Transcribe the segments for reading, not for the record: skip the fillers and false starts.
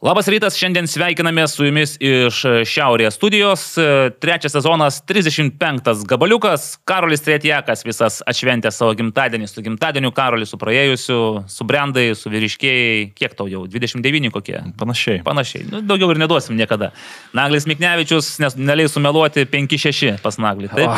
Labas rytas, šiandien sveikiname su jumis iš Šiaurės studijos. Trečias sezonas, 35 gabaliukas. Karolis Tretjakas visas atšventė savo gimtadienį. Su gimtadieniu Karolis, su praėjusiu, su brandai, su vyriškėjai. Kiek tau jau? 29 kokie? Panašiai. Nu, daugiau ir neduosim niekada. Naglis Miknevičius, nes neleis sumeluoti 5-6 pas Naglį. Taip,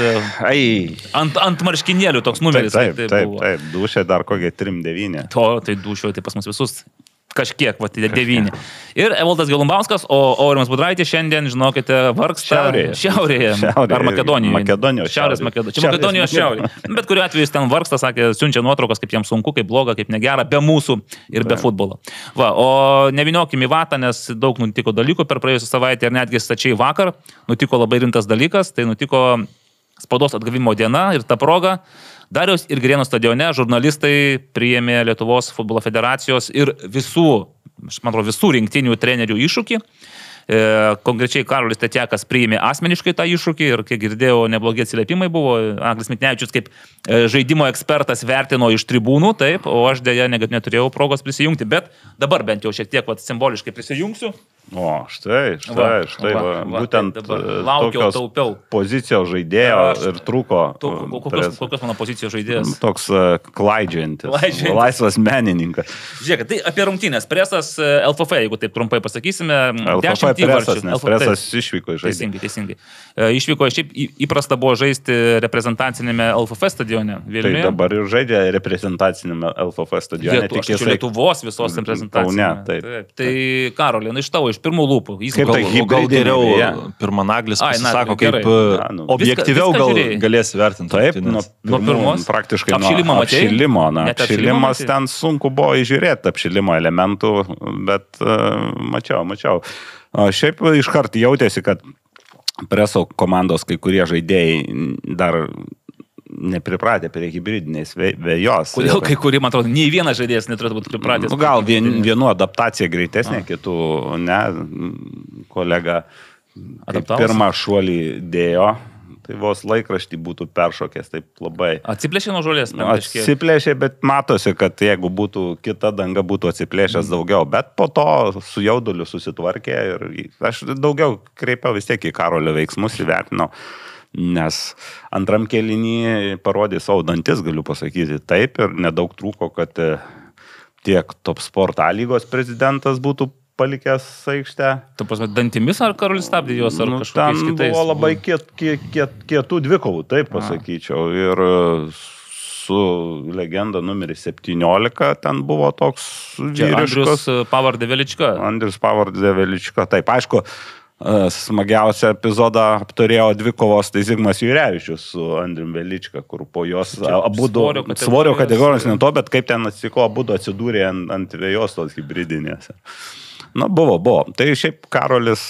tenais ant marškinėlių toks numeris. Taip. Dušė dar kokie 3-9. Tai dušio, tai pas mus visus kažkiek, 9. Ir Evaldas Gelumbauskas, o Aurimas Budraitis šiandien, žinokite, vargsta šiaurėje. Ar Makedonijoje. Šiaurės Makedonijoje. Čia Makedonijos šiaurėje. Bet kuriuo atveju jis ten vargsta, sakė, siunčia nuotraukas, kaip jiems sunku, kaip bloga, kaip negera, be mūsų ir be futbolo. O nevyniokim į vatą, nes daug nutiko dalykų per praėjusią savaitę ir netgi stačiai vakar nutiko labai rimtas dalykas, tai nutiko spaudos atgavimo diena ir ta proga. Dariaus ir Girėno stadione žurnalistai priėmė Lietuvos futbolo federacijos ir visų rinktinių trenerių iššūkį. Konkrečiai Karolis Tretjakas priėmė asmeniškai tą iššūkį ir, kiek girdėjau, neblogi atsiliepimai buvo. Naglis Miknevičius kaip žaidimo ekspertas vertino iš tribūnų, taip, o aš dėja neturėjau progos prisijungti, bet dabar bent jau šiek tiek simboliškai prisijungsiu. O, štai. Būtent laukiau, taupiau. Pozicijos žaidėjo ir trūko. Kokios mano pozicijos žaidėjas? Toks klaidžiantis, laisvas menininkas. Žiūrėk, tai apie rungtynės. Presas LFF, jeigu taip trumpai pasakysime. LFF presas, nes presas išvyko iš žaidimo. Teisingai. Išvyko, šiaip įprasta buvo žaisti reprezentacinėme LFF stadione. Tai dabar ir žaidė reprezentacinėme LFF stadione. Lietuvos visos reprezentacinėme. Tai Karolė, iš tavo, iš pirmų lūpų. Gal geriau Pirmanaglis pasisako, kaip objektyviau galės vertinti. Taip, nuo pirmos praktiškai apšilimo. Apšilimas ten sunku buvo įžiūrėti apšilimo elementų, bet mačiau. Šiaip iškart jautėsi, kad preso komandos kai kurie žaidėjai dar nepripratę prie hibridinės vejos. Kodėl kai kurie, man atrodo, nei vienas žaidėjas neturėtų būti pripratęs. Gal vienu adaptacija greitesnė, kitų ne. Kolega pirmą šuolį dėjo, tai vos laikraštį būtų peršokęs taip labai. Atsiplėšė nuo žolės? Atsiplėšė, bet matosi, kad jeigu būtų kita danga, būtų atsiplėšęs daugiau. Bet po to su jauduliu susitvarkė ir aš daugiau kreipiau vis tiek į Karolio veiksmus, įvertinau. Nes antram kėlinį parodė savo dantis, galiu pasakyti taip, ir nedaug trūko, kad tiek Top Sport A lygos prezidentas būtų palikęs aikštę. Tu prasme, dantimis ar Karolis stabdė juos ar kažkokiais kitais? Ten buvo labai kietų dvikovų, taip pasakyčiau. Ir su legenda numeris 17 ten buvo toks vyriškas. Andrius Pavardė Velička. Andrius Pavardė Velička, taip, aišku. Smagiausią epizodą apturėjo dvikovos tai Zigmas Jurevičius su Andrium Velička, kur po jos abudu svorio kategorijos ne to, bet kaip ten atsitiko, abudu atsidūrė ant vėjos tos hibridinėse. Buvo. Tai šiaip Karolis,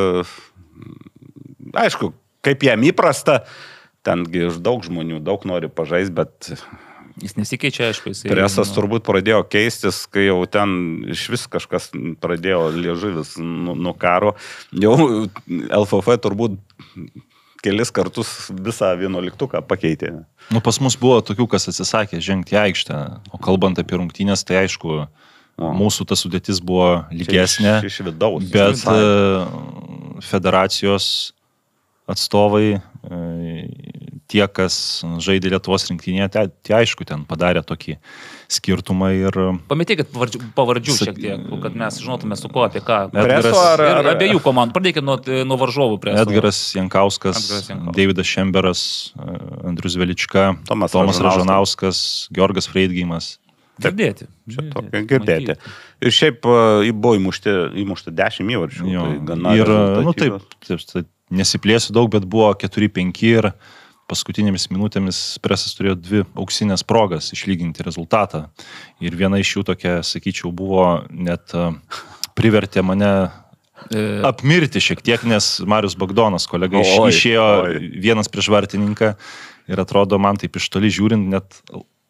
aišku, kaip jam įprasta, tengi iš daug žmonių, daug nori pažaisti, bet jis nesikeičia, aišku. Presas turbūt pradėjo keistis, kai jau ten iš vis kažkas pradėjo liežuvis nuo karo. Jau LFF turbūt kelis kartus visą 11 pakeitė. Pas mus buvo tokių, kas atsisakė žengti į aikštę. O kalbant apie rungtynės, tai aišku, mūsų ta sudėtis buvo lygesnė. Iš vidaus. Bet federacijos atstovai, tie, kas žaidė Lietuvos rinktinėje, tai aišku, ten padarė tokį skirtumą ir... Pamatykit pavardžių šiek tiek, kad mes žinotume su ko, apie ką. Preso ar abiejų komandų. Pradėkit nuo varžovų preso. Edgaras Jankauskas, Deividas Šemberas, Andrius Velička, Tomas Ražanauskas, Georgas Freidgimas. Girdėti. Girdėti. Ir šiaip buvo įmušta 10 įvarčių. Taip, nesiplėsiu daug, bet buvo 4-5 ir paskutinėmis minutėmis presas turėjo 2 auksinės progas išlyginti rezultatą. Ir viena iš jų tokia, sakyčiau, buvo net privertė mane apmirti šiek tiek, nes Marius Bagdonas, kolega, išėjo vienas prieš vartininką ir atrodo man taip iš toli žiūrint, net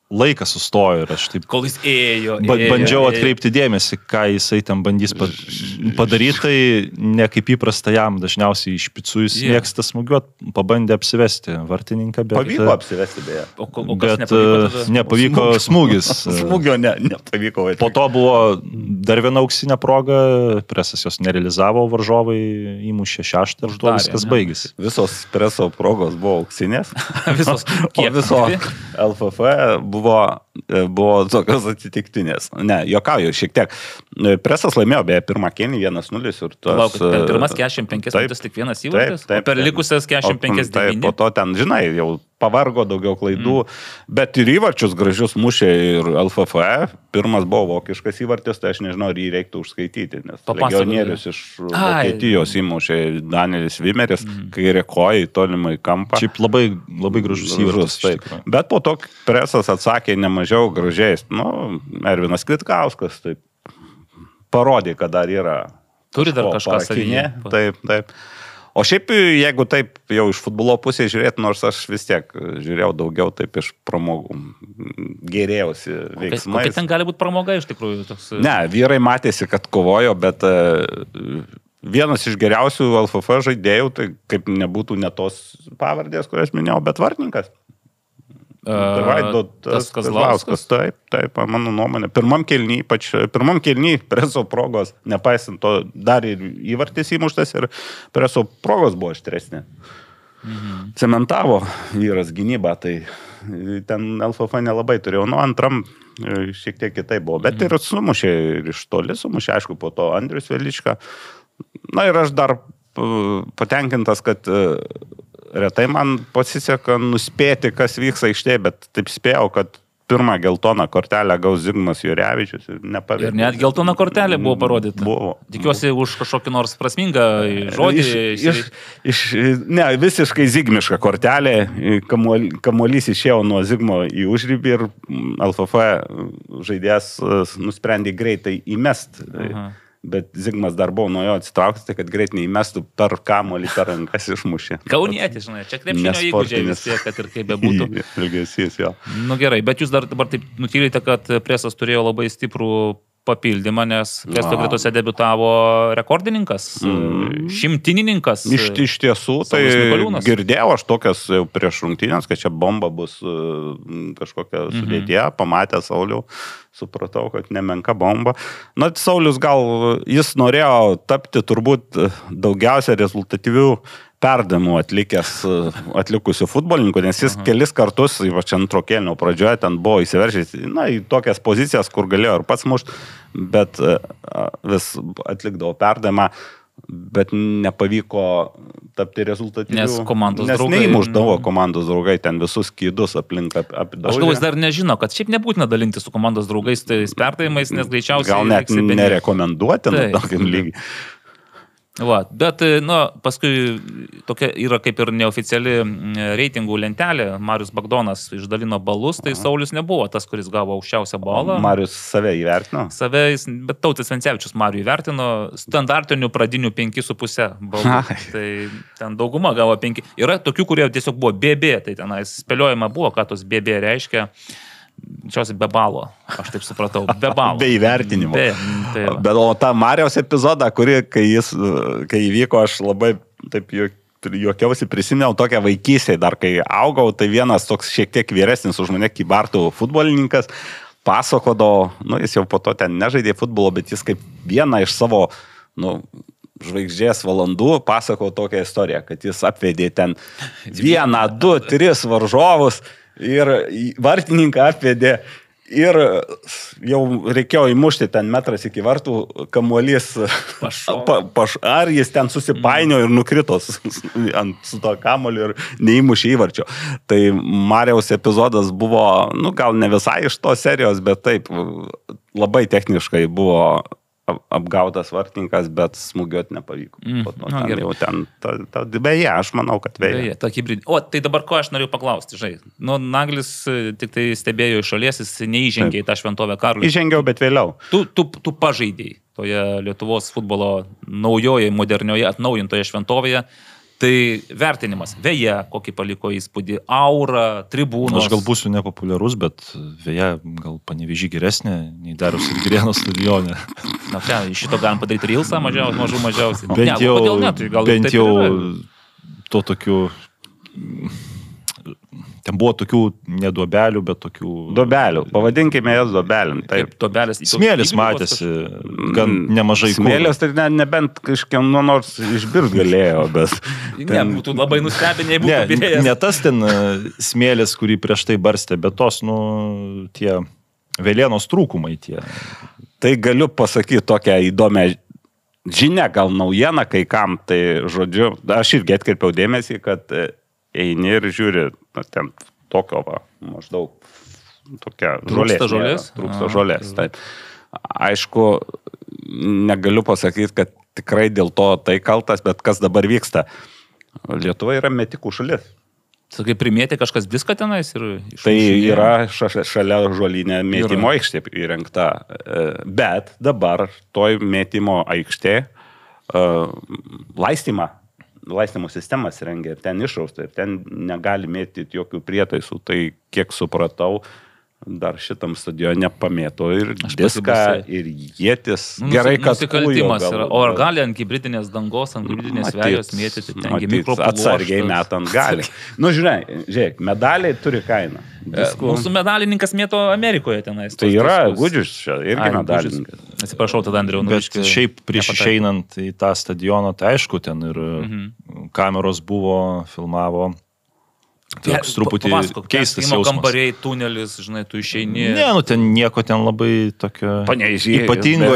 laikas sustojo ir aš taip... Kol jis ėjo. Bandžiau atkreipti dėmesį, ką jisai ten bandys padaryti, tai ne kaip įprasta jam, dažniausiai iš picų jis mėgsta smūgiuoti, pabandė apsivesti vartininką, bet... Pavyko apsivesti, beje. Bet nepavyko smūgis. Smūgio nepavyko. Po to buvo dar viena auksinė proga, presas jos nerealizavo, varžovai įmušė 6 ir tuo viskas baigėsi. Visos preso progos buvo auksinės. Visos. Viso LFF buvo tokios atsitiktinės. Ne, juokauju šiek tiek. Presas laimėjo, beje, pirmą kėlinį 1-0 ir tuos... Per pirmas 45 minutės tik vienas įvartis, o per likusias 45-9. Po to ten, žinai, jau pavargo daugiau klaidų, bet ir įvarčius gražius mušė ir LFF. Pirmas buvo vokiškas įvartis, tai aš nežinau, ar jį reiktų užskaityti, nes legionierius iš Vokietijos įmušė Danielis Vimeris, kairė koja į tolimą į kampą. Šiaip labai gražus įvartis. Bet po to presas atsakė nemažiau gražiais. Ervinas Kvitkauskas taip parodė, kad dar yra. Turi dar kažką savyje. Taip. O šiaip, jeigu taip jau iš futbolo pusės žiūrėti, nors aš vis tiek žiūrėjau daugiau taip iš pramogų, gerėjausi veiksmais. Kokia ten gali būti pramoga iš tikrųjų? Toks... Ne, vyrai matėsi, kad kovojo, bet vienas iš geriausių LFF žaidėjų, tai kaip nebūtų ne tos pavardės, kurias minėjau, bet vartininkas. Tas Kazlauskas. Taip, mano nuomonė. Pirmam kėliny preso progos, nepaisant to, dar ir įvartis įmuštas ir preso progos buvo aštresnė. Cementavo vyras gynybą, tai ten LFF nelabai turėjo. Antram šiek tiek kitai buvo, bet ir sumušė, ir iš toli sumušė, aišku, po to Andrius Velička. Na ir aš dar patenkintas, kad retai man pasiseka nuspėti, kas vyks aikštėje, bet taip spėjau, kad pirmą geltoną kortelę gaus Zigmas Jurevičius ir nepavyko. Ir net geltoną kortelę buvo parodyta. Buvo. Tikiuosi už kažkokį nors prasmingą žodį. Ne, visiškai zigmiška kortelė. Kamuolys išėjo nuo Zigmo į užribį ir LFF žaidėjas nusprendė greitai įmest. Bet Zigmas dar buvo nuo jo atsitraukti, tai kad greit neįmestų per kamuolį, per rankas išmušė. Kaunietis, žinai, čia krepšinio įgūdžiai vis tiek, kad ir kaip bebūtų. Ilgesys, jo. Gerai, bet jūs dabar taip nutylite, kad presas turėjo labai stiprų papildymą, nes Kesto gretose debiutavo rekordininkas, šimtinininkas. Iš tiesų, tai girdėjau aš tokias prieš rungtynės, kad čia bomba bus kažkokia sudėtė, pamatė Saulių, supratau, kad nemenka bomba. Na, Saulius gal, jis norėjo tapti turbūt daugiausia rezultatyvių perdavimų atlikusių futbolininkų, nes jis kelis kartus, čia antro kėlinio pradžioje, ten buvo įsiveržęs į tokias pozicijas, kur galėjo ir pats mušti, bet vis atlikdavo perdavimą, bet nepavyko tapti rezultatyvių. Nes komandos draugai. Nes neįmušdavo komandos draugai, ten visus skydus aplink apidaužė. Aš galvoju, jis dar nežino, kad šiaip nebūtina dalinti su komandos draugais tais perdavimais, nes greičiausiai... Gal net nerekomenduotina tokiam lygiai. Va, bet, paskui tokia yra kaip ir neoficiali reitingų lentelė. Marius Bagdonas išdalino balus, tai Saulius nebuvo tas, kuris gavo aukščiausią balą. Marius save įvertino? Bet Tautis Vencevičius Marių įvertino standartinių pradinių 5,5 balų. Tai ten dauguma gavo 5. Yra tokių, kurie tiesiog buvo BB, tai tenais spėliojama buvo, ką tos BB reiškia. Čiausiai be balo, aš taip supratau, be balo. Be įvertinimo. Bet o tą Mariaus epizodą, kai įvyko, aš labai taip juokiausi, prisiminiau tokią vaikystę, dar kai augau, tai vienas toks šiek tiek vyresnis už mane kybartų futbolininkas pasakodavo, jis jau po to ten nežaidė futbolo, bet jis kaip vieną iš savo, žvaigždės valandų pasako tokią istoriją, kad jis apvedė ten 1, 2, 3 varžovus ir vartininką apvedė ir jau reikėjo įmušti ten metras iki vartų, kamuolys ar jis ten susipainio ir nukrito su to kamuoliu ir neįmušė įvarčio. Tai Mariaus epizodas buvo, gal ne visai iš tos serijos, bet taip, labai techniškai buvo apgautas vartininkas, bet smūgiuoti nepavyko. Beje, aš manau, kad vėja. O, tai dabar ko aš noriu paklausti, žai. Naglis tik tai stebėjo iš šalies, jis neįžengė į tą šventovę Karlui. Įžengiau, bet vėliau. Tu pažaidėjai toje Lietuvos futbolo naujoje, modernioje, atnaujintoje šventovėje. Tai vertinimas, Veja, kokį paliko įspūdį, aura, tribūnos. Aš gal būsiu nepopuliarus, bet Veja gal Panevėžį geresnė nei Dariaus ir Girėno stadione. Na, čia, iš šito galim padaryti reelsą mažiausiai. Bent jau to tokiu... Ten buvo tokių neduobelių, bet tokių... Duobelių, pavadinkime jas duobelėm. Taip, duobelės. Smėlis matėsi, gan nemažai. Smėlis tai nebent kažkiek nors išbirt galėjo, bet... Ne, būtų labai nustebinę, būtų birėjęs. Ne tas ten smėlis, kurį prieš tai barstė, bet tos, tie Velėnos trūkumai tie. Tai galiu pasakyti tokią įdomią žinią, gal naujieną kai kam, tai žodžiu, aš irgi atkreipiau dėmesį, kad eini ir žiūri, ten tokio maždaug tokia žolės. Trūksta žolės. Taip. Aišku, negaliu pasakyti, kad tikrai dėl to tai kaltas, bet kas dabar vyksta. Lietuva yra metikų šalis. Sakai, primėtė kažkas viską tenais ir... Tai yra šalia žolinė mėtymo aikštė įrengta, bet dabar toj mėtymo aikštė laistymo sistemas rengia ir ten išrausta, ir ten negali mėtyti jokių prietaisų. Tai kiek supratau, dar šitam stadione pamėto ir diską, ir ietis. Gerai, kad nusikaltimas yra. O ar gali ant hibridinės dangos, ant hibridinės vejos mėtyti? Atsargiai metant gali. Žiūrėk, medaliai turi kainą. Mūsų medalininkas mėto Amerikoje tenais. Tai yra Gudžius čia, irgi medalininkas. Atsiprašau, tada Andriau. Bet šiaip prieš išeinant į tą stadioną, tai aišku, ten ir kameros buvo, filmavo. Toks truputį keistas jausmas. Kambariai, tunelis, žinai, tu išeini. Ne, ten nieko ten labai tokio ypatingo,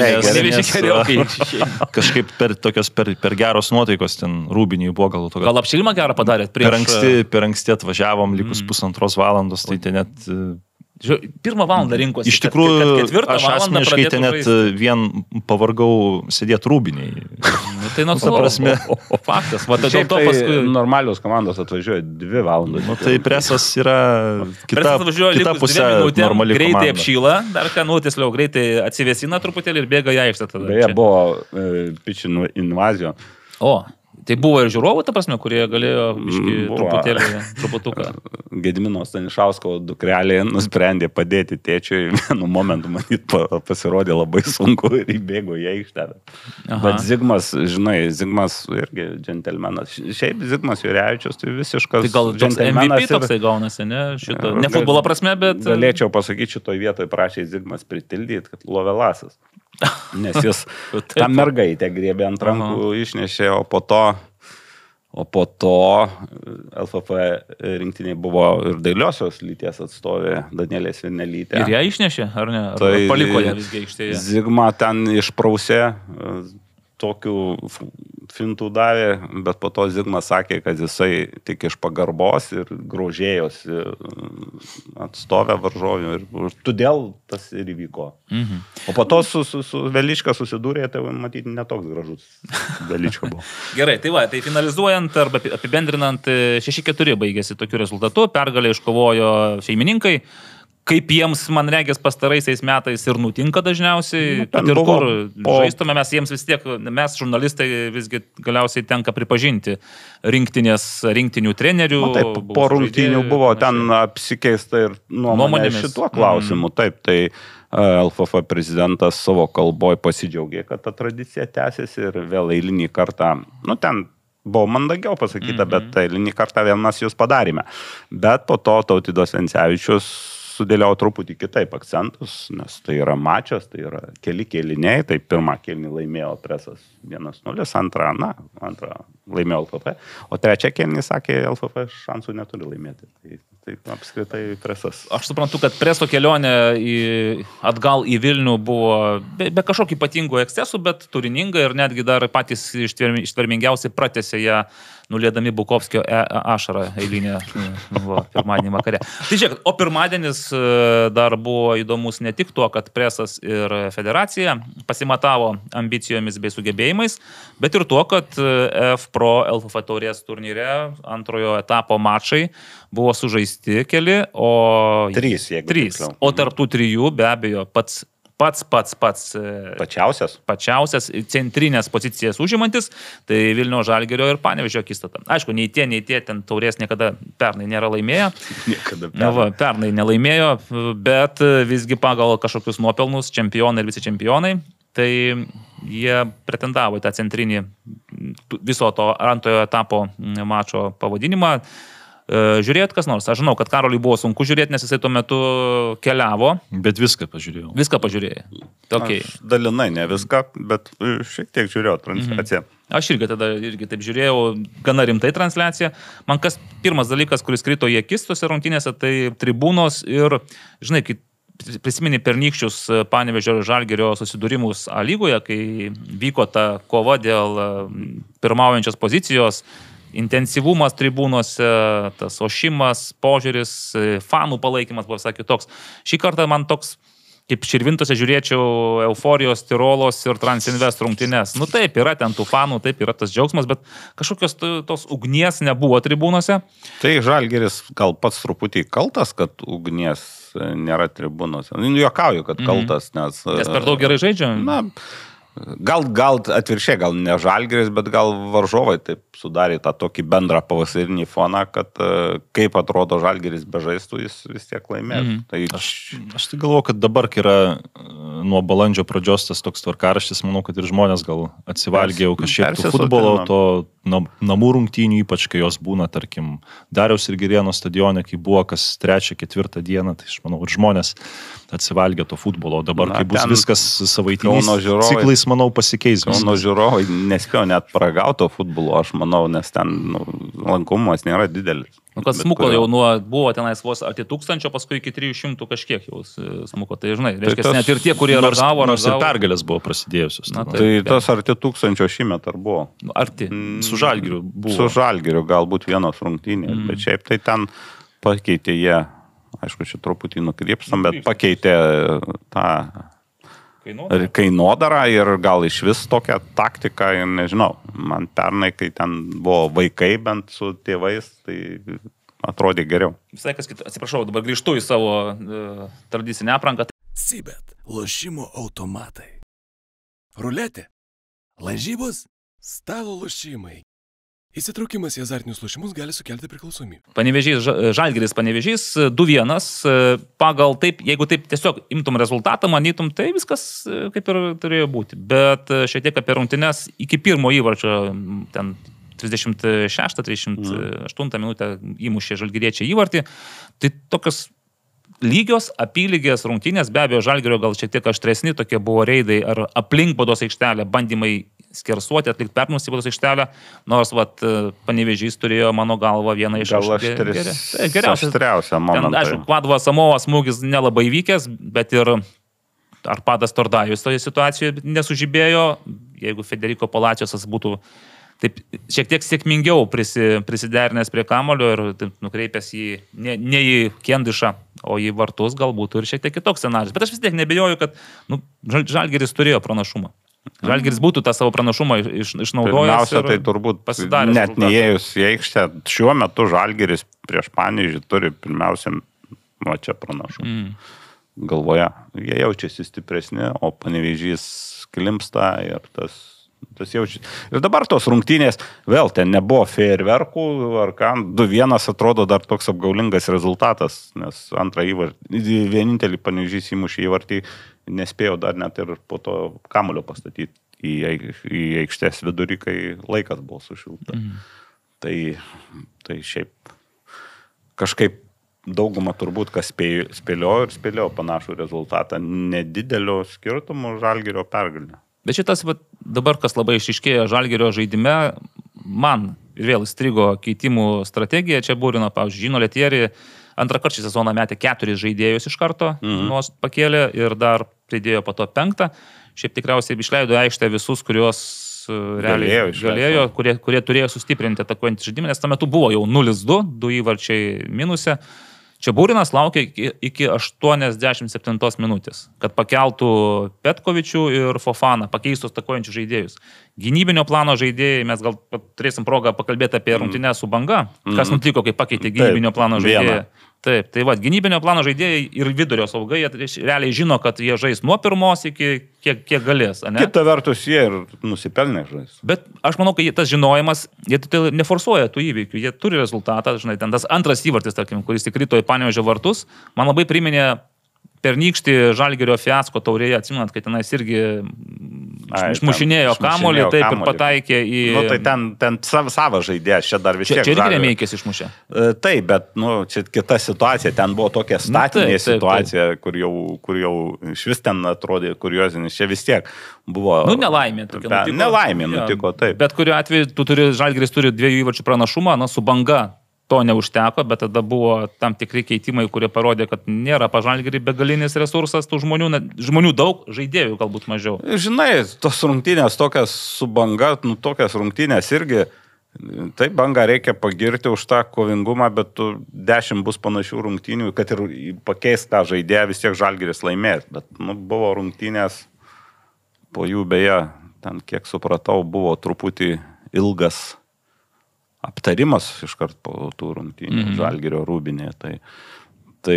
kažkaip per geros nuotaikos ten Rūbiniui buvo gal tokio. Gal apšilimą gerą padarėt prieš? Per anksti atvažiavom, likus 1,5 valandos, tai ten net... Pirmą valandą rinkosi. Iš tikrųjų, aš asmeniškai ten net vien pavargau sėdėti Rūbiniai. Tai nuo prasme. Faktas. Šiaip tai paskui normalios komandos atvažiuoja 2 valandas. Tai presas yra kita pusė normali komanda. Greitai apšyla, dar ką tiksliau, greitai atsivėsina truputėlį ir bėga į aikštę tada. Beje, buvo pičinų invazijų. O, tai buvo ir žiūrovų, ta prasme, kurie galėjo truputuką. Gedimino Stanišausko dukrelė nusprendė padėti tėčiui. Vienu momentu, manyt, pasirodė labai sunku ir įbėgo į aikštę. Bet Zigmas, žinai, Zigmas irgi džentelmenas. Šiaip Zigmas Jurevičius tai visiškas tai gal džentelmenas. MVP toksai gaunasi, ne? Ne futbolo prasme, bet... Galėčiau pasakyti, šitoj vietoj prašė Zigmas pritildyti, kad Lovelasas. Nes jis tą mergaitę griebė ant rankų, išnešė, o po to LFF rinktiniai buvo ir dailiosios lyties atstovė Danielė Svirnelytė. Ir ją išnešė, ar ne? Ar paliko ją visgi aikštėje? Zigma ten išprausė, tokių fintų davė, bet po to Zigmas sakė, kad jisai tik iš pagarbos ir grožėjosi atstovę varžovių ir todėl tas ir įvyko. O po to su Velička susidūrė, tai matyti netoks gražus Velička buvo. Gerai, tai va, tai finalizuojant arba apibendrinant 6-4 baigėsi tokiu rezultatu, pergalę iškovojo šeimininkai. Kaip jiems, man regės, pastaraisiais metais ir nutinka dažniausiai, kad ir kur žaistume, mes jiems vis tiek, mes žurnalistai visgi galiausiai tenka pripažinti rinktinių trenerių. Taip, po rungtynių buvo ten apsikeista ir nuomonė šituo klausimu. Taip, tai LFF prezidentas savo kalboj pasidžiaugė, kad ta tradicija tęsiasi ir vėl eilinį kartą, ten buvo mandagiau pasakyta, bet eilinį kartą vėl mes jūs padarėme. Bet po to Tautvydas Vencevičius sudėliau truputį kitaip akcentus, nes tai yra mačas, tai yra keli kėliniai, tai pirmą kėlinį laimėjo presas 1-0, antrą laimėjo LFF, o trečią kėlinį sakė, LFF šansų neturi laimėti. Tai apskritai presas. Aš suprantu, kad preso kelionė atgal į Vilnių buvo be kažkokio ypatingo ekscesų, bet turininga ir netgi dar patys ištvermingiausiai pratęsė ją, nulėdami Bukovskio ašarą eilinę pirmadienį vakare. Tai žiūrėk, o pirmadienis dar buvo įdomus ne tik tuo, kad presas ir federacija pasimatavo ambicijomis bei sugebėjimais, bet ir tuo, kad F-Pro LFF taurės turnyre antrojo etapo mačai buvo sužaisti keli, o... 3, jeigu tiksliau. O tarp tų 3 be abejo pats pats pačiausias centrinės pozicijas užimantis, tai Vilniaus Žalgirio ir Panevėžio akistata. Aišku, nei tie ten taurės niekada pernai nėra laimėję. Pernai nelaimėjo, bet visgi pagal kažkokius nuopelnus čempionai ir visi čempionai, tai jie pretendavo į tą centrinį viso to antrojo etapo mačo pavadinimą. Žiūrėjot kas nors? Aš žinau, kad Karoliui buvo sunku žiūrėti, nes jisai tuo metu keliavo. Bet viską pažiūrėjau. Viską pažiūrėjai. Okay. Aš dalinai, ne viską, bet šiek tiek žiūrėjau transliaciją. Aš irgi taip žiūrėjau, gana rimtai transliaciją. Man kas pirmas dalykas, kuris krito į akis tose rungtynėse, tai tribūnos ir, žinai, kai prisimeni pernykščius Panevėžio ir Žalgirio susidūrimus A lygoje, kai vyko ta kova dėl pirmaujančios pozicijos, intensyvumas tribūnose, tas ošimas, požiūris, fanų palaikymas buvo visai kitoks. Šį kartą man toks, kaip Širvintose žiūrėčiau euforijos, Tirolos ir Transinvest rungtynes. Nu taip, yra ten tų fanų, taip, yra tas džiaugsmas, bet kažkokios tos ugnies nebuvo tribūnose. Tai Žalgiris gal pats truputį kaltas, kad ugnies nėra tribūnose. Juokauju, kad kaltas, nes per daug gerai žaidžia? Na, gal atvirkščiai, gal ne Žalgiris, bet gal varžovai taip sudarė tą tokį bendrą pavasarinį foną, kad kaip atrodo Žalgiris be žaistų, jis vis tiek laimės. Tai... Aš tai galvoju, kad dabar, kai yra nuo balandžio pradžios tas toks tvarkaraštis, manau, kad ir žmonės gal atsivalgė jau kažkiek futbolo, to namų rungtynių, ypač kai jos būna, tarkim, Dariaus ir Girėno stadione, kai buvo kas 3-4 dieną, tai aš manau, ir žmonės atsivalgė to futbolo. Dabar, kai bus viskas savaitiniais ciklais, manau, pasikeis. Kauno žiūrovai nespėjo net paragauto futbolo, aš manau, nes ten lankomumas nėra didelis. Kas smuko jau buvo tenais vos arti 1000, paskui iki 300 kažkiek jau smuko. Tai žinai, reiškia, net ir tie, kurie ragavo. Nors ir pergalės buvo prasidėjusios. Tai tas arti 1000 šįmet ar buvo? Arti. Su Žalgiriu buvo. Su Žalgiriu galbūt vienos rungtynės, bet šiaip tai ten pakeitė jie, aišku, čia truputį nukrypstam, bet pakeitė tą kainodarą ir gal iš vis tokią taktiką, nežinau, man pernai, kai ten buvo vaikai bent su tėvais, tai atrodė geriau. Visai kas kitas, atsiprašau, dabar grįžtu į savo tradicinę aprangą. Sibet, lošimo automatai. Ruletė, lažybos, stalo lošimai. Įsitraukimas į azartinius lošimus gali sukelti priklausomybę. Panevėžys, Žalgiris Panevėžys 2-1, pagal taip, jeigu taip tiesiog imtum rezultatą, manytum, tai viskas kaip ir turėjo būti. Bet šiek tiek apie rungtynes iki pirmo įvarčio, ten 36-38 minutę įmušė žalgiriečiai įvartį, tai tokios lygios, apylygės rungtynės, be abejo, Žalgirio gal šiek tiek aštresni, tokie buvo reidai ar aplink baudos aikštelę, bandymai skersuoti, atlikti perpūmus į baudos aikštelę, nors Panevėžys turėjo, mano galva, vieną iš aštriausią momentą. Aišku, Kvadvo Samovas smūgis nelabai vykęs, bet ir Arpadas Tordajus toje situacijoje nesužibėjo, jeigu Federico Palaciosas būtų taip šiek tiek sėkmingiau prisiderinęs prie kamulio ir nukreipęs ne į Kendišą, o į vartus, galbūt ir šiek tiek kitoks scenarijus. Bet aš vis tiek nebejoju, kad Žalgiris turėjo pranašumą. Žalgiris būtų tą savo pranašumą išnaudojęs. Pirmiausia, tai turbūt net neėjus į aikštę, šiuo metu Žalgiris prieš Panevėžį turi pirmiausia čia pranašumą. Galvoje, jie jaučiasi stipresni, o Panevėžys klimpsta ir tas jaučiasi. Ir dabar tos rungtynės, vėl ten nebuvo fejerverkų, ar ką, 2-1 atrodo dar toks apgaulingas rezultatas, nes antrą įvartį, vienintelį Panevėžys įmušė įvartį, nespėjo dar net ir po to kamulio pastatyti į aikštės vidurį, kai laikas buvo sušilta. Tai šiaip kažkaip dauguma turbūt, kas spėliojo panašų rezultatą, nedidelio skirtumo Žalgirio pergalę. Bet šitas dabar, kas labai išiškėjo Žalgirio žaidime, man ir vėl įstrigo keitimų strategija, čia būrino, pavyzdžiui, Žino Letierį, antrą kartą šį sezoną metė 4 žaidėjus iš karto, nors pakėlė ir dar pridėjo po to 5. Šiaip tikriausiai išleido aikštę visus, kuriuos realiai galėjo, kurie turėjo sustiprinti atakuojantį žaidimą, nes tuo metu buvo jau 0-2, 2 įvarčiai minuse. Čia Būrinas laukia iki 87 minutės, kad pakeltų Petkovičių ir Fofaną, pakeistus atakuojančius žaidėjus. Gynybinio plano žaidėjai, mes gal turėsim progą pakalbėti apie rungtynę su Banga, kas nutiko, kai pakeitė gynybinio plano žaidėją. Taip, tai va, gynybinio plano žaidėjai ir vidurio saugai, jie realiai žino, kad jie žais nuo pirmos iki kiek galės. Ne? Kita vertus, jie ir nusipelnė žais. Bet aš manau, kad tas žinojimas, jie neforsuoja tų įvykių, jie turi rezultatą, žinai, ten tas antras įvartis, tarkim, kuris įkrito į Panevėžio vartus, man labai priminė pernykštį Žalgirio fiasko taurėje, atsimenat, kad tenais irgi išmušinėjo kamuolį, taip ir pataikė į... Nu, tai ten savo žaidėjas, čia dar vis tiek. Čia irgi Remeikis išmušė. Taip, bet, čia kita situacija, ten buvo tokia statinė situacija, kur jau iš vis ten atrodė kuriozinis, čia vis tiek buvo... Nelaimė tokia nutiko. Nelaimė nutiko, taip. Bet kuriuo atveju Žalgiris turi 2 įvarčių pranašumą, su Banga. To neužteko, bet tada buvo tam tikri keitimai, kurie parodė, kad nėra pažalgirį begalinis resursas tų žmonių daug, žaidėjų galbūt mažiau. Žinai, tos rungtynės tokias su Banga, tokias rungtynės irgi, taip Banga reikia pagirti už tą kovingumą, bet 10 bus panašių rungtynių, kad ir pakeis tą žaidėją, vis tiek Žalgiris laimės, bet buvo rungtynės, po jų beje, ten kiek supratau, buvo truputį ilgas aptarimas iškart po tų rungtynių Žalgirio Rūbinėje. Tai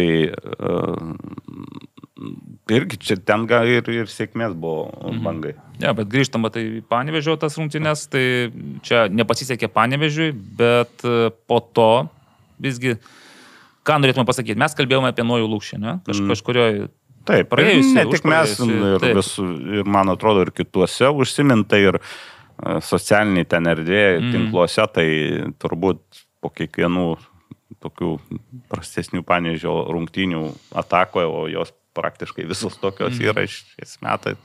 irgi čia ten ir sėkmės buvo Bangai. Ja, bet grįžtama tai Panevėžio tas rungtynės, tai čia nepasisekė Panevėžiui, bet po to visgi, ką norėtume pasakyti, mes kalbėjome apie Nojų Lukšį, ne? Kažkurioje taip, praėjusi, ne tik mes, ir man atrodo ir kituose užsiminta ir socialiniai ten erdvėje, tinkluose, tai turbūt po kiekvienų tokių prastesnių Panevėžio rungtynių atakoje, o jos praktiškai visos tokios yra šiais metais.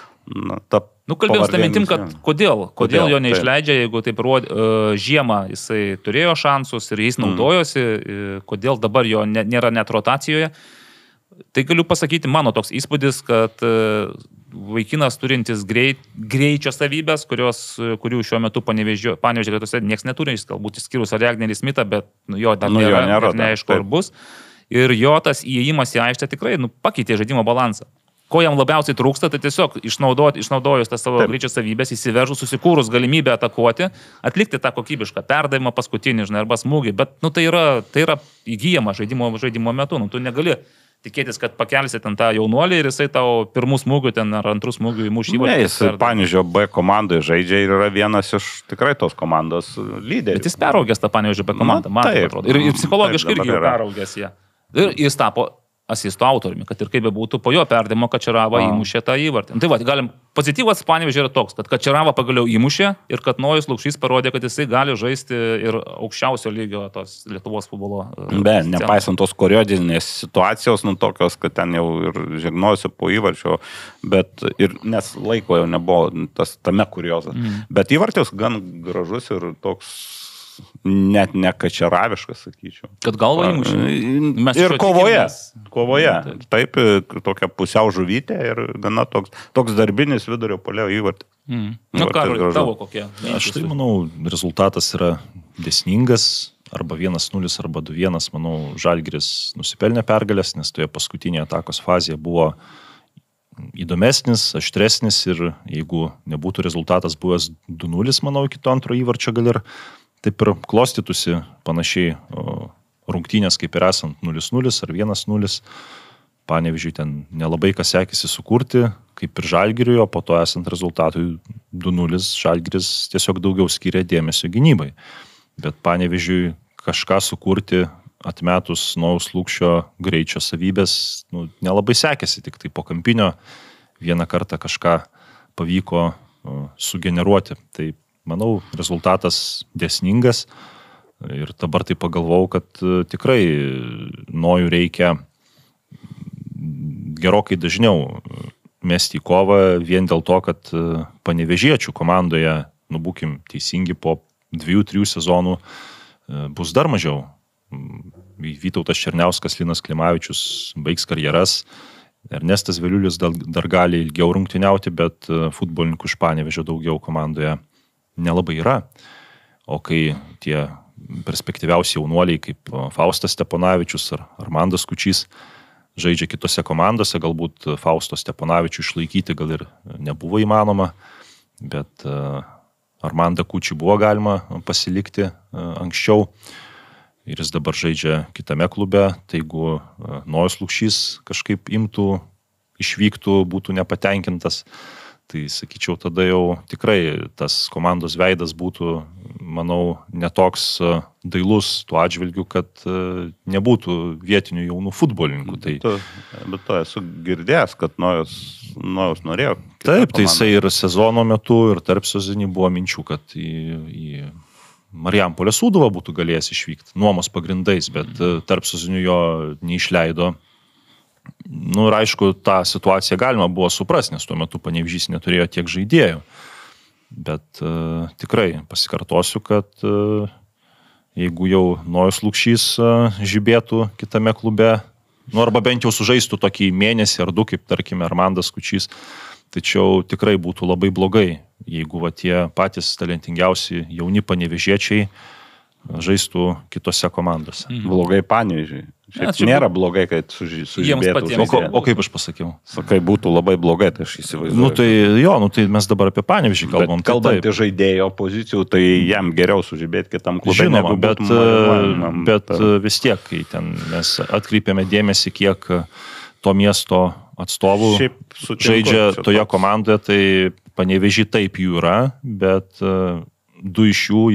Kalbėjau tą mintim, kad kodėl jo neišleidžia, jeigu taip žiemą jisai turėjo šansus ir jais naudojosi, kodėl dabar jo nėra net rotacijoje. Tai galiu pasakyti, mano toks įspūdis, kad vaikinas turintis greičio savybės, kurių šiuo metu Panevėžio gretose nieks neturi, jis galbūt išskyrus Regnerį Smitą, bet jo dar nėra, neaišku, ar bus. Ir jo tas įėjimas į aikštę tikrai pakeitė žaidimo balansą. Ko jam labiausiai trūksta, tai tiesiog išnaudojus tas savo greičio savybės, įsiveržus, susikūrus galimybę atakuoti, atlikti tą kokybišką perdavimą paskutinį, arba smūgį, bet tai yra įgyjama žaidimo metu, tu negali tikėtis, kad pakelsi ten tą jaunuolį ir jisai tau pirmų smūgių ten ar antrų smūgių įmuš įvartį. Ne, jis Panevėžio B komandoje žaidžia ir yra vienas iš tikrai tos komandos lyderių. Bet jis peraugęs tą Panevėžio B komandą, man atrodo. Ir psichologiškai irgi peraugęs ją. Ir jis tapo asisto autoriumi, kad ir kaip bebūtų, po jo perdavimo Kačerava įmušė tą įvartį. Tai va, galim, pozityvas Panevėžio yra toks, kad Kačerava pagaliau įmušė ir kad Nojus Lukšys parodė, kad jisai gali žaisti ir aukščiausio lygio tos Lietuvos futbolo. Nepaisant tos kuriodinės situacijos, tokios, kad ten jau ir žegnojusi po įvarčio, bet ir nes laiko jau nebuvo tame kuriozas. Bet įvartis gan gražus ir toks net ne kačeraviškas, sakyčiau. Kad galva įmušė. Ir kovoje. Taip, tokia pusiau žuvytė ir gana toks darbinis vidurio puolėjo įvartis. Karoli, tavo kokie? Aš tai manau, rezultatas yra dėsningas, arba 1-0, arba 2-1, manau, Žalgiris nusipelnė pergalės, nes toje paskutinėje atakos fazėje buvo įdomesnis, aštresnis ir jeigu nebūtų rezultatas buvęs 2-0, manau, iki to antro įvarčio gal ir taip ir klostytųsi panašiai rungtynės, kaip ir esant 0-0 ar 1-0. Panevėžiui ten nelabai kas sekėsi sukurti, kaip ir Žalgiriui, o po to esant rezultatui 2-0 Žalgiris tiesiog daugiau skiria dėmesio gynybai. Bet Panevėžiui kažką sukurti atmetus Nojaus Lukšio greičio savybės nelabai sekėsi, tik tai po kampinio vieną kartą kažką pavyko sugeneruoti. Tai manau, rezultatas dėsningas ir dabar tai pagalvojau, kad tikrai Nojų reikia gerokai dažniau mesti į kovą vien dėl to, kad panevėžiečių komandoje, būkim teisingi, po 2-3 sezonų bus dar mažiau. Vytautas Černiauskas, Linas Klimavičius baigs karjeras, Ernestas Veliulis dar gali ilgiau rungtyniauti, bet futbolininkų iš Panevėžio daugiau komandoje nelabai yra. O kai tie perspektyviausi jaunuoliai kaip Faustas Steponavičius ar Armandas Kučys žaidžia kitose komandose, galbūt Fausto Steponavičių išlaikyti gal ir nebuvo įmanoma, bet Armandą Kučį buvo galima pasilikti anksčiau. ir jis dabar žaidžia kitame klube, tai jeigu Nojus Lukšys kažkaip imtų, išvyktų, būtų nepatenkintas, tai sakyčiau, tada jau tikrai tas komandos veidas būtų, manau, netoks dailus tuo atžvilgiu, kad nebūtų vietinių jaunų futbolininkų. Bet to esu girdėjęs, kad Nojus norėjo. Taip, tai jisai ir sezono metu, ir tarp sezoninį buvo minčių, kad į Marijampolės Sūduvą būtų galėjęs išvykti nuomos pagrindais, bet tarp sezoninių jo neišleido. Ir aišku, tą situaciją galima buvo suprasti, nes tuo metu Panevėžys neturėjo tiek žaidėjų. Bet tikrai pasikartosiu, kad jeigu jau Nojus Lukšys žibėtų kitame klube, arba bent jau sužaistų tokį mėnesį ar du, kaip tarkime Armandas Kučys, tačiau tikrai būtų labai blogai, jeigu tie patys talentingiausi jauni panevėžiečiai žaistų kitose komandose. Blogai Panevėžiui. Šiaip nėra blogai, kad sužibėtų. O kaip aš pasakiau? Sakai, būtų labai blogai, tai aš įsivaizduoju. Tai mes dabar apie Panevėžį kalbam. Kalbant apie žaidėjo pozicijų, tai jam geriau sužibėti kitam klube. Žinoma, bet vis tiek, kai ten mes atkreipėme dėmesį, kiek to miesto atstovų žaidžia toje komandoje, tai Panevėžį taip jų yra, bet du iš jų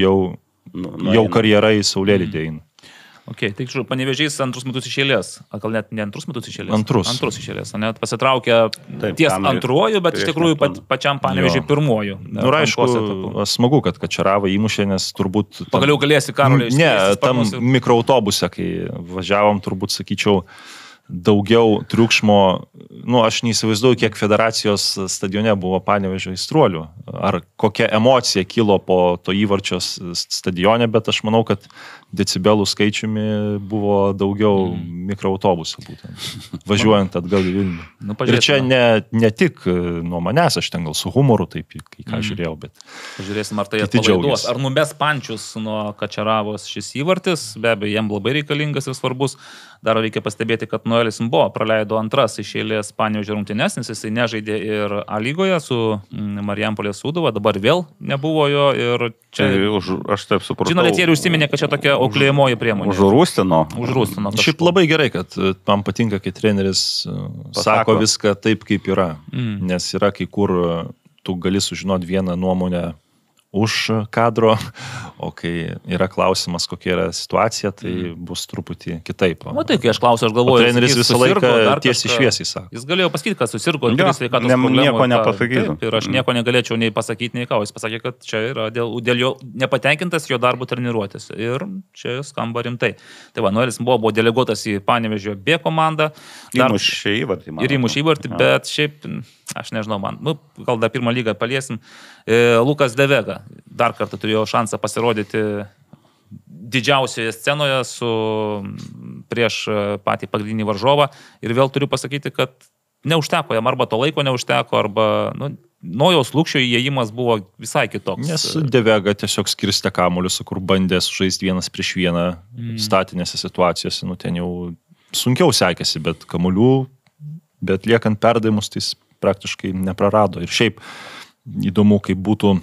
jau karjera į Saulėlydį eina. Tai žiūrėjau, Panevėžys antrus metus išėlės, gal net ne antrus metus išėlės? Antrus išėlės, net pasitraukė ties antruoju, bet iš tikrųjų pačiam Panevėžiui pirmuoju. Aišku, smagu, kad Kačerava įmušė, nes turbūt... Pagaliau galėsi Karolį išskleisti. Ne, tam mikroautobuse, kai važiavom, turbūt sakyčiau, daugiau triukšmo, aš neįsivaizduoju, kiek federacijos stadione buvo Panevėžio aistruolių, ar kokia emocija kilo po to įvarčio stadione, bet aš manau, kad decibelų skaičiumi buvo daugiau mikroautobusų būtent, važiuojant atgal į Vilnių. Ir čia ne tik nuo manęs, aš ten gal su humoru taip, kai ką žiūrėjau, bet... Pažiūrėsim, ar tai atpalaiduos, ar numes pančius nuo Kačeravos šis įvartis, be abejo, jam labai reikalingas ir svarbus. Dar reikia pastebėti, kad Noelis Mbo praleido antras iš eilės Panevėžio rungtynes, nes jisai nežaidė ir A lygoje su Marijampolės Sūduva, dabar vėl nebuvo jo ir čia... Aš taip supratau. Žino, Lietieri užsiminė, kad čia tokia auklėjamoji priemonė. Užrūstino. Šiaip labai gerai, kad man patinka, kai treneris sako viską taip, kaip yra, nes yra kai kur tu gali sužinoti vieną nuomonę už kadro, o kai yra klausimas, kokia yra situacija, tai bus truputį kitaip. Tai kai aš klausiu, aš galvoju, o treneris visą laiką tiesiai šviesiai sako. Jis galėjo pasakyti, kad susirgo, sveikatos problemų. Nieko nepasakyti. Ir aš nieko negalėčiau nei pasakyti, nei ką. Jis pasakė, kad čia yra dėl jo nepatenkintas jo darbo treniruotės. Ir čia skamba rimtai. Tai Noelis buvo deleguotas į Panevėžio B komandą. Įmušė įvartį. Ir įmušė įvartį, bet šiaip, aš nežinau, gal dar pirmą lygą paliesim. Lukas Devega dar kartą turėjo šansą pasirodyti didžiausioje scenoje prieš patį pagrindinį varžovą ir vėl turiu pasakyti, kad neužteko jam, arba to laiko neužteko, arba Nojaus Lukšio įėjimas buvo visai kitoks. Nes Devega tiesiog skirstė kamuolius, kur bandė sužaisti vienas prieš vieną statinėse situacijose, ten jau sunkiau sekėsi, bet kamuolių, bet liekant perdavimus, tai jis praktiškai neprarado. Ir šiaip įdomu, kaip būtų,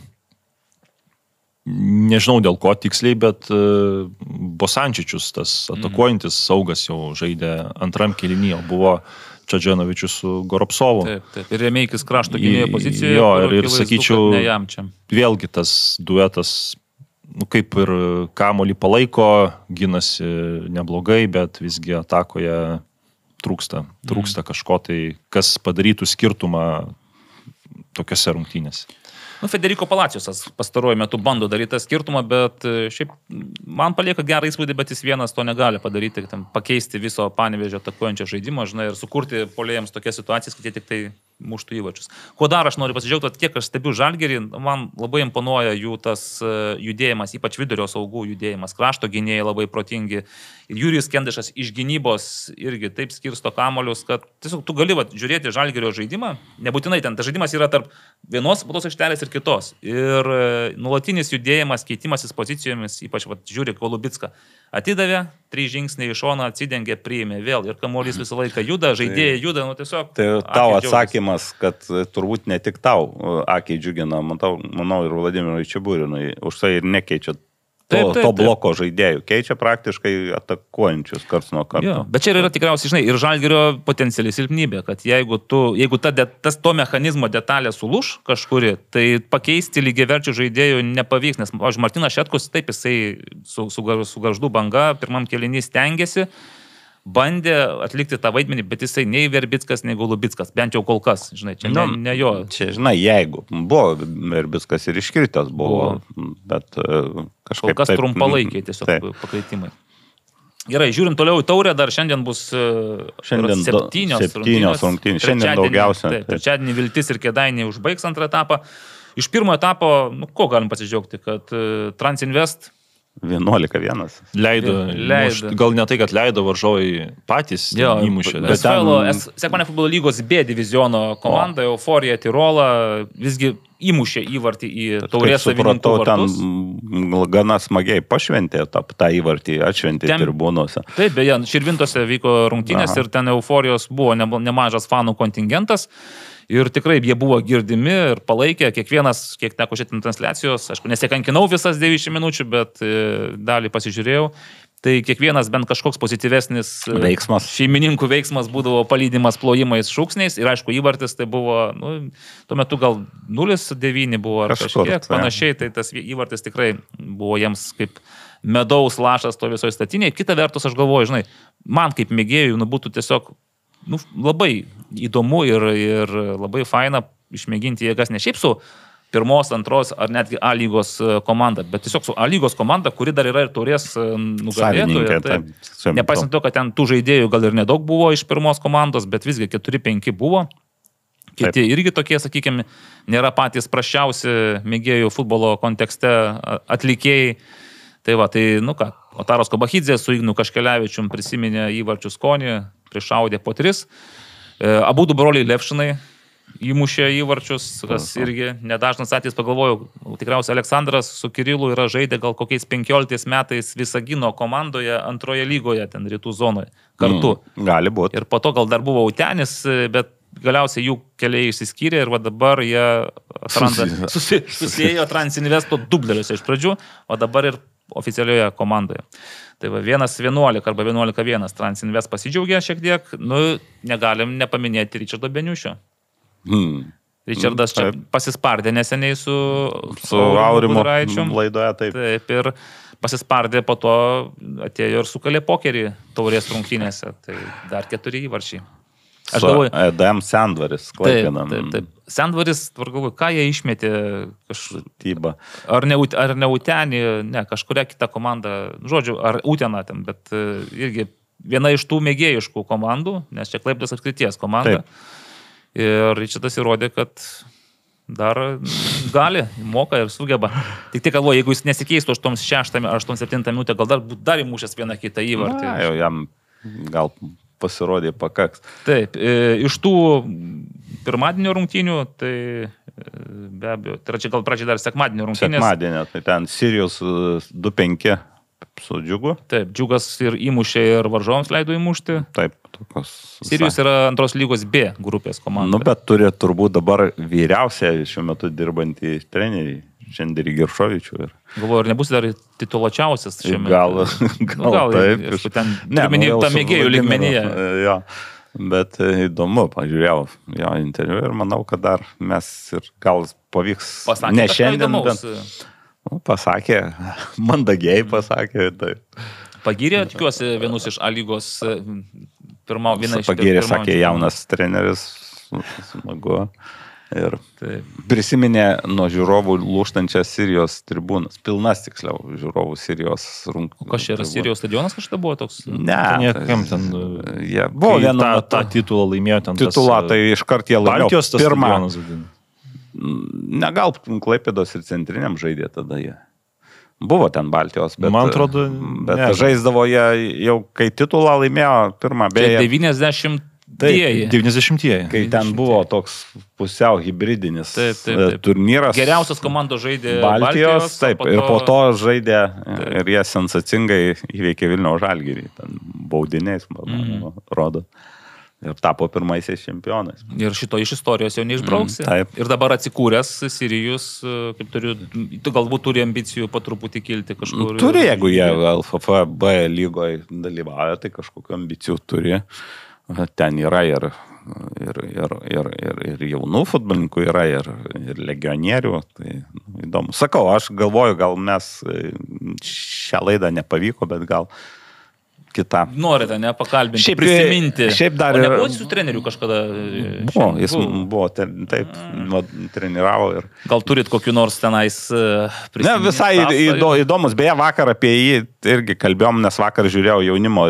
nežinau dėl ko tiksliai, bet Bosančičius, tas atakuojantis saugas jau žaidė antram kėlinyje, buvo Čadženovičius su Goropsovu. Taip. Ir Remeikis krašto gynėjo pozicijoje. Jo, ir sakyčiau, vėlgi tas duetas, kaip ir kamuolį palaiko, ginasi neblogai, bet visgi atakoje trūksta kažko tai, kas padarytų skirtumą tokiose rungtynėse. Federico Palaciosas pastaruoju metu bando daryti tą skirtumą, bet šiaip man palieka gerą įspūdį, bet jis vienas to negali padaryti, pakeisti viso Panevėžio atakuojančio žaidimo, ir sukurti puolėjams tokias situacijas, kad jie tik tai muštų įvarčius. Kuo dar aš noriu pasidžiaugti, kiek aš stebiu Žalgirį, man labai imponuoja jų tas judėjimas, ypač vidurio saugų judėjimas, krašto gynėjai labai protingi. Ir Jurijus Kendišas iš gynybos irgi taip skirsto kamuolius, kad tiesiog tu gali žiūrėti Žalgirio žaidimą, nebūtinai ten, tas žaidimas yra tarp vienos baudos aikštelės ir kitos. Ir nuolatinis judėjimas, keitimasis pozicijomis, ypač žiūri Kolubicką. Atidavė, 3 žingsniai iš šono, atsidengė, priėmė vėl ir kamuolys visą laiką juda, žaidėjai juda, tiesiog... Tai tavo atsakymas, kad turbūt ne tik tau akiai džiugina, manau ir Vladimirui Čiaburinui, už tai ir nekeičia to bloko žaidėjų. Keičia praktiškai atakuojančius karts nuo karto. Jo, bet čia yra tikriausiai, žinai, ir Žalgirio potencialiai silpnybė, kad jeigu to mechanizmo detalė sulūš kažkuri, tai pakeisti lygiaverčių žaidėjų nepavyks, nes, aš Martinas Šetkus, taip, jisai su Gargždų banga pirmam kėlinį stengiasi, bandė atlikti tą vaidmenį, bet jisai nei Verbickas, nei Golubickas, bent jau kol kas, žinai, čia ne jo. Čia, žinai, jeigu buvo Verbickas ir iškritęs buvo, bet kažkaip kol kas trumpalaikiai tiesiog pakeitimai. Gerai, žiūrint toliau į taurę, dar šiandien bus septynios rungtynės. Šiandien daugiausia. Trečiadienį Viltis ir Kėdainiai užbaigs antrą etapą. Iš pirmo etapo, ko galim pasidžiaugti, kad Transinvest 11-1. Leido. Gal ne tai, kad leido varžovai patys įmušė. Sekmane futbolo lygos B diviziono komanda, Euforija Tirola, visgi įmušė įvartį į taurės savininkų vartus. Ten gana smagiai pašventė tą įvartį, atšventė tribūnose. Taip, beje, Širvintose vyko rungtynės ir ten Euforijos buvo nemažas fanų kontingentas. Ir tikrai jie buvo girdimi ir palaikė kiekvienas, kiek teko žiūrėti transliacijos. Aišku, nesikankinau visas 90 minučių, bet dalį pasižiūrėjau. Tai kiekvienas bent kažkoks pozityvesnis šeimininkų veiksmas būdavo palydimas plojimais, šūksniais. Ir aišku, įvartis tai buvo, tuo metu gal 0-9 buvo ar kažkiek panašiai. Tai tas įvartis tikrai buvo jiems kaip medaus lašas to visoje statinėje. Kita vertus, aš galvoju, žinai, man kaip mėgėjui būtų tiesiog labai įdomu ir labai faina išmėginti jėgas ne šiaip su pirmos, antros ar netgi A lygos komanda, bet tiesiog su A lygos komanda, kuri dar yra ir taurės nugalėtoja. Nepaisant to, kad ten tų žaidėjų gal ir nedaug buvo iš pirmos komandos, bet visgi 4-5 buvo. Kiti irgi tokie, sakykime, nėra patys prasčiausi mėgėjų futbolo kontekste atlikėjai. Tai va, Otaras Kobachidzė su Ignu Kaškelevičium prisiminė įvarčių skonį, prišaudė po 3. Abu du broliai Levšinai įmušė įvarčius, kas irgi nedažnas atvejis, pagalvojau, tikriausiai Aleksandras su Kirilu yra žaidę gal kokiais 15 metais Visagino komandoje antroje lygoje, ten rytų zonoje, kartu. Gali būti. Ir po to gal dar buvo Utenis, bet galiausiai jų keliai išsiskyrė ir dabar jie susėjo Transinvesto dubleriuose iš pradžių, o dabar ir oficialioje komandoje. Tai va 1-11 arba 11-1 Transinvest pasidžiaugė šiek tiek, negalim nepaminėti Ričardo Beniušio. Ričardas čia pasispardė neseniai su Aurimo laidoje, taip, ir pasispardė, po to atėjo ir sukalė pokerį taurės rungtynėse, tai dar 4 įvarčiai. Aš galvoju, EDM Sendvaris, Klaipėda. Taip. Sendvaris, galvoju, ką jie išmetė Tyba. Ar ne Utenį, ne, kažkuria kita komanda, žodžiu, ar Utena ten, bet irgi viena iš tų mėgėjiškų komandų, nes čia Klaipėdos apskrities komanda. Taip. Ir šitas įrodė, kad dar gali, moka ir sugeba. Tik galvoju, jeigu jis nesikeistų 86 ar 87 minutę, gal dar įmušęs vieną kitą įvartį. Jau jam gal pasirodė pakaks. Taip, iš tų pirmadienio rungtynių, tai be abejo, tai čia gal pradžiai dar sekmadienio rungtynės. Sekmadienio, tai ten Sirijos 2-5 su Džiugu. Taip, Džiugas ir įmušė ir varžovams leido įmušti. Taip. Sirijos yra antros lygos B grupės komanda. Bet turi turbūt dabar vyriausia šiuo metu dirbantį trenerį, Žandarį Geršovičių. Galvoju, ar nebus dar tituluočiausias šiame? Gal taip. Minėjau tą mėgėjų lygmenyje. Jo, bet įdomu, pažiūrėjau jo interviu ir manau, kad dar mes ir gal pavyks. Pasakė, ne šiandien, bet pasakė, mandagiai pasakė. Taip. Pagyrė, tikiuosi, vienus iš A lygos vieną iš Pagyrė, sakė, jaunas treneris, smagu. Ir prisiminė nuo žiūrovų lūštančią Sirijos tribūnas. Pilnas, tiksliau, žiūrovų Sirijos rungtynių. O kas čia yra Sirijos stadionas kažkada buvo toks? Ne. Niekam ten... Jie buvo vieną tą titulą laimėjo ten. Titulą, tai iškart jie laimėjo. Baltijos tas stadionas. Ne, gal Klaipėdos ir centriniam žaidė tada jie. Buvo ten Baltijos, bet... Man atrodo... Bet žaisdavo jie jau, kai titulą laimėjo pirmą, beje... 90-ieji. Kai ten buvo toks pusiau hybridinis turnyras. Geriausios komandos žaidė Baltijos, taip, ir po to žaidė ir jie sensacingai įveikė Vilniaus Žalgirį, ten baudiniais, rodo. Ir tapo pirmaisiais čempionais. Ir šito iš istorijos jau neišbrauksi. Taip. Ir dabar atsikūręs Sirijus, kaip tu galbūt turi ambicijų po truputį kilti kažkur. Turi, jeigu jie LFF B lygoje dalyvauja, tai kažkokių ambicijų turi. Ten yra ir jaunų futbolininkų yra, ir legionierių. Tai įdomu. Sakau, aš galvoju, gal mes šią laidą nepavyko, bet gal kitą. Norite, ne, pakalbinti, prisiminti. Šiaip dar... O nebuvo su treneriu kažkada? Jis buvo, taip, treniravo ir... Gal turit kokiu nors tenais prisiminti? Ne, visai įdomus. Beje, vakar apie jį irgi kalbėjom, nes vakar žiūrėjau jaunimo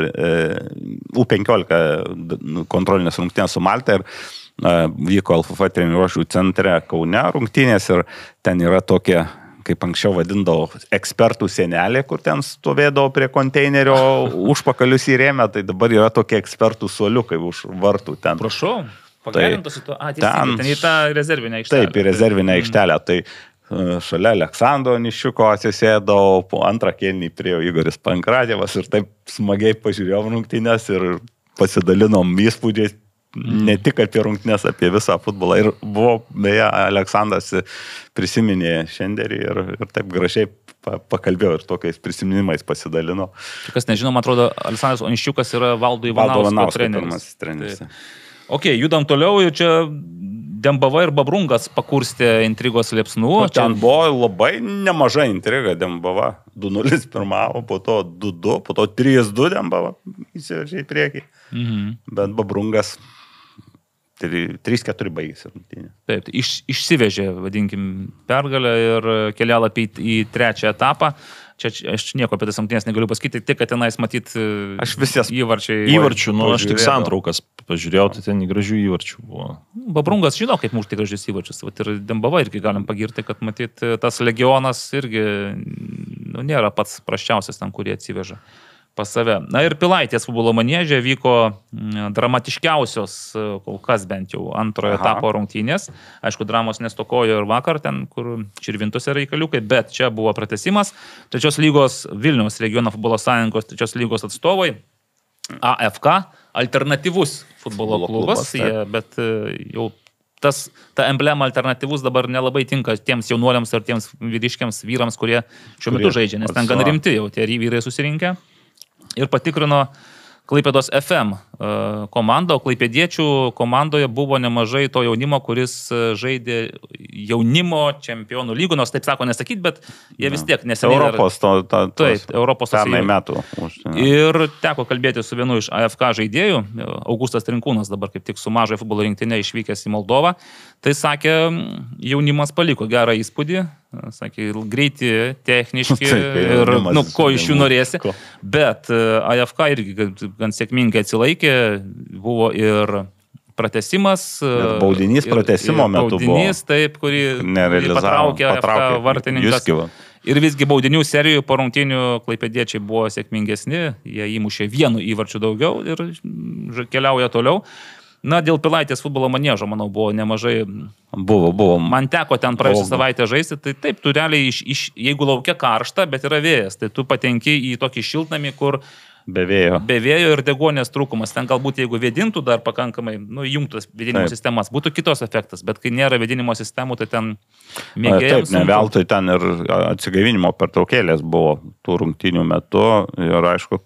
U15 kontrolinės rungtynės su Malta ir vyko LFF treniruočių centre Kaune rungtynės ir ten yra tokie, kaip anksčiau vadindavo, ekspertų senelė, kur ten stovėdavo prie konteinerio, užpakalius įrėmė, tai dabar yra tokie ekspertų suoliukai už vartų ten. Prašau, pagerintos į to, ten į tą rezervinę aikštelę. Taip, į rezervinę aikštelę, tai šalia Aleksandro Niščiuko atsisėdau, po antrą kėlinį priėjo Igoris Pankratėvas ir taip smagiai pažiūrėjom rungtynės ir pasidalinom įspūdžiais. Ne tik apie rungtynės, apie visą futbolą. Ir buvo, beje, Aleksandras prisiminė šiandien ir taip gražiai pakalbėjau ir tokiais prisiminimais pasidalino. Kas nežinoma, atrodo, Aleksandras Oniščiukas yra Valdo Ivanausko treneris. Ok, judam toliau ir čia Dembava ir Babrungas pakurstė intrigos liepsnų. Ten buvo labai nemaža intriga Dembava. 2-0 pirmavo, po to 2-2, po to 3-2 Dembava įsiveržė į priekį. Bet Babrungas 3-4 baigėsi rungtynė. Taip, išsivežė, vadinkim, pergalę ir kelialapį į trečią etapą. Čia aš nieko apie tas rungtynės negaliu pasakyti, tik kad tenais matyt įvarčių, aš tik santraukas pažiūrėjau, tai ten gražių įvarčių buvo. Babrungas žino, kaip mušti gražius įvarčius. Vat ir Dembava irgi galim pagirti, kad matyt tas legionas irgi nėra pats prasčiausias ten, kurie atsiveža pas save. Na ir Pilaitės futbolo manieže vyko dramatiškiausios, kol kas bent jau, antrojo etapo rungtynės. Aišku, dramos nestokojo ir vakar ten, kur Čirvintose reikaliukai, bet čia buvo pratęsimas. Trečios lygos Vilniaus regiono futbolo sąjungos trečios lygos atstovai, AFK, alternatyvus futbolo klubas, bet jau ta emblema alternatyvus dabar nelabai tinka tiems jaunuoliams ar tiems vyriškiams vyrams, kurie šiuo metu žaidžia, nes ten gan rimti jau tie vyrai susirinkę. Ir patikrino Klaipėdos FM komandą, o klaipėdiečių komandoje buvo nemažai to jaunimo, kuris žaidė jaunimo čempionų lygų, nors taip sako nesakyti, bet jie vis tiek neseniai... Europos metų. Ir teko kalbėti su vienu iš AFK žaidėjų, Augustas Trinkūnas, dabar kaip tik su mažojo futbolo rinktinė išvykęs į Moldovą. Tai sakė, jaunimas paliko gerą įspūdį, sakė, greiti, techniški ir ko iš jų norėsi. Bet AFK irgi gan sėkmingai atsilaikė, buvo ir pratęsimas. Baudinys pratęsimo metu buvo. Baudinys, taip, kurį patraukė AFK vartininkas. Ir visgi baudinių serijų po rungtynių klaipėdiečiai buvo sėkmingesni, jie įmušė vienu įvarčiu daugiau ir keliauja toliau. Na, dėl Pilaitės futbolo maniežo, manau, buvo nemažai. Buvo. Man teko ten praėjusią savaitę žaisti, tai taip, tu realiai, jeigu laukia karšta, bet yra vėjas, tai tu patenki į tokį šiltnamį, kur be vėjo ir deguonies trūkumas. Ten galbūt, jeigu vėdintų dar pakankamai, įjungtas vėdinimo sistemas, būtų kitos efektas, bet kai nėra vėdinimo sistemų, tai ten mėgėjams... Taip, ne veltui ten ir atsigaivinimo pertraukėlės buvo tų rungtynių metu ir aišku,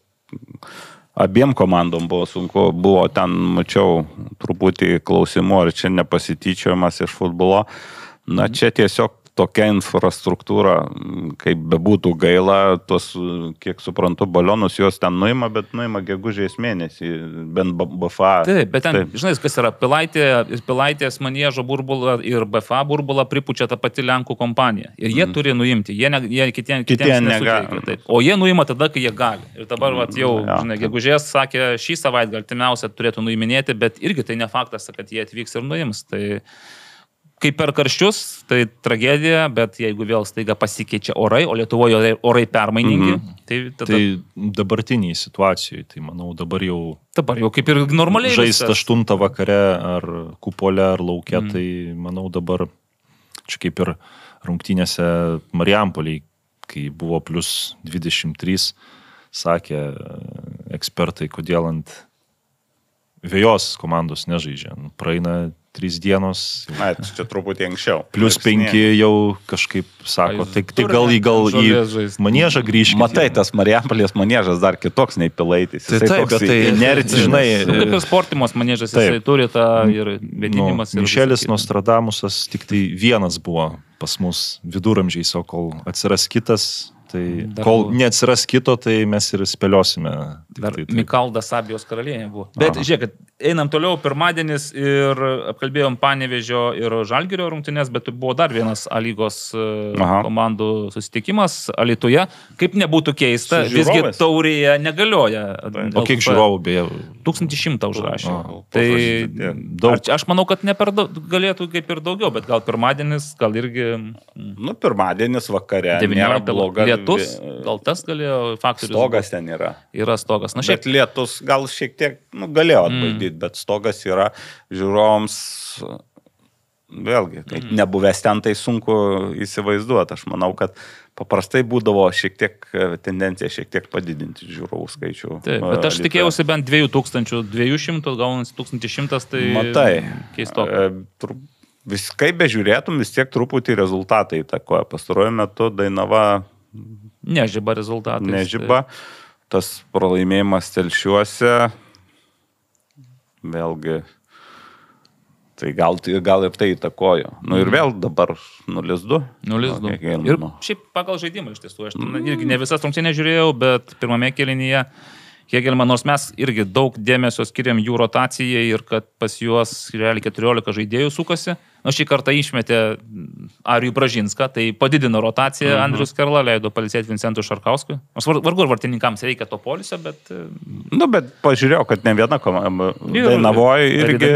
abiem komandom buvo sunku, buvo ten, mačiau, truputį klausimų, ar čia nepasityčiojimas iš futbolo. Na, čia tiesiog tokia infrastruktūra, kaip bebūtų gaila, tuos, kiek suprantu, balionus juos ten nuima, bet nuima gegužės mėnesį, bent BFA. Taip, bet ten, žinai, kas yra, Pilaitės maniežo burbulą ir BFA burbulą pripučia ta pati Lenkų kompanija. Ir jie turi nuimti, jie kitiems nesuteikė. O jie nuima tada, kai jie gali. Ir dabar jau, žinai, gegužės sakė, šį savaitę gal timiausia turėtų nuiminėti, bet irgi tai ne faktas, kad jie atvyks ir nuims. Tai kaip per karščius, tai tragedija, bet jeigu vėl staiga pasikeičia orai, o Lietuvoje orai permainingi, tai dabartiniai situacijai, tai manau dabar jau kaip ir normaliai žaist 8 vakare ar kupole ar lauke, tai manau dabar čia kaip ir rungtynėse Mariampoliai, kai buvo plus 23, sakė ekspertai, kodėl ant vėjos komandos nežaidžia. Praeina 3 dienos. Na, čia truputį anksčiau. Plus 5 jau kažkaip sako, tai gal į maniežą grįžti. Matai, tas Marijampolės maniežas dar kitoks nei Pilaitis. Taip, bet tai inercija, žinai. Kaip ir sportimos maniežas, jisai turi tą ir vėdinimas. Mišelis Nostradamusas tik tai vienas buvo pas mus viduramžiais, o kol atsiras kitas, tai kol neatsiras kito, tai mes ir spėliosime. Mikalda Sabijos karalienė buvo. Bet žiūrėk, einam toliau, pirmadienis ir apkalbėjom Panevėžio ir Žalgirio rungtynės, bet buvo dar vienas A lygos komandų susitikimas Alytuje. Kaip nebūtų keista, visgi taurėje negalioja. O kiek žiūrovų beje? 1100 užrašė. Tai aš manau, kad ne per daug, galėtų kaip ir daugiau, bet gal pirmadienis, gal irgi... Nu, pirmadienis vakare. Nėra bloga. Lietus, gal tas galėjo faktorius. Stogas ten yra. Yra stogas. Na, bet lietus gal šiek tiek galėjo atbaidyti, bet stogas yra žiūrovams, vėlgi, nebuvęs ten, tai sunku įsivaizduoti. Aš manau, kad paprastai būdavo šiek tiek tendencija šiek tiek padidinti žiūrovų skaičių. Taip, bet aš tikėjausi bent 2200, gaunasi 1100, tai matai, keistoka. Kaip bežiūrėtum, vis tiek truputį rezultatai įtakoja. Pastaruoju metu Dainava nežiba rezultatais. Nežiba. Tas pralaimėjimas Telšiuose, vėlgi, tai gal ir tai įtakojo. Nu ir vėl dabar 0-2. 0-2. Ir šiaip pagal žaidimą iš tiesų. Aš irgi ne visas rungtynes žiūrėjau, bet pirmame kėlinyje Hegelman, nors mes irgi daug dėmesio skiriam jų rotacijai ir kad pas juos realiai 14 žaidėjų sukasi. Nu, šį kartą išmetė Arijų Bražinską, tai padidino rotaciją. Andrius Kerla leido pailsėti Vincentui Šarkauskui. Nors vargu ar vartininkams reikia to poilsio, bet... Nu, bet pažiūrėjau, kad ne viena komanda Dainavoje irgi...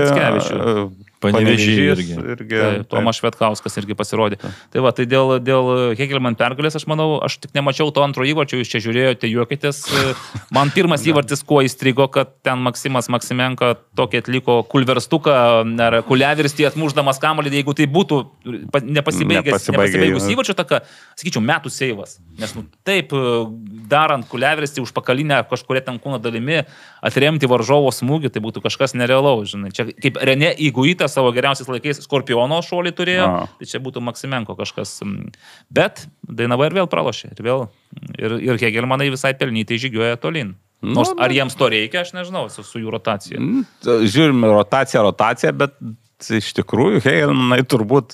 Panevėžys irgi. Tomas Švetkauskas irgi pasirodė. Tai va, tai dėl Hegelman pergalės, aš manau, aš tik nemačiau to antro įvarčio, jūs čia žiūrėjote, juokitės. Man pirmas įvartis kuo įstrigo, kad ten Maksimas Maksimenko tokį atliko kulverstuką, ar kuliavirstį atmuždamas kamuolį, jeigu tai būtų nepasibaigus įvarčio, taka, sakyčiau, metų seivas. Nes taip, darant kuliavirstį užpakalinę kažkuria ten kūno dalimi, atremti varžovo smūgį, tai būtų kažkas nerealaus, žinai. Čia kaip Renė Iguita savo geriausiais laikais Skorpiono šuolį turėjo, tai čia būtų Maksimenko kažkas. Bet Dainava ir vėl pralošė. Ir Hegelmanai visai pelnytai žygioja tolin. Nors ar jiems to reikia, aš nežinau, su jų rotacija. Žiūrime, rotacija, bet iš tikrųjų Hegelmanai turbūt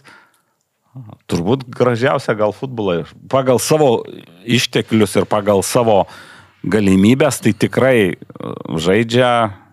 gražiausia gal futbolą. Pagal savo išteklius ir pagal savo galimybės, tai tikrai žaidžia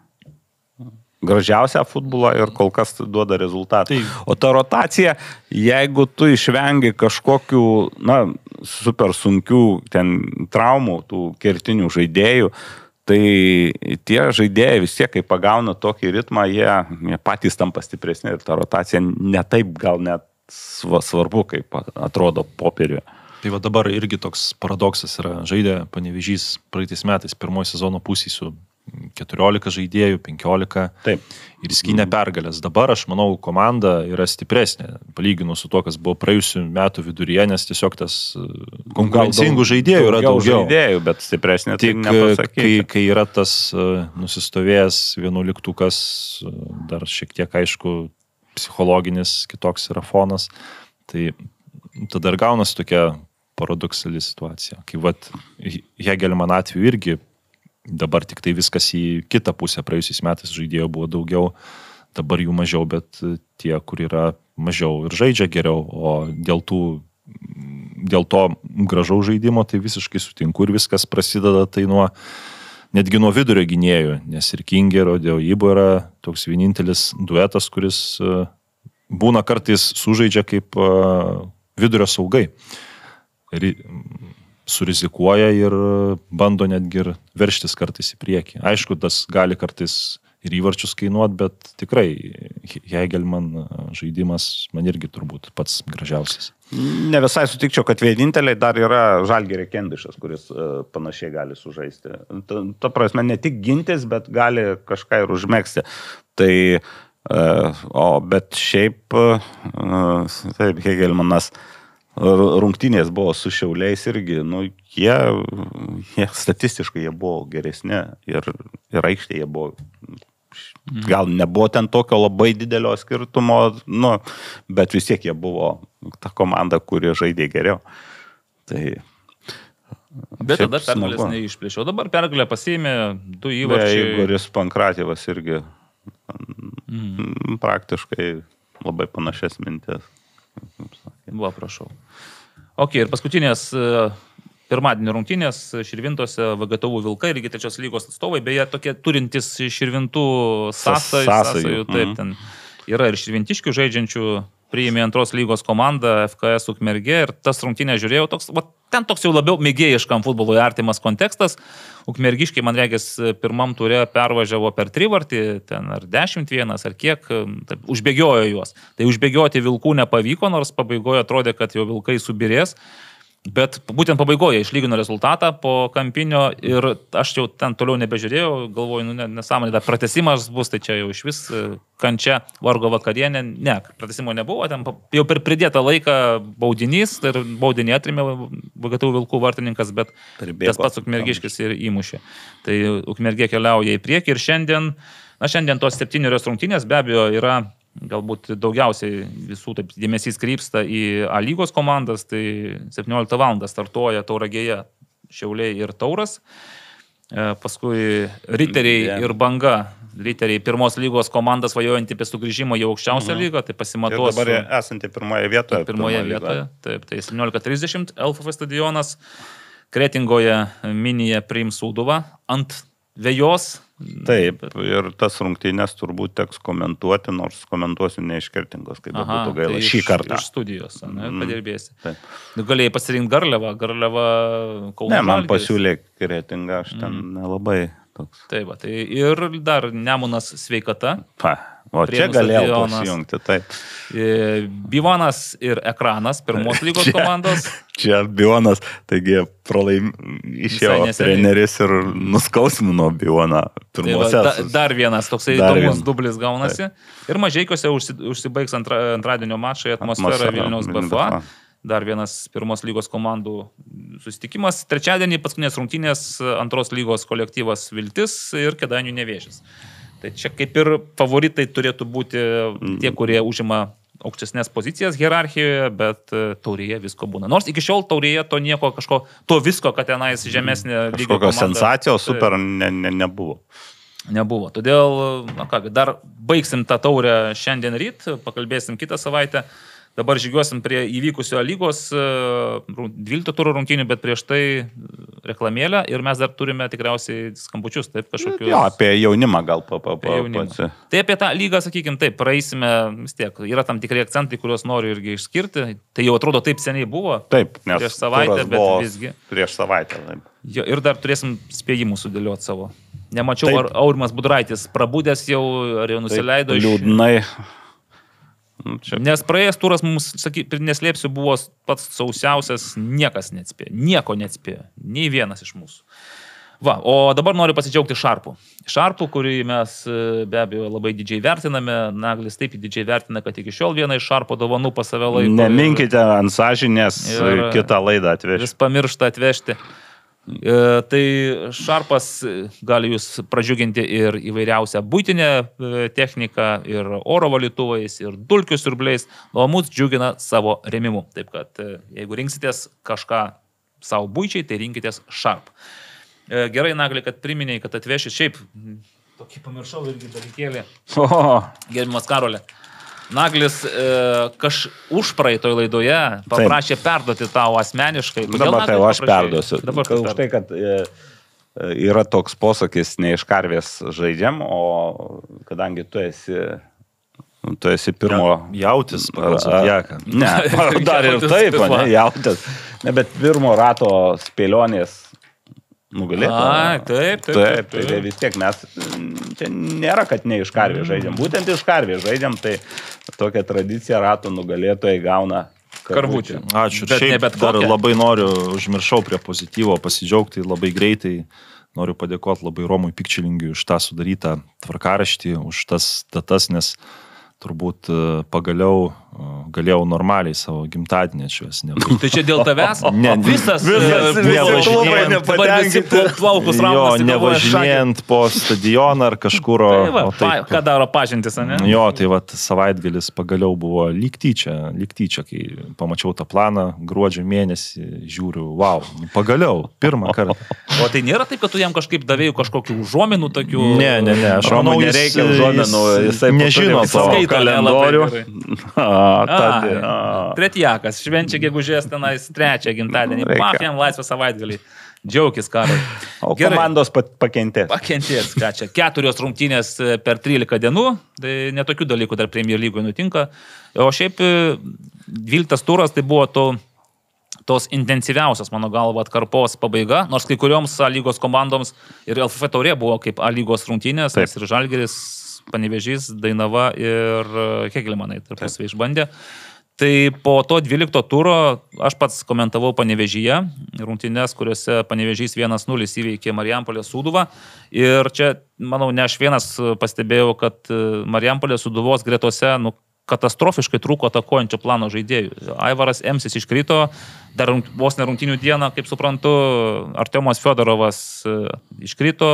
gražiausią futbolą ir kol kas duoda rezultatą. O ta rotacija, jeigu tu išvengi kažkokių, super sunkių ten traumų, tų kertinių žaidėjų, tai tie žaidėjai vis tiek, kai pagauna tokį ritmą, jie patys tampa stipresni ir ta rotacija netaip gal net svarbu, kaip atrodo popieriuje. Tai va dabar irgi toks paradoksas yra. Žaidė Panevėžys praeitais metais pirmojo sezono pusėj su 14 žaidėjų, 15. Taip. Ir skynė pergalės. Dabar, aš manau, komanda yra stipresnė, palyginus su to, kas buvo praėjusių metų viduryje, nes tiesiog tas konkurencingų žaidėjų yra daugiau. Žaidėjų, bet stipresnė tai nepasakyti. Kai yra tas nusistovėjęs 11-ukas, dar šiek tiek, aišku, psichologinis kitoks yra fonas, tai tada ir gaunas tokia paradoksali situacija. Kai vat Hegelman atveju irgi dabar tik tai viskas į kitą pusę, praėjusiais metais žaidėjų buvo daugiau, dabar jų mažiau, bet tie, kur yra mažiau ir žaidžia geriau, o dėl to gražaus žaidimo tai visiškai sutinku ir viskas prasideda tai netgi nuo vidurio gynėjų, nes ir Kingerio, Dioibo yra toks vienintelis duetas, kuris būna kartais sužaidžia kaip vidurio saugai. Ir surizikuoja ir bando netgi ir verštis kartais į priekį. Aišku, tas gali kartais ir įvarčius kainuoti, bet tikrai Hegelman žaidimas man irgi turbūt pats gražiausias. Ne visai sutikčiau, kad vieninteliai dar yra Žalgirio Kendišas, kuris panašiai gali sužaisti. Ta prasme, ne tik gintis, bet gali kažką ir užmegzti. Tai, bet šiaip, taip, Hegelmanas rungtynės buvo su Šiauliais irgi, jie statistiškai jie buvo geresni ir aikštėje jie buvo Gal nebuvo ten tokio labai didelio skirtumo, nu, bet vis tiek jie buvo ta komanda, kuri žaidė geriau. Tai... Bet tada pergalės neišplėšiau. Dabar pergalę pasiėmė 2 įvarčiai. Igoris Pankratyvas irgi praktiškai labai panašias mintis. Va, prašau. Ok, ir paskutinės pirmadienio rungtynės Širvintose VGTU Vilkai, irgi 3 lygos atstovai, beje, tokie turintys Širvintų sąsajų. Taip, ten yra ir širvintiškių žaidžiančių, priėmė 2 lygos komandą FKS Ukmergė ir tas rungtynės žiūrėjau, ten toks jau labiau mėgėjiškam futbolui artimas kontekstas. Ukmergiškiai, man regis, pirmam turė pervažiavo per 3 vartį, ten ar 10-1, ar kiek, taip, užbėgiojo juos. Tai užbėgioti Vilkų nepavyko, nors pabaigoje atrodė, kad jau Vilkai subirės. Bet būtent pabaigoje išlygino rezultatą po kampinio ir aš jau ten toliau nebežiūrėjau, galvoju, nesąmonė, dar pratesimas bus, tai čia jau iš vis kančia vargo vakarienė. Ne, pratesimo nebuvo, ten jau per pridėtą laiką baudinys, ir baudinį atrimė VGTU Vilkų vartininkas, bet tas pats Ukmergiškis ir įmušė. Tai Ukmergė keliauja į priekį ir šiandien tos 7 rungtynės be abejo yra galbūt daugiausiai visų taip dėmesys krypsta į A lygos komandas, tai 17 val. Startuoja Tauragėje Šiauliai ir Tauras, paskui Riteriai ir Banga. Riteriai 1 lygos komandas svajojantį apie sugrįžimą į aukščiausią lygą, tai pasimatuos. Ir dabar esantį pirmoje vietoje. Pirmoje vietoje, taip, tai 17:30 LFF stadionas, Kretingoje Minija priims Sūduvą ant vejos. Taip, ir tas rungtynės turbūt teks komentuoti, nors komentuosiu ne iš Kretingos, kaip būtų gaila, tai šį kartą. Iš studijos, padirbėsi. Galėjai pasirinkti Garliavą Kauno. Ne, man pasiūlė Kretingą, aš ten nelabai toks. Taip, tai ir dar Nemunas Sveikata. O čia galėjau pasijungti, taip. Bivonas ir Ekranas, 1 lygos komandos. Čia Bivonas, taigi išėjo treneris ir nuskausmino Bivoną pirmosios. Dar vienas toksai įdomus dublis gaunasi. Ir Mažeikiuose užsibaigs antradienio mačai Atmosfera Vilniaus BFA. Dar vienas 1 lygos komandų susitikimas. Trečiadienį paskutinės rungtynės 2 lygos kolektyvas Viltis ir Kėdainių Nevėžis. Tai čia kaip ir favoritai turėtų būti tie, kurie užima aukštesnės pozicijas hierarchijoje, bet Taurėje visko būna. Nors iki šiol Taurėje to nieko to visko, kad tenais žemesnė lygio komanda. Kažkokios sensacijos super nebuvo. Nebuvo. Todėl, dar baigsim tą Taurę šiandien ryt, pakalbėsim kitą savaitę. Dabar žygiuosim prie įvykusio lygos 12 turų rungtynių, bet prieš tai reklamėlę ir mes dar turime tikriausiai skambučius, taip, kažkokius. Jo, apie jaunimą gal Tai apie tą lygą, sakykime, taip, praeisime, vis tiek, yra tam tikri akcentai, kuriuos noriu irgi išskirti. Tai jau atrodo taip seniai buvo. Taip, nes prieš savaitę, bet visgi. Prieš savaitę, taip. Jo, ir dar turėsim spėjimų sudėlioti savo. Nemačiau, ar Aurimas Budraitis prabudęs jau, ar jau nusileido iš... Liūdnai. Nes praėjęs turas mums, neslėpsiu, buvo pats sausiausias, niekas neatspėjo, nieko neatspėjo, nei vienas iš mūsų. Va, o dabar noriu pasidžiaugti Šarpu. Šarpu, kurį mes be abejo labai didžiai vertiname, Naglis taip didžiai vertina, kad iki šiol vieną iš Šarpo dovanų pas save laiko. Neminkite ant sąžinės, kitą laidą atvežti. Vis pamiršta atvežti. Tai Šarpas gali jūs pradžiuginti ir įvairiausią būtinę techniką, ir oro valytuvais, ir dulkių siurbliais, o mus džiugina savo rėmimu. Taip kad jeigu rinksitės kažką savo būčiai, tai rinkitės Šarp. Gerai, Nagli, kad priminėjai, kad atvešit. Šiaip, tokį pamiršau irgi dalykėlį. Gerbiamas Karolė. Naglis užpraeitoj laidoje paprašė perduoti tau asmeniškai. Dabar tai aš perduosiu. Už tai, kad yra toks posakis, ne iš karvės žaidžiam, o kadangi tu esi pirmo... Jautis pagal zodiaką. Ne, dar ir taip, ne, jautis. Ne, bet pirmo rato spėlionės nugalėtų. Taip. Tai vis tiek mes, čia nėra, kad ne iš karvės žaidžiam. Būtent iš karvės žaidžiam, tai tokia tradicija rato nugalėtojai gauna karvučių. Ačiū. Šiaip dar labai noriu, užmiršau prie pozityvo pasidžiaugti labai greitai. Noriu padėkoti labai Romui Pikčilingiui už tą sudarytą tvarkaraštį, už tas datas, nes turbūt pagaliau galėjau normaliai savo gimtadienį atšvęsti. Tai čia dėl tavęs? Ne, visas klubai nepatenkinti. Plaukus jo, raunasi, nevažinėjant po stadioną ar kažkur. Ką daro pažintis, ne? Jo, tai vat savaitgalis pagaliau buvo lyg tyčia, kai pamačiau tą planą, gruodžio mėnesį, žiūriu, wow, pagaliau, pirmą kartą. O tai nėra taip, kad tu jam kažkaip davėjai kažkokių užuominų tokių? Ne, aš manau, nereikia užuominų, jisai nežino to kalendorių. Tretjakas, švenčia gegužės tenais 3 gimtadienį, jam laisvą savaitgalį. Džiaukis, karai. O komandos pakentės. Pakentės, ką čia. 4 rungtynės per 13 dienų, tai netokių dalykų dar Premier lygoje nutinka. O šiaip 12 turas tai buvo tos intensyviausios, mano galva, atkarpos pabaiga, nors kai kurioms A lygos komandoms ir LFF taurė buvo kaip A lygos rungtynės, nes ir Žalgiris, Panevėžys, Dainava ir Hegelmanai tarpusavy išbandė. Tai po to 12 turo aš pats komentavau Panevėžyje, rungtynės, kuriuose Panevėžys 1-0 įveikė Marijampolės Sūduvą. Ir čia, manau, ne aš vienas pastebėjau, kad Marijampolės Sūduvos gretose katastrofiškai trūko atakuojančio plano žaidėjų. Aivaras Emsis iškrito, dar vos ne rungtynių dieną, kaip suprantu, Artiomas Fiodorovas iškrito.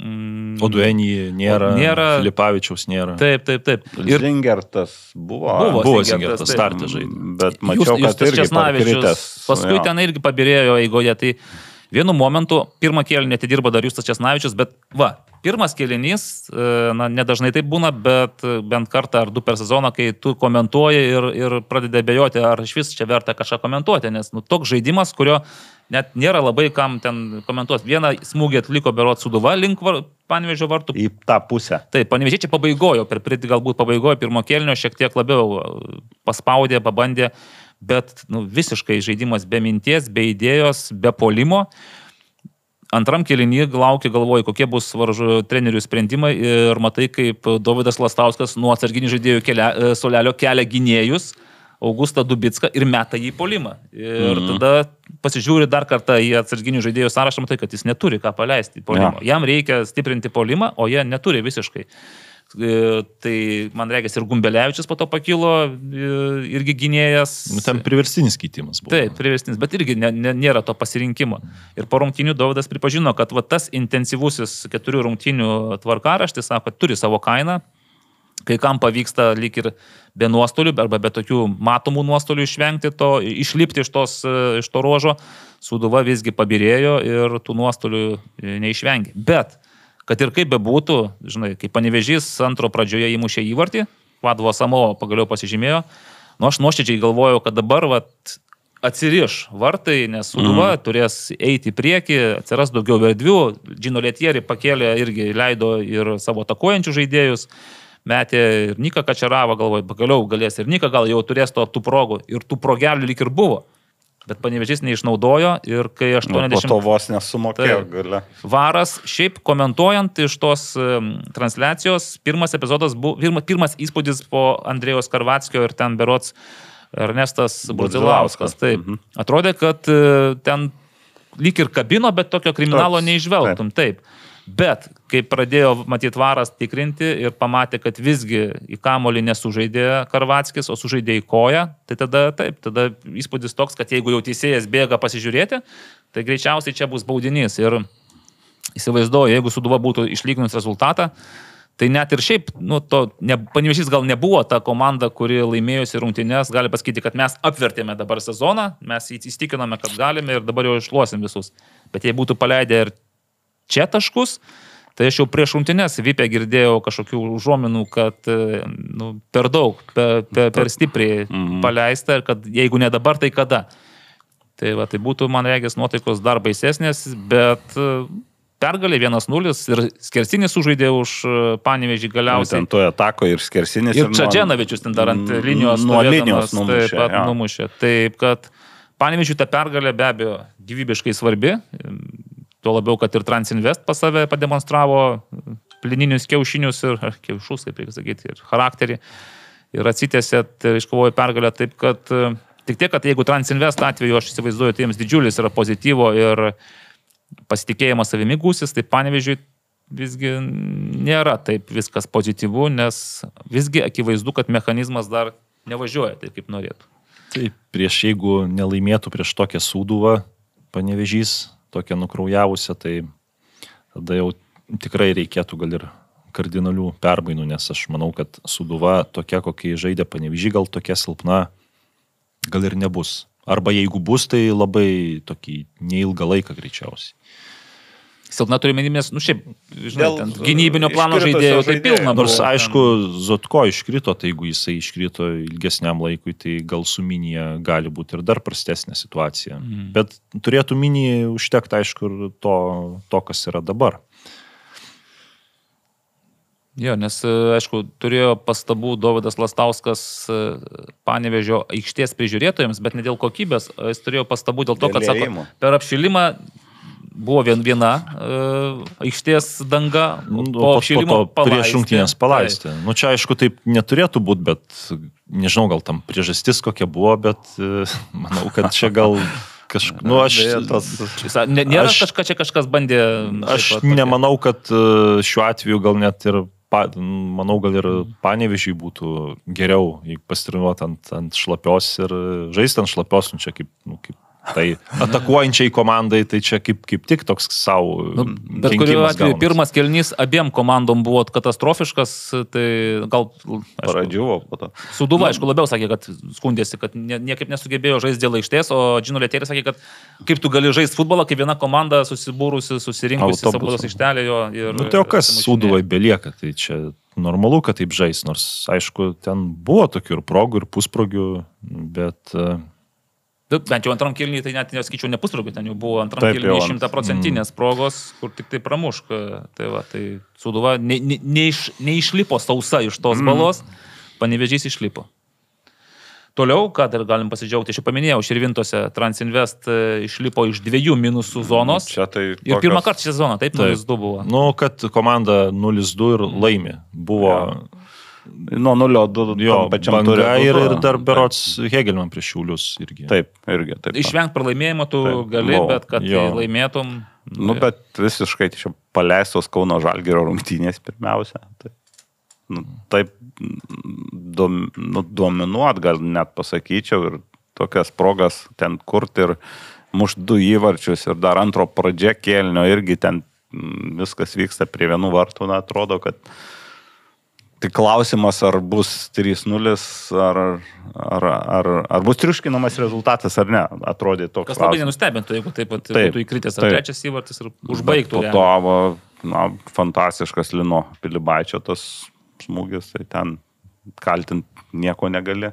Oduenį nėra, Filipavičiaus nėra. Taip. Ir Zingertas buvo Zingertas startė žaidė. Bet mačiau, kad irgi pakritęs. Paskui ten irgi pabirėjo eigoje. Tai vienu momentu, pirmą kėlinį atidirbo dar Justas Česnavičius, bet pirmas kėlinys, nedažnai taip būna, bet bent kartą ar 2 per sezoną, kai tu komentuoji ir pradedi abejoti, ar iš vis čia verta kažką komentuoti, nes toks žaidimas, kurio net nėra labai kam ten komentuoti. Vieną smūgį atliko berods Sūduva link Panevėžio vartų. Į tą pusę. Taip, Panevėžiečiai pabaigojo, galbūt pabaigojo pirmo kėlinio, šiek tiek labiau paspaudė, pabandė, bet visiškai žaidimas be minties, be idėjos, be puolimo. Antram kėlinį laukia, galvoju, kokie bus trenerių sprendimai ir matai, kaip Dovydas Lastauskas nuo atsarginių žaidėjų suolelio kelia gynėjus, Augustą Dubicką ir meta jį į puolimą. Ir tada pasižiūri dar kartą į atsarginių žaidėjų sąrašą, matai, kad jis neturi ką paleisti į puolimą. Jam reikia stiprinti puolimą, o jie neturi visiškai. Tai man reikia ir Gumbelevičius po to pakilo, irgi gynėjas. Ten priverstinis keitimas buvo. Taip, priverstinis, bet irgi nėra to pasirinkimo. Ir po rungtynių Dovydas pripažino, kad tas intensyvusis 4 rungtynių tvarkaraštis, sako, turi savo kainą. Kai kam pavyksta lyg ir be nuostolių, arba be tokių matomų nuostolių išlipti iš to ruožo, Sūduva visgi pabirėjo ir tų nuostolių neišvengė. Bet kad ir kaip bebūtų, žinai, kai Panevėžys antro pradžioje įmušė įvartį, Vadovo Samovo pagaliau pasižymėjo, aš nuoširdžiai galvojau, kad dabar atsiriš vartai, nes Sūduva turės eiti į priekį, atsiras daugiau erdvių, Gino Letieri pakėlė irgi, leido ir savo atakuojančių žaidėjus, metė ir Niką Kačeravą, galvoju, pagaliau galės ir Niką gal jau turės tų progų ir tų progelių lyg ir buvo. Bet Panevėžys neišnaudojo ir kai 80... Po to vos nesumokėjo gale. Varas, šiaip komentuojant iš tos transliacijos, pirmas įspūdis po Andrėjos Karvatskio ir ten berods Ernestas Burdzilauskas. Taip. Atrodė, kad ten lyg ir kabino, bet tokio kriminalo neižvelgtum. Taip. Bet kai pradėjo matyti Varas tikrinti ir pamatė, kad visgi į kamuolį nesužaidė Karvatskis, o sužaidė į koją, tai tada įspūdis toks, kad jeigu jau teisėjas bėga pasižiūrėti, tai greičiausiai čia bus baudinys. Ir įsivaizduoju, jeigu Sūduva būtų išlyginus rezultatą, tai net ir šiaip, Panevėžys gal nebuvo ta komanda, kuri laimėjusi rungtynes, gali pasakyti, kad mes apvertėme dabar sezoną, mes įstikinome, kad galime ir dabar jau iššluosim visus. Bet jei būtų paleidę ir čia taškus, tai aš jau prieš rungtynes Vipė girdėjau kažkokių užuominų, kad per daug, per stipriai paleista ir kad jeigu ne dabar, tai kada. Tai būtų, man regis, nuotaikos dar baisesnės, bet pergalė 1-0 ir Skersinis sužaidė už Panevėžį galiausiai. Ten toje atako ir Skersinis. Ir Čadženovičius ten dar ant linijos numušė. Taip, kad Panevėžiui ta pergalė be abejo gyvybiškai svarbi. Tuo labiau, kad ir Transinvest pas save pademonstravo plininius kiaušinius ir kiaušus, kaip reikia sakyti, ir charakterį. Ir atsitėsė, tai iškovojo pergalę taip, kad tik tiek, kad jeigu Transinvest atveju, aš įsivaizduoju, tai jiems didžiulis yra pozityvo ir pasitikėjimas savimi gūsis, tai Panevėžiui visgi nėra taip viskas pozityvu, nes visgi akivaizdu, kad mechanizmas dar nevažiuoja taip, kaip norėtų. Taip, jeigu nelaimėtų prieš tokią Sūduvą Panevėžys, tokią nukraujavusią, tai tada jau tikrai reikėtų gal ir kardinalių permainų, nes aš manau, kad Sūduva tokia, kokia žaidė Panevėžį, gal tokia silpna, gal ir nebus. Arba jeigu bus, tai labai tokį neilgą laiką greičiausiai. Silpna turi minimės, šiaip, žinai, gynybinio plano žaidėjų tai pilna. Nors, aišku, Zotko iškrito, tai jeigu jisai iškrito ilgesniam laikui, tai gal su Minija gali būti ir dar prastesnė situacija. Bet turėtų Minijai užtekti, aišku, ir to, kas yra dabar. Jo, nes, aišku, turėjo pastabų Dovydas Lastauskas Panevėžio aikštės prižiūrėtojams, bet ne dėl kokybės, jis turėjo pastabų dėl to, kad, sako, per apšilimą buvo viena aikštės danga, po apšilimo prieš rungtynės palaisti. Čia, aišku, taip neturėtų būti, bet nežinau, gal tam priežastis kokia buvo, bet manau, kad čia gal nėra kažkas bandė. Aš nemanau, kad šiuo atveju gal net ir manau, gal ir Panevėžiui būtų geriau, jeigu pasitreniruoti ant šlapios ir žaisti ant šlapios, čia kaip tai atakuojančiai komandai, tai čia kaip tik toks savo. Bet kuriuo atveju pirmas kėlinys abiem komandom buvo katastrofiškas, tai gal pradžiuvo po to. Sūduva, aišku, labiau sakė, kad skundėsi, kad niekaip nesugebėjo žaisti dėl aikštės, o Džino Letėris sakė, kad kaip tu gali žaisti futbolą, kai viena komanda susibūrusi, susirinkusi Sabodos aikštelėje. Tai o kas Sūduvai belieka, tai čia normalu, kad taip žais, nors aišku, ten buvo tokių ir progų, ir pusprogių, bet bent jau antram kėlinį, tai net nesakyčiau ne pusprogį, ten jau buvo antram kėlinį 100% progos, kur tik tai pramušk. Tai Sūduva neišlipo sausa iš tos balos, Panevėžys išlipo. Toliau, ką dar galim pasidžiaugti, aš jau paminėjau, Širvintose Transinvest išlipo iš 2 minusų zonos. Ir pirmą kartą šią zoną, taip, 0-2 buvo. Kad komanda 0-2 ir laimi. Buvo nuo 0-2 pačiam turė. Ir dar berods Hegelman prieš Šiaulius irgi. Taip, irgi. Išvengt pralaimėjimo tu gali, bet kad laimėtum. Bet visiškai čia paleistos Kauno Žalgirio rungtynės pirmiausia. Taip dominuot, gal net pasakyčiau, ir tokias progas ten kurti ir mušt 2 įvarčius ir dar antro pradžia kėlinio irgi ten viskas vyksta prie 1 vartų, atrodo, kad tai klausimas, ar bus 3-0, ar bus triuškinamas rezultatas, ar ne, atrodė toks. Kas labai nenustebintų, jeigu taip pat būtų įkritęs ar trečias įvartis ir užbaigtų. Po to, fantastiškas Lino Pilibaičio tas smūgis, tai ten kaltint nieko negali.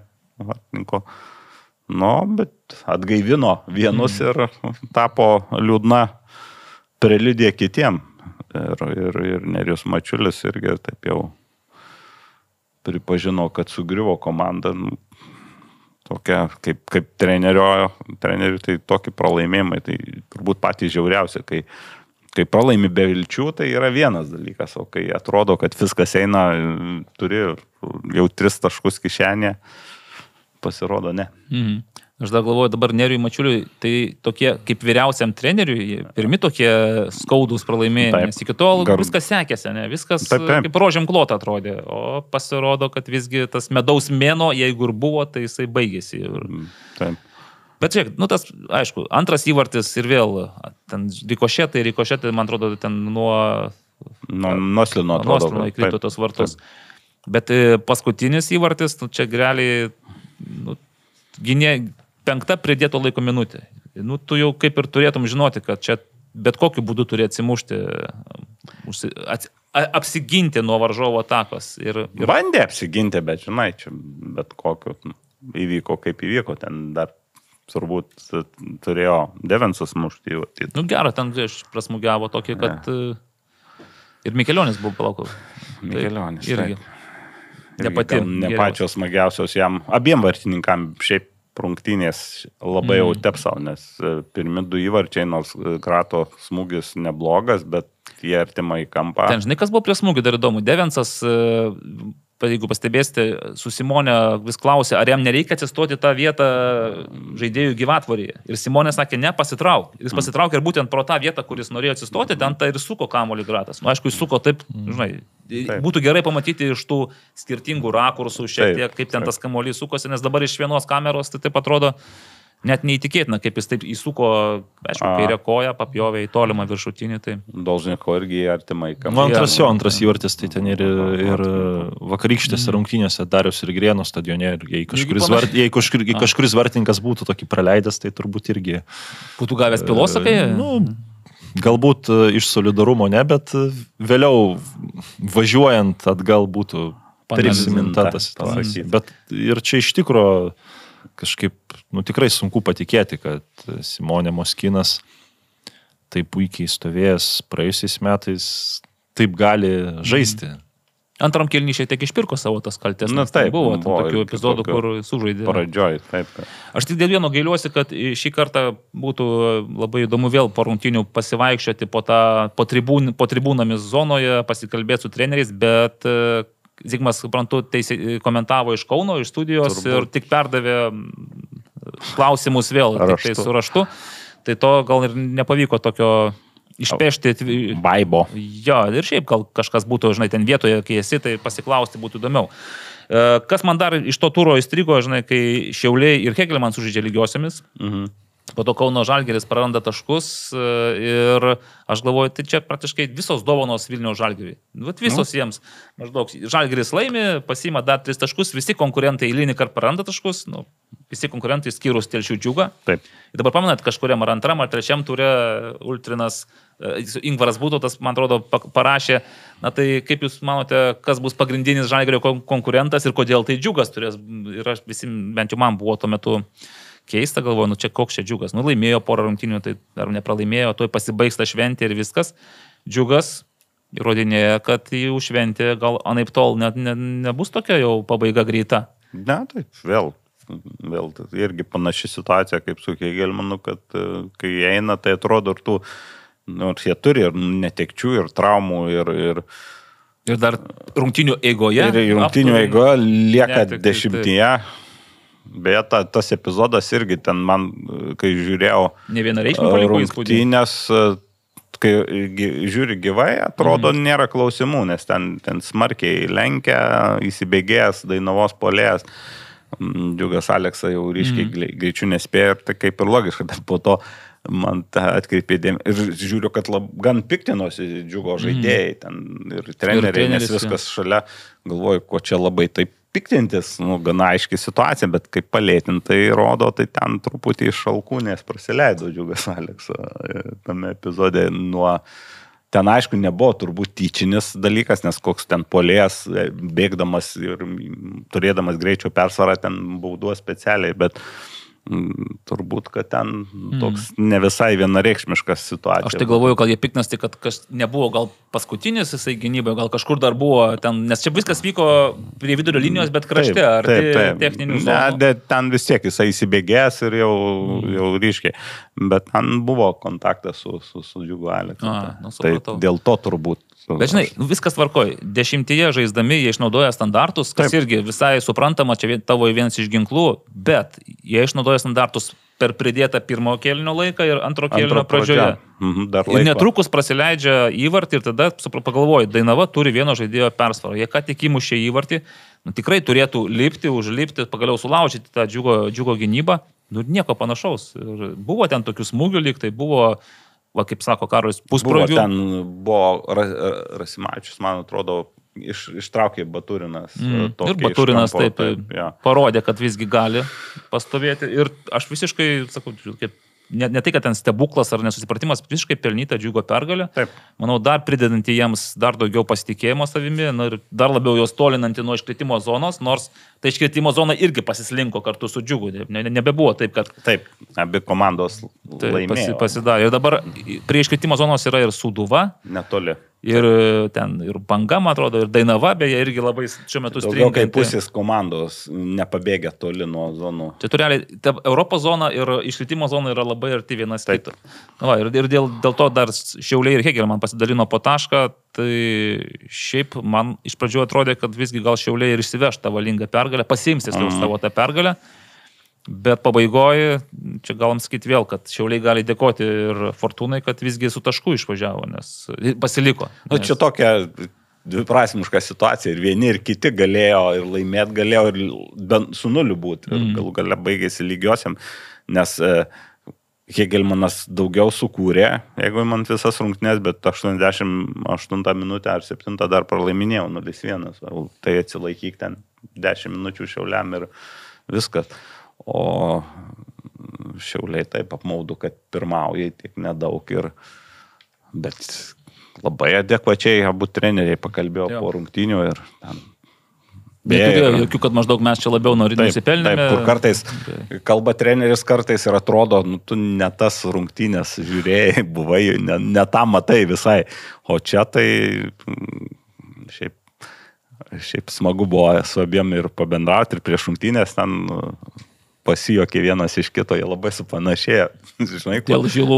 Bet atgaivino vienus ir tapo liūdna preliudija kitiem. Ir Nerijus Mačiulis irgi taip jau pripažino, kad sugriuvo komanda. Tokia, kaip trenerių, tai tokie pralaimėjimai, tai turbūt patys žiauriausia, kai pralaimi be vilčių, tai yra vienas dalykas, o kai atrodo, kad viskas eina, turi jau 3 taškus kišenė, pasirodo ne. Aš dar galvoju, dabar Nerijui Mačiuliui, tai tokie kaip vyriausiam treneriui, pirmi tokie skaudūs pralaimėjimai, nes iki tol viskas sekėsi, ne? Viskas kaip rožėm klota atrodė, o pasirodo, kad visgi tas medaus mėno, jeigu ir buvo, tai jisai baigėsi. Taip. Bet žiūrėk, tas, aišku, antras įvartis ir vėl, ten rikošetai, man atrodo, ten nuo Noslino įkrito tos vartus. Bet paskutinis įvartis, čia realiai, gynė 5 pridėto laiko minutė. Tu jau kaip ir turėtum žinoti, kad čia bet kokiu būdu turi atsimušti, apsiginti nuo varžovo atakos. Bandė apsiginti, bet žinai, čia bet kokiu įvyko, kaip įvyko, ten dar turbūt turėjo Devensas mušti. Gerą, ten prasmugiavo tokį, kad ir Mikelionis buvo palaukau. Mikelionis, irgi. Ne pačios smagiausios jam, abiem vartininkam šiaip rungtynės labai jau tepsau, nes pirmi 2 įvarčiai, nors Krato smūgis neblogas, bet jie artimai į kampą. Ten žinai, kas buvo prie smūgių, dar įdomu. Devensas jeigu pastebėsite, su Simonė vis klausė, ar jam nereikia atsistoti tą vietą žaidėjų gyvatvorėje. Ir Simonė sakė, ne, pasitrauk. Jis pasitraukė ir būtent pro tą vietą, kuris norėjo atsistoti, ten tai ir suko kamuolį Gratas. Nu, aišku, jis suko taip, žinai, būtų gerai pamatyti iš tų skirtingų rakursų šiek tiek, kaip ten tas kamuolys sukosi, nes dabar iš vienos kameros tai taip atrodo net neįtikėtina, kaip jis taip įsuko, aišku, kairę koją, papjovė į tolimą viršutinį. Tai... Dolžniko irgi artimai. Antras įvartis, tai ten ir vakarykštėse rungtynėse Dariaus ir Grėno stadione, jei kažkuris vartininkas būtų tokį praleidęs, tai turbūt irgi... Būtų gavęs pilosakai? Galbūt iš solidarumo ne, bet vėliau važiuojant atgal būtų prisiminta ta situacija. Bet ir čia iš tikro kažkaip, tikrai sunku patikėti, kad Simonė Moskinas taip puikiai stovėjęs praėjusiais metais taip gali žaisti. Antram kėlinį šiek tiek išpirko savo tas kaltės. Taip, buvo tokių epizodų, kur sužaidė. Pradžioj, taip. Aš tik dėl vieno gailiuosi, kad šį kartą būtų labai įdomu vėl po rungtynių pasivaikščioti po tribūnomis zonoje, pasikalbėti su treneriais, bet Zigmas, suprantu, komentavo iš Kauno, iš studijos ir tik perdavė klausimus vėl tai su raštu. Tai to gal ir nepavyko tokio išpešti. Vaibo. Jo, ir šiaip gal kažkas būtų, žinai, ten vietoje, kai esi, tai pasiklausti būtų įdomiau. Kas man dar iš to turo įstrigo, žinai, kai Šiauliai ir Hegelman sužaidžia lygiosiomis. Po to Kauno Žalgiris praranda taškus ir aš galvoju, tai čia praktiškai visos dovanos Vilniaus Žalgiriui. Visos jiems. Maždaug Žalgiris laimi, pasiima dar 3 taškus, visi konkurentai eilinį kartą praranda taškus, visi konkurentai skyrus Telšių Džiugą. Taip. Ir dabar pamenat, kažkuriam ar antram, ar trečiam turė Ultrinas, Ingvaras Būtautas, man atrodo, parašė, tai kaip jūs manote, kas bus pagrindinis Žalgirio konkurentas ir kodėl tai Džiugas turės. Ir aš visi, bent jau man buvo tuo metu keista, galvoju, čia koks čia Džiugas. Laimėjo porą rungtynių, tai ar nepralaimėjo, tuoj pasibaigs ta šventė ir viskas. Džiugas įrodinėja, kad jų šventė gal anaip tol nebus tokia jau pabaiga greita. Ne, tai vėl irgi panaši situacija, kaip su Hegelmanu, kad kai eina, tai atrodo ir tų, jie turi ir netekčių, ir traumų, ir dar rungtynių eigoje. Ir rungtynių eigoje lieka 10. Beje, tas epizodas irgi ten man, kai žiūrėjau rungtynės, kai žiūri gyvai, atrodo, nėra klausimų, nes ten smarkiai lenkia, įsibėgėjęs Dainavos puolėjas. Džiugas Aleksą jau ryškiai greičių nespėjo ir tai kaip ir logiška, bet po to man atkreipė dėmesį. Ir žiūriu, kad gan piktinosi Džiugo žaidėjai ten, ir treneriai, nes viskas šalia, galvoju, ko čia labai taip piktintis, gana aiški situacija, bet kaip palėtintai rodo, tai ten truputį iš šalkūnės prasileido Džiugas Aleksa tame epizode ten aišku nebuvo turbūt tyčinis dalykas, nes koks ten puolėjas bėgdamas ir turėdamas greičio persvarą ten bauduos specialiai, bet turbūt, kad ten toks ne visai vienareikšmiškas situacija. Aš tai galvoju, kad jie piktinasi, kad nebuvo gal paskutinis jisai gynyboje, gal kažkur dar buvo ten, nes čia viskas vyko prie vidurio linijos, bet krašte, ar techninių zonų? Ne, ten vis tiek jisai įsibėgės ir jau ryškiai, bet ten buvo kontaktas su Džiugu Aleksu. Tai dėl to turbūt. Bet žinai, viskas tvarkoj. 10 žaisdami jie išnaudoja standartus, kas irgi visai suprantama, čia tavo vienas iš ginklų, bet jie išnaudoja standartus per pridėtą pirmo kėlinio laiką ir antro kėlinio pradžioje. Ir netrukus prasileidžia įvartį ir tada pagalvoju, Dainava turi vieno žaidėjo persvarą. Jie ką tik įmušė įvartį, tikrai turėtų užlipti, pagaliau sulaužyti tą Džiugo gynybą. Nieko panašaus. Ir buvo ten tokių smūgių lyg, tai buvo... kaip sako Karolis, pusprogių. Ten buvo Rasimavičius, man atrodo, ištraukė Baturinas. Ir Baturinas taip parodė, kad visgi gali pastovėti. Ir aš visiškai, sakau, ne tai, kad ten stebuklas ar nesusipratimas, visiškai pelnyta Džiugo pergalė. Taip. Manau, dar pridedantį jiems dar daugiau pasitikėjimo savimi ir dar labiau jos tolinantį nuo iškritimo zonos, nors ta iškritimo zona irgi pasislinko kartu su Džiugu. Nebebuvo taip, kad... Taip, abi komandos laimėjo. Pasidarė. Ir dabar prie iškritimo zonos yra ir Sūduva. Netoli. Ir ten ir Banga, man atrodo, ir Dainava, beje, irgi labai šiuo metu stringa. Daugiau kaip pusės komandos nepabėgia toli nuo zonų. Čia turėliai, Europos zona ir išritimo zona yra labai arti vienas kito. Ir dėl to dar Šiauliai ir Hegelman pasidalino po tašką, tai šiaip man iš pradžių atrodė, kad visgi gal Šiauliai ir išsiveš tą valingą pergalę, pasiims savo tą pergalę. Bet pabaigoje, čia galim sakyti vėl, kad Šiauliai gali dėkoti ir Fortūnai, kad visgi su tašku išvažiavo, nes pasiliko. Nes... Čia tokia dviprasmiška situacija ir vieni ir kiti galėjo ir laimėti galėjo ir su nuliu būti. Ir galų gale baigėsi lygiosiam, nes Hegelmanas daugiau sukūrė, jeigu man visas rungtynės, bet 88 minutę ar 7 dar pralaiminėjau 0-1. Tai atsilaikyk ten 10 minučių Šiauliam ir viskas. O Šiauliai taip apmaudu, kad pirmauja tiek nedaug bet labai adekvačiai abu treneriai pakalbėjo po rungtynių ir ten. Neturėjo jokių, kad maždaug mes čia labiau nusipelnėme. Taip, kur kartais kalba treneris kartais ir atrodo, tu ne tas rungtynės žiūrėjai, buvai, ne tą matai visai. O čia tai šiaip smagu buvo su abiem ir pabendrauti ir prieš rungtynės ten pasijokė vienas iš kito, jie labai supanašėjo. Žinai, dėl žilų.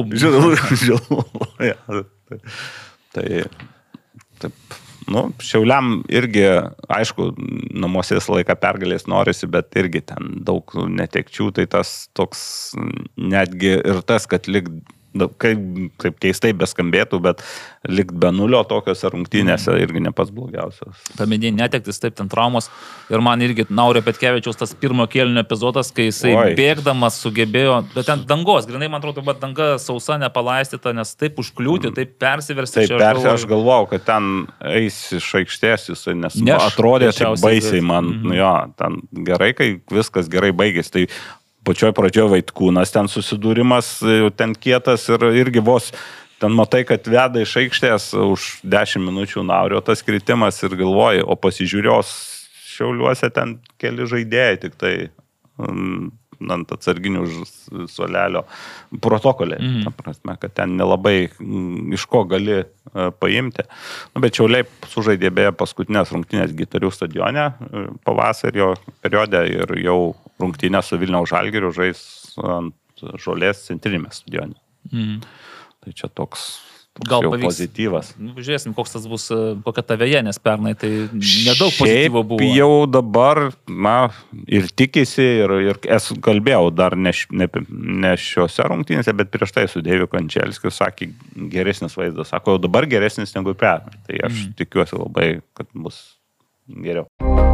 Taip, Šiauliam irgi, aišku, namuose visą laiką pergalės norisi, bet irgi ten daug netekčių, tai tas toks netgi ir tas, kad kaip keistai beskambėtų, bet likt be nulio tokiose rungtynėse irgi ne pats blogiausias. Paminėjai netektis, taip, ten traumos. Ir man irgi Naurio Petkevičiaus tas pirmo kėlinio epizodas, kai jisai bėgdamas sugebėjo, bet ten dangos, grinai, man atrodo, bet danga sausa nepalaistyta, nes taip užkliūti, taip persiversti. Taip, aš galvojau, kad ten eis iš aikštės, jisai atrodė taip baisiai man. Ten gerai, kai viskas gerai baigėsi. Tai pačioj pradžioje Vaitkūnas ten susidūrimas, ten kietas ir irgi vos ten matai, kad veda iš aikštės už 10 minučių Naurio tas kritimas ir galvoji, o pasižiūrios Šiauliuose ten keli žaidėjai tik tai ant atsarginių suolelio protokolė. Ta prasme, kad ten nelabai iš ko gali paimti. Bet Šiauliai sužaidė beje paskutinės rungtynės Gitarių stadione pavasario periode ir jau rungtynės su Vilniaus Žalgiriu žais ant žolės centrinėme stadione. Tai čia toks jau pozityvas. Žiūrėsim, koks tas bus, kokia ta vėja, nes pernai tai nedaug pozityvo buvo. Šiaip jau dabar, ir tikisi, ir esu kalbėjau dar ne šiuose rungtynėse, bet prieš tai su Deiviu Kančelskiu sakė geresnis vaizdas. Sako, jau dabar geresnis negu pernai. Tai aš tikiuosi labai, kad bus geriau.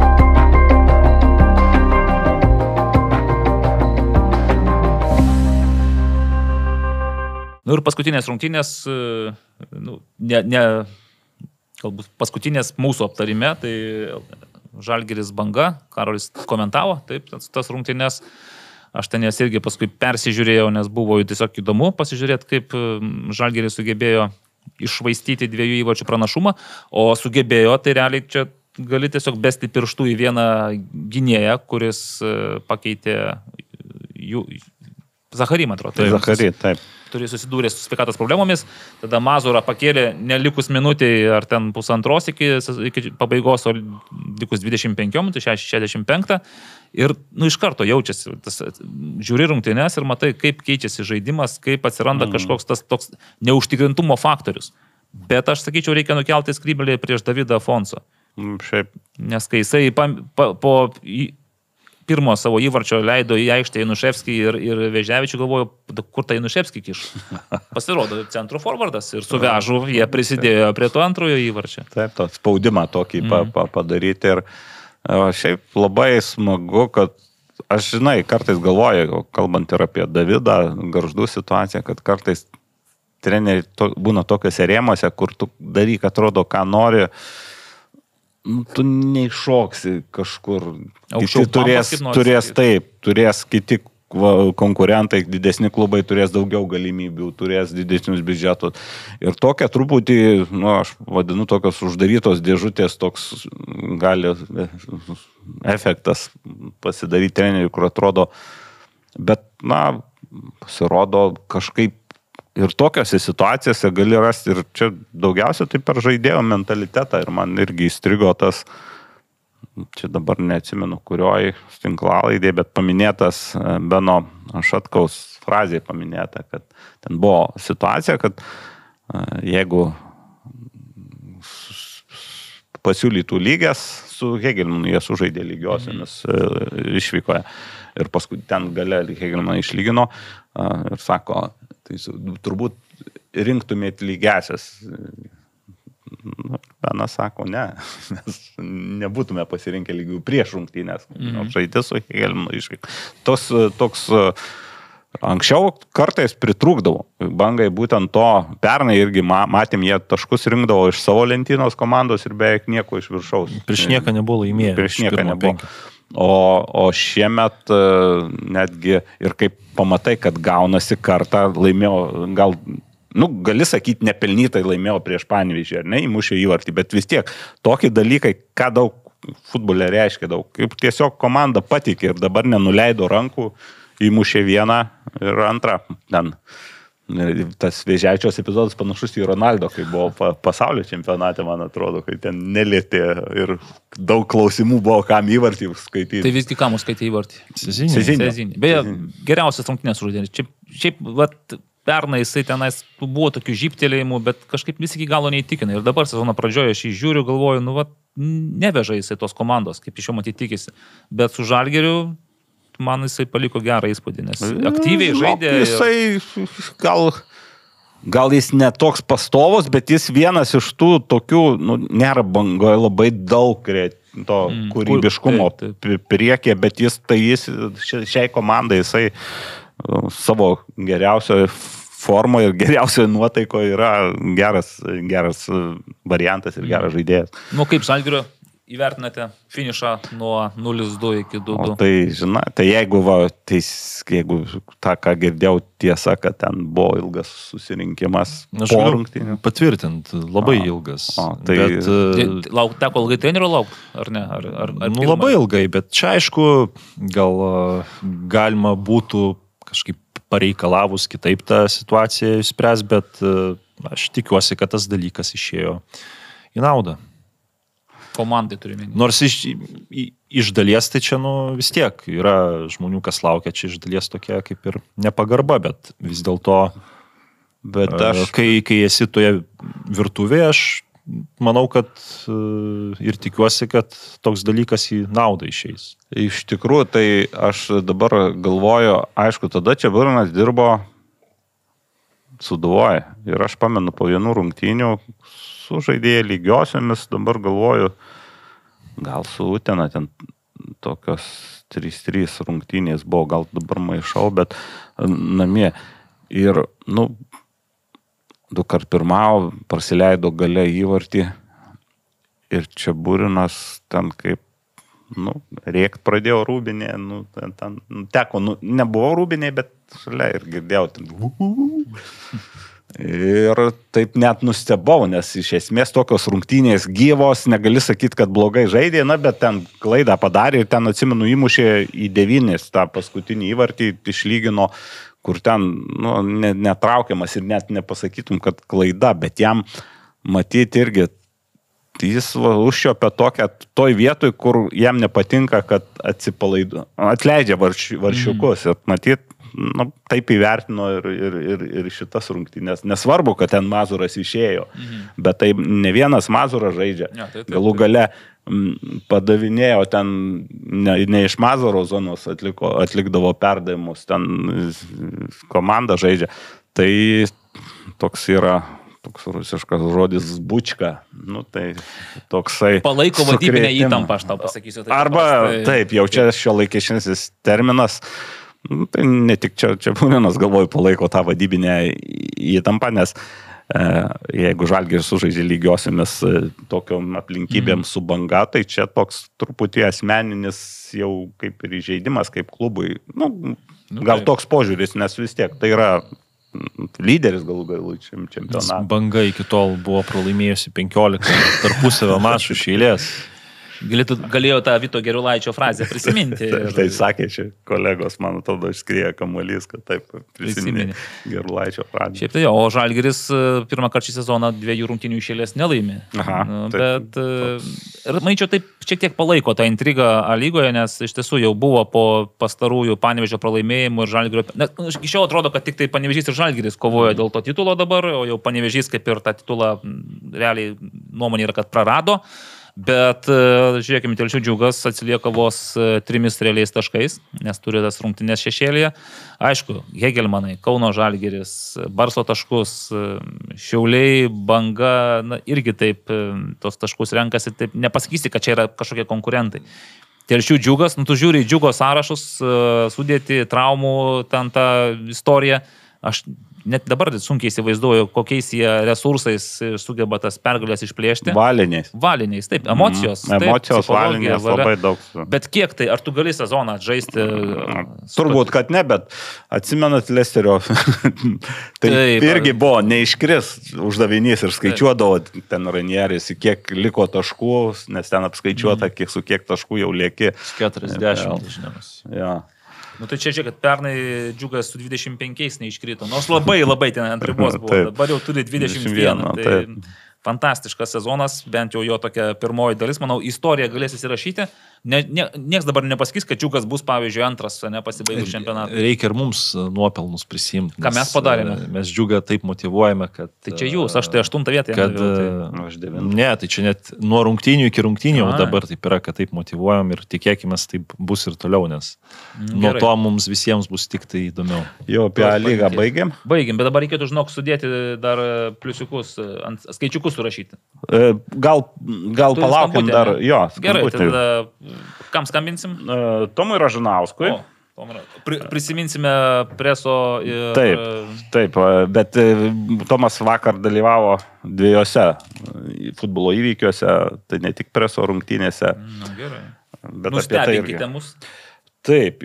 Ir paskutinės rungtynės, galbūt paskutinės mūsų aptarime, tai Žalgiris Banga, Karolis komentavo, taip, tas rungtynės. Aš ten jas irgi paskui persižiūrėjau, nes buvo tiesiog įdomu pasižiūrėti, kaip Žalgiris sugebėjo iššvaistyti 2 įvarčių pranašumą, o sugebėjo, tai realiai čia gali tiesiog besti pirštų į vieną gynėją, kuris pakeitė Zacharį, man atrodo. Zacharį, taip. Turi susidūrė su sveikatos problemomis, tada Mazurą pakėlė nelikus minutėj ar ten pusantros iki pabaigos, o likus 25 minutų, 65. Ir iš karto jaučiasi, žiūri rungtynes ir matai, kaip keičiasi žaidimas, kaip atsiranda kažkoks tas toks neužtikrintumo faktorius. Bet aš sakyčiau, reikia nukelti skrybelį prieš Davidą Afonso. Šiaip. Nes kai jisai po pirmo savo įvarčio leido į aikštę Januševskį ir Veževičių, galvoju, kur tai Januševskį kiš. Pasirodo centro forwardas ir su Vežu jie prisidėjo prie to antrojo įvarčio. Taip, to spaudimą tokį padaryti ir šiaip labai smagu, kad aš kartais galvoju, kalbant ir apie Davidą, Gargždų situaciją, kad kartais treneriai būna tokiuose rėmuose, kur tu daryk atrodo, ką nori, tu neiššoksi kažkur. Turės kiti konkurentai, didesni klubai turės daugiau galimybių, turės didesnius biudžetus. Ir tokia truputį, aš vadinu, tokios uždarytos dėžutės, toks gali efektas pasidaryti treneriui, kur atrodo, bet, pasirodo kažkaip Ir tokiose situacijose gali rasti, ir čia daugiausia tai per žaidėjo mentalitetą, ir man irgi įstrigo tas, čia dabar neatsimenu, kurioj tinklalaidėje, bet paminėtas Beno Šatkaus frazė paminėta, kad ten buvo situacija, kad jeigu pasiūlytų lygias su Hegelmanu, jie sužaidė lygiosiamis išvykoje. Ir paskui ten gale Hegelmaną išlygino ir sako, tai turbūt rinktumėt lygiasias. Benas sako, ne, mes nebūtume pasirinkę lygių prieš rungtynės. Žaidė su Hegelmanu išvyko. Toks anksčiau kartais pritrūkdavo. Bangai būtent to, pernai irgi matėm, jie taškus rinkdavo iš savo lentynos komandos ir beveik nieko iš viršaus. Prieš nieką nebuvo laimėję. Prieš nieką nebuvo. O šiemet netgi ir kaip pamatai, kad gaunasi kartą, laimėjo, gali sakyti, nepelnytai laimėjo prieš Panevėžį, ar ne, įmušė įvartį, bet vis tiek tokie dalykai, ką daug futbole reiškia daug. Kaip tiesiog komanda patikė ir dabar nenuleido rankų, įmušė vieną ir antrą. Ten tas Vėžiaičios epizodas panašus į Ronaldo, kai buvo pasaulio čempionate, man atrodo, kai ten nelietė ir daug klausimų buvo, kam įvartį skaityti. Tai visgi kam skaitė įvartį? Sezinį. Beje, geriausias rungtynės žaidėjas. Šiaip pernai jisai tenais buvo tokių žyptelėjimų, bet kažkaip vis iki galo neįtikina. Ir dabar sezono pradžioje aš žiūriu, galvoju, neveža jisai tos komandos, kaip iš jo matyti tikisi. Bet su Žalgiriu man jisai paliko gerą įspūdį, nes aktyviai žaidė. Jisai gal jis ne toks pastovus, bet jis vienas iš tų tokių, nėra Bangoje labai daug to kūrybiškumo priekė, bet jis šiai komandai jisai savo geriausioje formoje ir geriausioje nuotaikoje yra geras variantas ir geras žaidėjas. Kaip Žalgirio įvertinate finišą nuo 0-2 iki 2-2? Tai, žinai, tai jeigu tą, ką girdėjau, tiesa, kad ten buvo ilgas susirinkimas po rungtynių. Patvirtint, labai ilgas. Teko ilgai trenerio laukti, ar ne? Labai ilgai, bet čia aišku, gal galima būtų kažkaip pareikalavus kitaip tą situaciją išspręs, bet aš tikiuosi, kad tas dalykas išėjo į naudą. Komandai turime. Nors iš dalies tai čia vis tiek yra žmonių, kas laukia, čia iš dalies tokia kaip ir nepagarba, bet vis dėlto, kai esi toje virtuvėje, aš manau, kad ir tikiuosi, kad toks dalykas į naudą išeis. Iš tikrųjų, tai aš dabar galvoju, aišku, tada Čiaburnas dirbo Sūduvoje ir aš pamenu po vienų rungtynių sužaidėję lygiosiomis, dabar galvoju, gal su Utena ten tokios 3-3 rungtynės buvo, gal dabar maišau, bet namie. Ir, 2 kart pirmavo, prasileido gale įvartį ir Čiaburinas ten kaip, rėkt pradėjo Rūbinė, teko, nebuvo Rūbinė, bet šalia ir girdėjau ten. Ir taip net nustebau, nes iš esmės tokios rungtynės gyvos, negali sakyti, kad blogai žaidė, bet ten klaidą padarė ir ten, atsimenu, įmušė į 9 tą paskutinį įvartį, išlygino, kur ten netraukiamas ir net nepasakytum, kad klaida, bet jam matyti irgi, jis užčiopė tokią toj vietoj, kur jam nepatinka, kad atleidžia varšiukus ir matyti, taip įvertino ir šitas rungtynės. Nesvarbu, kad ten Mazuras išėjo, bet tai ne vienas Mazuras žaidžia. Galų gale padavinėjo ten, ne iš Mazuro zonos atlikdavo perdavimus, ten komanda žaidžia. Tai toks yra toks rusiškas žodis bučka. Tai toksai... Palaiko vadybinę įtampą, aš tau pasakysiu. Arba taip, jau čia šio laikišinis terminas. Tai ne tik čia Būnenas, galvoju, palaiko tą vadybinę įtampą, nes jeigu Žalgiris sužaidžia lygiosiamis tokiom aplinkybėm su Banga, tai čia toks truputį asmeninis jau kaip ir įžeidimas, kaip klubui. Gal toks požiūris, nes vis tiek tai yra lyderis galų čempionatą. Banga iki tol buvo pralaimėjusi 15 tarpusavio mačų iš eilės. Galėjo tą Vito Gerulaičio frazę prisiminti. Tai sakė čia kolegos, man atrodo, išskrieja kamuolys, kad taip prisiminė Gerulaičio frazę. Šiaip tai jo, o Žalgiris pirmą kartą šį sezoną 2 rungtynių iš eilės nelaimė. Aha, bet, manyčiau, taip šiek tiek palaiko tą intrigą A lygoje, nes iš tiesų jau buvo po pastarųjų Panevėžio pralaimėjimų ir Žalgirio. Iki šiol atrodo, kad tik tai Panevėžys ir Žalgiris kovojo dėl to titulo dabar, o jau Panevėžys kaip ir tą titulą realiai nuomonė yra, kad prarado. Bet, žiūrėkime, Telšių Džiugas atsilieka vos 3 realiais taškais, nes turi tas rungtynės šešėlyje. Aišku, Hegelmanai, Kauno Žalgiris, Barso taškus, Šiauliai, Banga, irgi taip tos taškus renkasi, taip nepasakysi, kad čia yra kažkokie konkurentai. Telšių Džiugas, tu žiūri į Džiugo sąrašus, sudėti traumų, ten tą istoriją. Aš net dabar sunkiai įsivaizduoju, kokiais jie resursais sugeba tas pergalės išplėšti. Valiniais, taip, emocijos. Emocijos, valinės, labai daug. Bet kiek tai, ar tu gali sezoną žaisti? Turbūt, kad ne, bet atsimenat Lesterio, tai irgi buvo neiškris uždavinys ir skaičiuodavo ten Ranieris, kiek liko taškų, nes ten apskaičiuota, su kiek taškų jau lieki. 40, žinomas. Ja. Nu tai čia, kad pernai Džiugas su 25 neiškrito, nors labai ten ant ribos buvo, dabar jau turi 21, tai fantastiškas sezonas, bent jau jo tokia pirmoji dalis, manau, istorija galės įsirašyti. Niekas dabar nepasakys, kad Džiugas bus, pavyzdžiui, antras, nepasibaigus čempionatą. Reikia ir mums nuopelnus prisimti. Ką mes padarėme? Mes Džiugą taip motyvuojame, kad... Tai čia jūs, aš tai 8 vietą. Aš 9. Ne, tai čia net nuo rungtynių iki rungtynių dabar taip yra, kad taip motyvuojam ir tikėkime, taip bus ir toliau, nes nuo to mums visiems bus tik tai įdomiau. Jau apie lygą baigėm? Baigėm, bet dabar reikėtų, žinok, sudėti dar pliusiukus, skaičiukus surašyti. Gal palaukim dar, jo. Gerai, tada kam skambinsim? Tomui Ražanauskui. Prisiminsime Preso ir... Taip, bet Tomas vakar dalyvavo 2 futbolo įvykiuose, tai ne tik Preso rungtynėse. Na, gerai. Nustebinkite mus. Taip,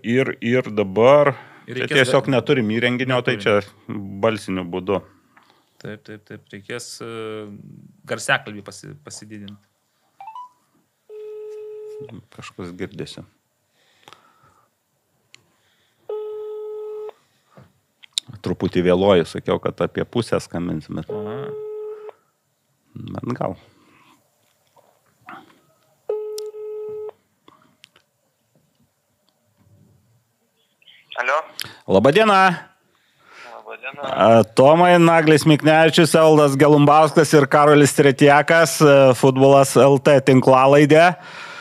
ir dabar tiesiog neturim įrenginio, tai čia balsiniu būdu. Taip, reikės garsiakalbį pasididinti. Kažkas girdėsi. Truputį vėluoju, sakiau, kad apie pusę skambinsime. Bet gal. Alio. Labadiena. Tomai, Naglis Miknevičius, Evaldas Gelumbauskas ir Karolis Tretjakas, Futbolas LT tinklalaidė.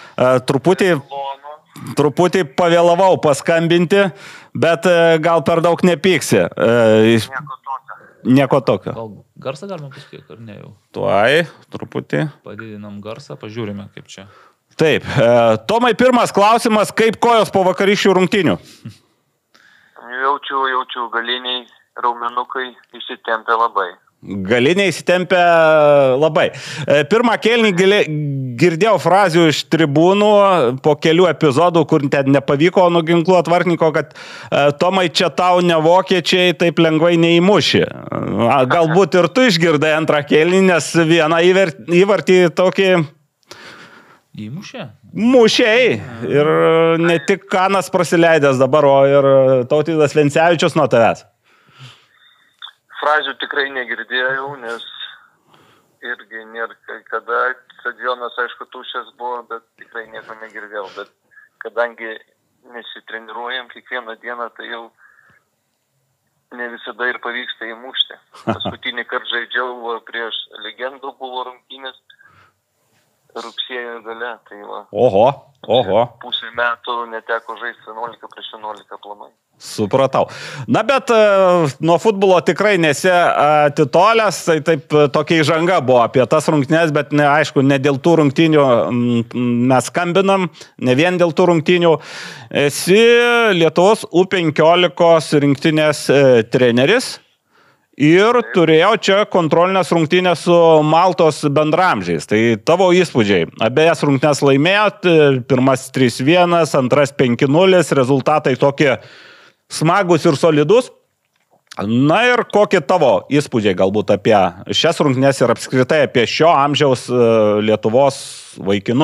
Truputį pavėlavau paskambinti, bet gal per daug nepyksi. Nieko tokio. Gal garsą galima paskiek, ar ne jau? Tuoj, truputį. Padidinam garsą, pažiūrime kaip čia. Taip. Tomai, pirmas klausimas, kaip kojos po vakarykščių rungtynių? Jaučiu galiniai raumenukai įsitempia labai. Galiniai įsitempia labai. Pirmą kėlinį girdėjau frazių iš tribūnų po kelių epizodų, kur ten nepavyko nuginkluoti vartininko, kad Tomai, čia tau ne vokiečiai taip lengvai neįmuši. Galbūt ir tu išgirdai antrą kėlinį, nes vieną įvartį tokį... Įmušė? Mušiai. Ir ne tik Kanas prasileidęs dabar, o ir Tautvydas Vencevičius nuo tavęs. Frazių tikrai negirdėjau, nes irgi nėra, kada stadionas, aišku, tuščias buvo, bet tikrai nieko negirdėjau. Bet kadangi nesitreniruojam kiekvieną dieną, tai jau ne visada ir pavyksta įmušti. Paskutinį kartą žaidžiau prieš Legendų buvo rungtynės rugsėjo gale, tai va. Oho. Pusę metų neteko žaisti 11 prieš 11 aplamai. Supratau. Na, bet nuo futbolo tikrai nesi atitolęs, tai taip tokia įžanga buvo apie tas rungtynės, bet aišku, ne dėl tų rungtynių mes skambinam, ne vien dėl tų rungtynių. Esi Lietuvos U15 rinktinės treneris. Ir turėjau čia kontrolinės rungtynės su Maltos bendramžiais. Tai tavo įspūdžiai. Abejas rungtynės laimėjot, pirmas 3-1, antras 5-0, rezultatai tokie smagus ir solidus. Na ir kokie tavo įspūdžiai galbūt apie šias rungtynės ir apskritai apie šio amžiaus Lietuvos vaikinus,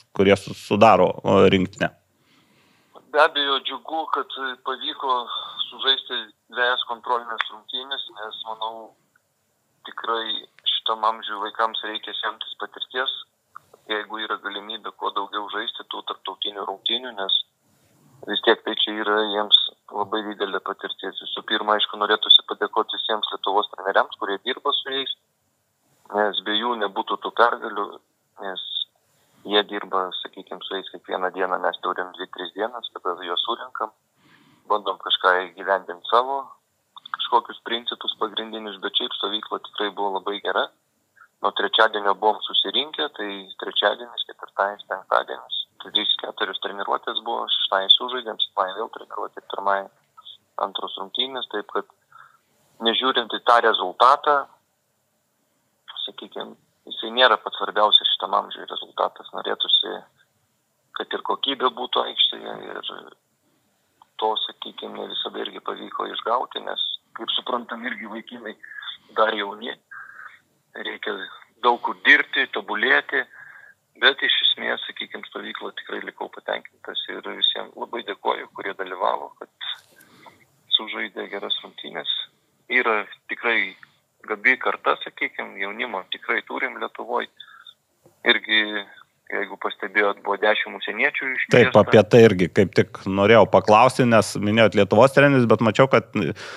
kurie sudaro rinktinę. Be abejo, džiugu, kad pavyko sužaisti 2 kontrolinės rungtynės, nes, manau, tikrai šitam amžiui vaikams reikia semtis patirties, jeigu yra galimybė kuo daugiau žaisti tų tarptautinių rungtynių, nes vis tiek tai čia yra jiems labai didelė patirtis. Visų pirma, aišku, norėtųsi padėkoti visiems Lietuvos treneriams, kurie dirba su jais, nes be jų nebūtų tų pergalių, nes jie dirba, sakykime, su jais kiekvieną dieną, mes turim 2-3 dienas, kada juos surinkam, bandom kažką įgyvendinti savo, kažkokius principus pagrindinius, bet šiaip stovykla tikrai buvo labai gera. Nuo trečiadienio buvom susirinkę, tai trečiadienis, ketvirtadienis, penktadienis, 3-4 treniruotės buvo, 6 sužaidėm, 7 vėl treniruotė, 1, 2 rungtynės, taip kad nežiūrint į tą rezultatą, sakykime, jisai nėra pats svarbiausias šitam amžiui rezultatas, norėtųsi, kad ir kokybė būtų aikštėje ir to, sakykime, visada irgi pavyko išgauti, nes, kaip suprantam, irgi vaikinai dar jauni, reikia daug kur dirbti, tobulėti, bet iš esmės, sakykime, stovyklo tikrai likau patenkintas ir visiems labai dėkoju, kurie dalyvavo, kad sužaidė geras rungtynės. Yra tikrai gabi karta, sakykime, jaunimo tikrai turim Lietuvoje. Irgi, jeigu pastebėjot, buvo 10 užsieniečių iškviesta. Taip, apie tai irgi kaip tik norėjau paklausti, nes minėjot Lietuvos treneris, bet mačiau, kad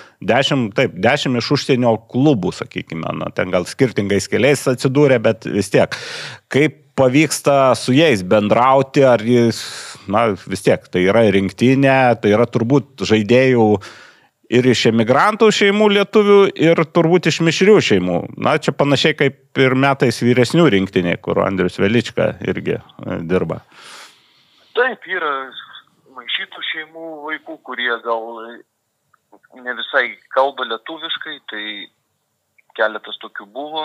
10 iš užsienio klubų, sakykime, ten gal skirtingais keliais atsidūrė, bet vis tiek. Kaip pavyksta su jais bendrauti, ar jis, vis tiek, tai yra rinktinė, tai yra turbūt žaidėjų ir iš emigrantų šeimų lietuvių, ir turbūt iš mišrių šeimų. Čia panašiai kaip ir metais vyresnių rinktinė, kur Andrius Velička irgi dirba. Taip, yra maišytų šeimų vaikų, kurie gal ne visai kalba lietuviškai, tai keletas tokių buvo,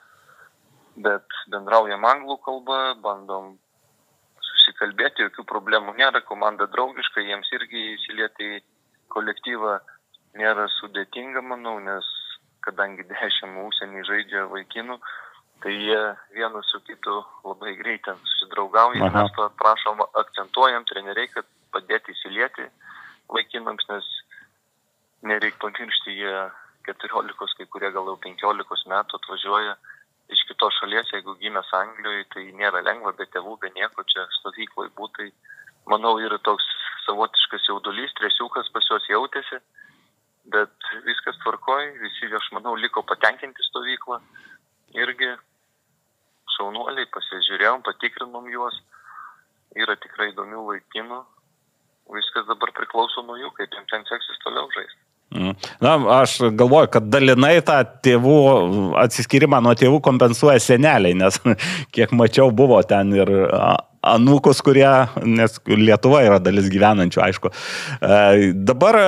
bet bendraujam anglų kalbą, bandom susikalbėti, jokių problemų nėra, komanda draugiška, jiems irgi įsilieti į kolektyvą nėra sudėtinga, manau, nes kadangi 10 užsienį žaidžia vaikinų, tai jie vienu su kitu labai greitai susidraugauja. Mes to prašom, akcentuojam treneriai, kad padėti įsilieti vaikinams, nes nereik pamiršti, jie 14, kai kurie gal jau 15 metų atvažiuoja iš kitos šalies, jeigu gimęs Anglijoje, tai nėra lengva, be tėvų, be nieko čia stovykloje būtai. Manau, yra toks savotiškas jaudulys, stresiukas pas juos jautėsi, bet viskas tvarkoj, visi, aš manau, liko patenkinti stovyklą. Irgi šaunuoliai, pasižiūrėjom, patikrinom juos, yra tikrai įdomių vaikinų, viskas dabar priklauso nuo jų, kaip jiems ten seksis toliau žaisti. Aš galvoju, kad dalinai tą tėvų atsiskyrimą nuo tėvų kompensuoja seneliai, nes kiek mačiau buvo ten ir anūkus, kurie, nes Lietuva yra dalis gyvenančių, aišku. Dabar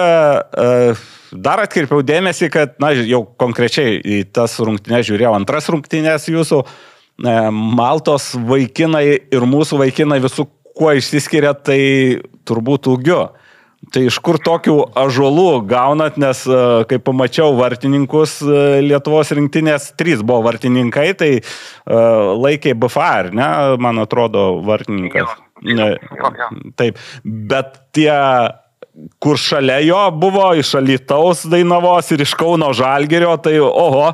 dar atkirpiau dėmesį, kad, jau konkrečiai į tas rungtynės žiūrėjau, antras rungtynės jūsų, Maltos vaikinai ir mūsų vaikinai visų, kuo išsiskiria, tai turbūt ūgiu. Tai iš kur tokių ąžuolų gaunat, nes kai pamačiau vartininkus Lietuvos rinktinės, 3 buvo vartininkai, tai laikė BFR, ne, man atrodo, vartininkas. Taip, bet tie, kur šalia jo buvo, iš Alytaus Dainavos ir iš Kauno Žalgirio, tai oho,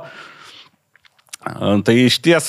tai iš ties,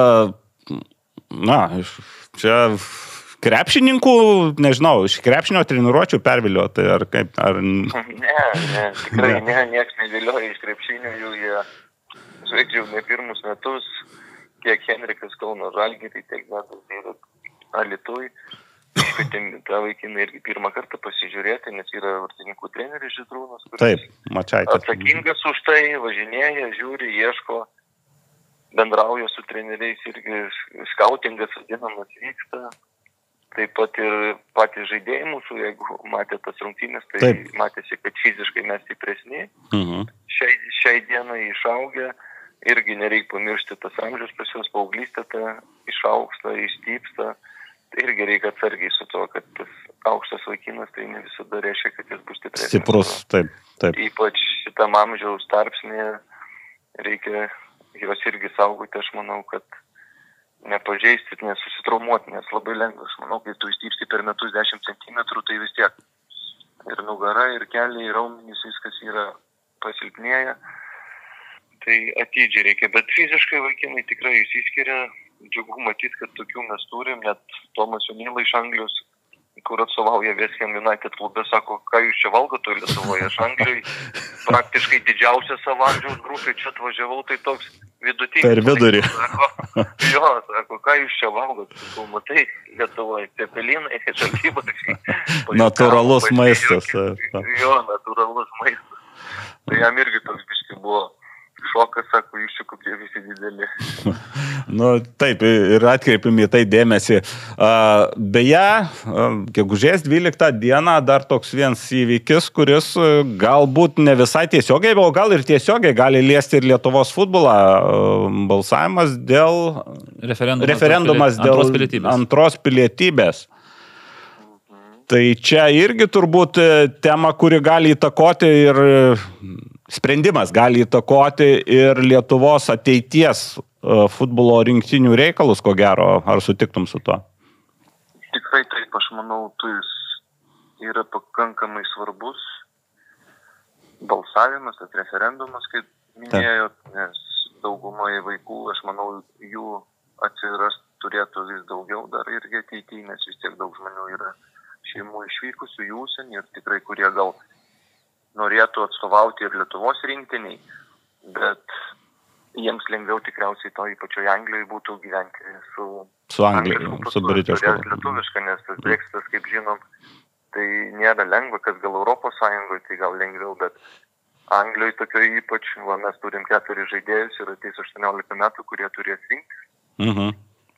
čia krepšininkų, nežinau, iš krepšinio treniruočių pervilioti, ar kaip, ar... Ne, tikrai ne, nieks nevilioja iš krepšinio, jie žaidžia jau ne pirmus metus, tiek Henrikas Kauno Žalgirį, tiek metus yra Alytui. Ta vaikina irgi pirmą kartą pasižiūrėti, nes yra vartininkų treneris Žydrūnas, kuris atsakingas už tai, važinėja, žiūri, ieško, bendrauja su treneriais, irgi skautingas vadinamas vyksta. Taip pat ir patys žaidėjai mūsų, jeigu matė tas rungtynės, tai matėsi, kad fiziškai mes stipresni. Šiai dienai išaugę, irgi nereikia pamiršti tas amžius pas juos, paauglystė ta išaugsta, išstypsta. Tai irgi reikia atsargiai su to, kad tas aukštas vaikinas, tai ne visada reiškia, kad jis bus stipresnis. Stiprus, taip. Ypač šitam amžiaus tarpsnėje reikia juos irgi saugoti, aš manau, kad nepažeisti, nesusitraumuoti, nes labai lengva. Aš manau, kai tu įstypsi per metus 10 cm, tai vis tiek ir nugara, ir keliai, ir raumenys, viskas yra pasilpnėję. Tai atidžiai reikia, bet fiziškai vaikinai tikrai įsiskiria. Džiugu matyti, kad tokių mes turim, net Tomas Jonila iš Anglijos, kur atstovauja West Ham United klube, sako, ką jūs čia valgote Lietuvoje, aš Anglijai praktiškai didžiausia savo amžiaus grupė, čia atvažiavau, tai toks vidutinis. Per vidurį. Jo, sako, ką jūs čia valgote, sakau, matai, Lietuvoje cepelinai, šaldybačiai. Natūralus maistas. Jo, natūralus maistas. Tai jam irgi toks biškai buvo šokas, sako, jūs čia kokie visi dideli. Nu, taip, ir atkreipim į tai dėmesį. Beje, gegužės 12 dieną dar toks vienas įvykis, kuris galbūt ne visai tiesiogiai, o gal ir tiesiogiai gali liesti ir Lietuvos futbolą. Balsavimas dėl referendumas dėl antros pilietybės. Tai čia irgi turbūt tema, kuri gali įtakoti ir sprendimas gali įtakoti ir Lietuvos ateities futbolo rinktinių reikalus, ko gero. Ar sutiktum su tuo? Tikrai taip, aš manau, jis yra pakankamai svarbus balsavimas, tas referendumas, kaip minėjot, nes daugumoje vaikų, aš manau, jų atsiras turėtų vis daugiau dar irgi ateityje, nes vis tiek daug žmonių yra šeimų išvykusių į užsienį ir tikrai, kurie gal norėtų atstovauti ir Lietuvos rinktiniai, bet jiems lengviau tikriausiai to ypačioje Anglijoje būtų gyventi su Anglija, su britišku. Lietuviška, nes tas Brexitas, kaip žinom, tai nėra lengva, kas gal Europos Sąjungoje, tai gal lengviau, bet Anglijoje tokio ypač, mes turim 4 žaidėjus ir ateis 18 metų, kurie turės rinkti.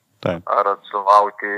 Ar atstovauti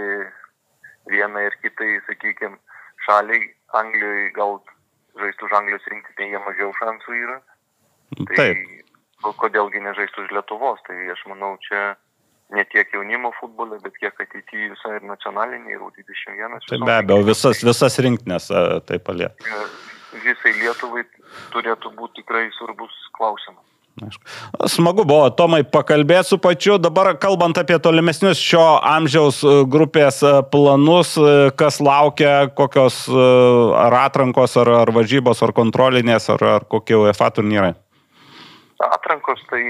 vieną ir kitai, sakykime, šaliai Anglijoje gal žaistų už Anglijos rinktinę, jie mažiau šansų yra. Tai kodėlgi nežaistų už Lietuvos, tai aš manau, čia ne tiek jaunimo futbolė, bet kiek ateityje visai ir nacionaliniai, ir U21. Tai be abejo, visas rinktinės tai palieka. Visai Lietuvai turėtų būti tikrai svarbus klausimas. Smagu buvo, Tomai, pakalbėti su pačiu. Dabar kalbant apie tolimesnius šio amžiaus grupės planus, kas laukia, kokios ar atrankos, ar varžybos, ar kontrolinės, ar kokie UEFA turnyrai? Atrankos, tai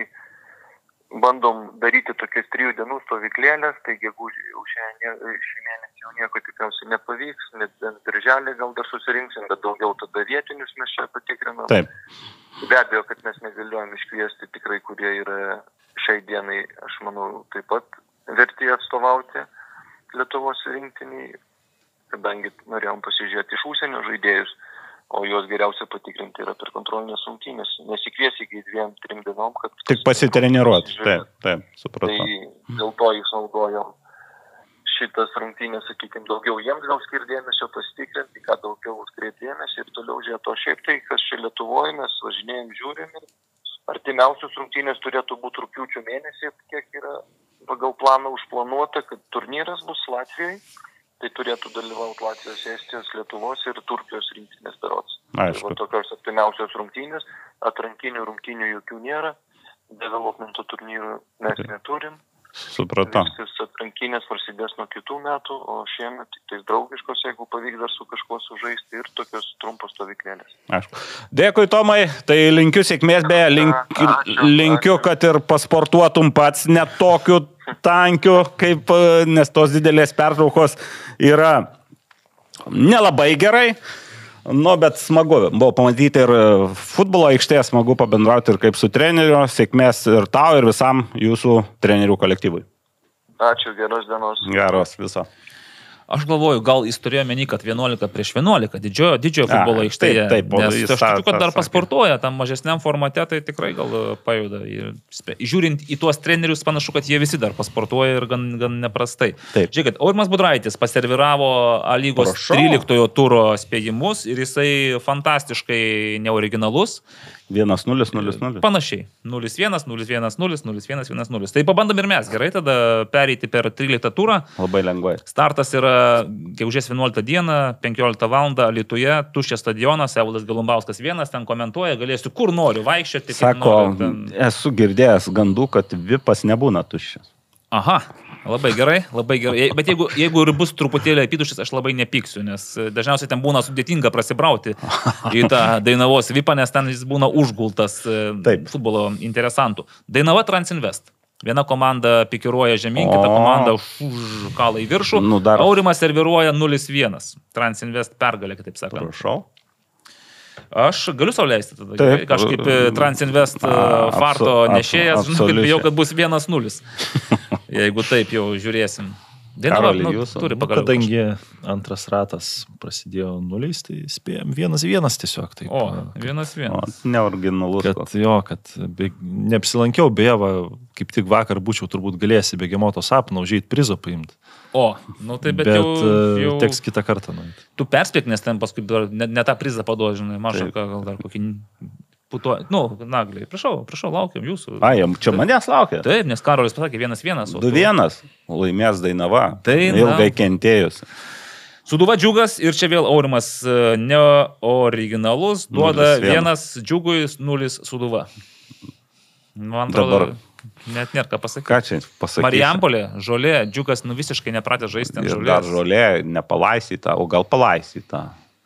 bandom daryti tokias 3 dienų stovyklėlės, tai gegužį jau šį mėnesį jau nieko tikriausiai nepavyks, net birželį gal dar susirinksim, bet daugiau tada vietinius mes čia patikrinam. Taip. Be abejo, kad mes negalėjom iškviesti tikrai, kurie yra šiai dienai, aš manau, taip pat verti atstovauti Lietuvos rinktiniai, kadangi norėjom pasižiūrėti iš užsienio žaidėjus, o juos geriausia patikrinti yra per kontrolinės rungtynės. Nesikvies iki 2-3 dienom, kad... Tik pasitreniruoti, taip, supratau. Tai dėl to jis naudojom šitas rungtynės, sakykime, daugiau jiems gal skirdėmėsio pasitikrinti, ką daugiau atkreipdėmėsio ir toliau žiūrėto. Šiaip tai, kas čia Lietuvoje, mes važinėjom, žiūrim ir artimiausios rungtynės turėtų būti rugpjūčio mėnesį, kiek yra pagal planą užplanuota, kad turnyras bus Latvijoje, tai turėtų dalyvauti Latvijos, Estijos, Lietuvos ir Turkijos rinktinės berods. Aišku. Tai tokios artimiausios rungtynės, atrankinių rungtynių jokių nėra, developmento turnyrų mes neturim. Supratau. Viskas atrankinės prasidės nuo kitų metų, o šiemet tik tais draugiškos, jeigu pavyks dar su kažkuo sužaisti ir tokios trumpos stovyklėlės. Aišku. Dėkui, Tomai, tai linkiu sėkmės, beje, linkiu, kad ir pasportuotum pats net tokiu tankiu, kaip, nes tos didelės pertraukos yra nelabai gerai. Nu, bet smagu buvo pamatyti ir futbolo aikštėje, smagu pabendrauti ir kaip su treneriu, sėkmės ir tau, ir visam jūsų trenerių kolektyvui. Ačiū, geros dienos. Geros viso. Aš galvoju, gal jis turėjo menį, kad 11-11, didžiojo futbolo aikštėje. Taip, nes aš tikiu, kad dar pasportuoja tam mažesniam formate, tai tikrai gal pajuda. Ir žiūrint į tuos trenerius, panašu, kad jie visi dar pasportuoja ir gan neprastai. Taip. Žiūrėkit, Aurimas Budraitis paserviravo A lygos 13 turo spėjimus ir jisai fantastiškai neoriginalus. 1-0-0-0. Panašiai. 0-1, 0-1-0, 0-1-1-0. Tai pabandom ir mes gerai tada pereiti per 13 turą. Labai lengvai. Startas yra gegužės 11 dieną, 15 val. Alytuje, tuščias stadionas, Evaldas Galumbauskas vienas, ten komentuoja, galėsiu kur noriu vaikščioti. Sako, esu girdėjęs gandų, kad VIPas nebūna tuščias. Aha, labai gerai, labai gerai. Bet jeigu ir bus truputėlį apytuštis, aš labai nepyksiu, nes dažniausiai ten būna sudėtinga prasibrauti į tą Dainavos vipą, nes ten jis būna užgultas futbolo interesantų. Dainava Transinvest. Viena komanda pikiruoja žemyn, kita komanda kala į viršų. Aurimas serviruoja 0-1. Transinvest pergalė, kitaip sakant. Prašau. Aš galiu sau leisti tada. Taip, kažkaip Transinvest farto nešėjas, žinau, bijau, kad bus 1-0. Jeigu taip jau žiūrėsim. Dainava, turi pagalvoti. Kadangi antras ratas prasidėjo 0, tai spėjom 1-1 tiesiog. Taip, o, 1-1. Neoriginalus. Kad neapsilankiau, beje, kaip tik vakar būčiau turbūt galėjęs į Begemoto sapną užėjti prizo paimti. O, tai bet jau teks kitą kartą. Tu perspėk, nes ten paskui ne tą prizą paduoda, žinai, mažą, gal dar kokį... Nagliai, prašau, laukiam jūsų. Čia manęs laukia. Taip, nes Karolis pasakė 1-1. 2-1, laimės Dainava. Ilgai kentėjus. Suduva Džiugas ir čia vėl Aurimas neoriginalus, duoda 1 Džiugui, 0 Suduva. Man atrodo, net nėra ką pasakyti. Ką čia pasakyti? Marijampolė, Žolė, Džiugas visiškai nepratė žaisti ant Žolės. Dar Žolė nepalaisyta, o gal palaisyta.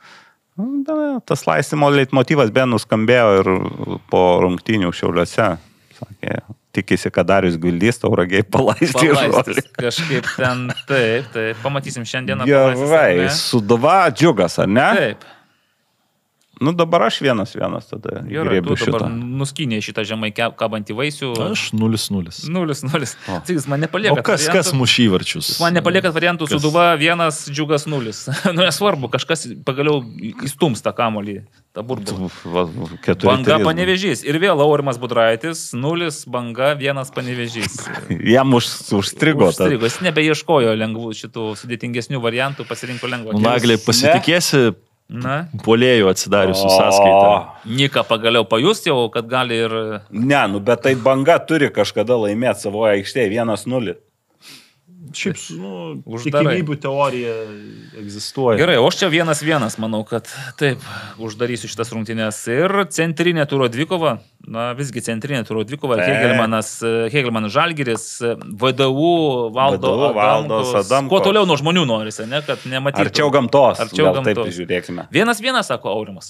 Tas laistymo leitmotyvas be nuskambėjo ir po rungtynių Šiauliuose. Sakė, tikisi, kad Darius Gvildys Tauragiai palaistys. Kažkaip ten, taip, pamatysim šiandieną. Gerai, Suduva Džiugas, ar ne? Taip. Dabar aš 1-1 tada. Gerai, tu dabar nuskynė šitą žemai kabantį vaisių. Aš 0-0. 0-0. Jis man nepalieka. O kas mušį varčius? Man nepalieka variantų Suduva 1, Džiugas 0. Nesvarbu, kažkas pagaliau įstums tą kamolį, tą burbulą. Banga Panevėžys. Ir vėl Aurimas Budraitis, 0, Banga 1 Panevėžys. Jam užstrigo. Jis nebeieškojo lengvų šitų sudėtingesnių variantų, pasirinko lengvą. Nagliai, pasitikėsi puolėjų atsidariusių sąskaitą. Nika pagaliau pajus jau, kad gali ir... Ne, bet tai Banga turi kažkada laimėti savoje aikštėje 1-0. Šiaip, tikimybių teorija egzistuoja. Gerai, o aš čia 1-1, manau, kad taip, uždarysiu šitas rungtynės. Ir centrinė turo dvikova, visgi centrinė turo dvikova, Hegelmanas Žalgiris, VDU Valdos Adamkus. Kuo toliau nuo žmonių norisi, ne, kad nematytų. Arčiau gamtos. Taip žiūrėkime. 1-1, sako Aurimas.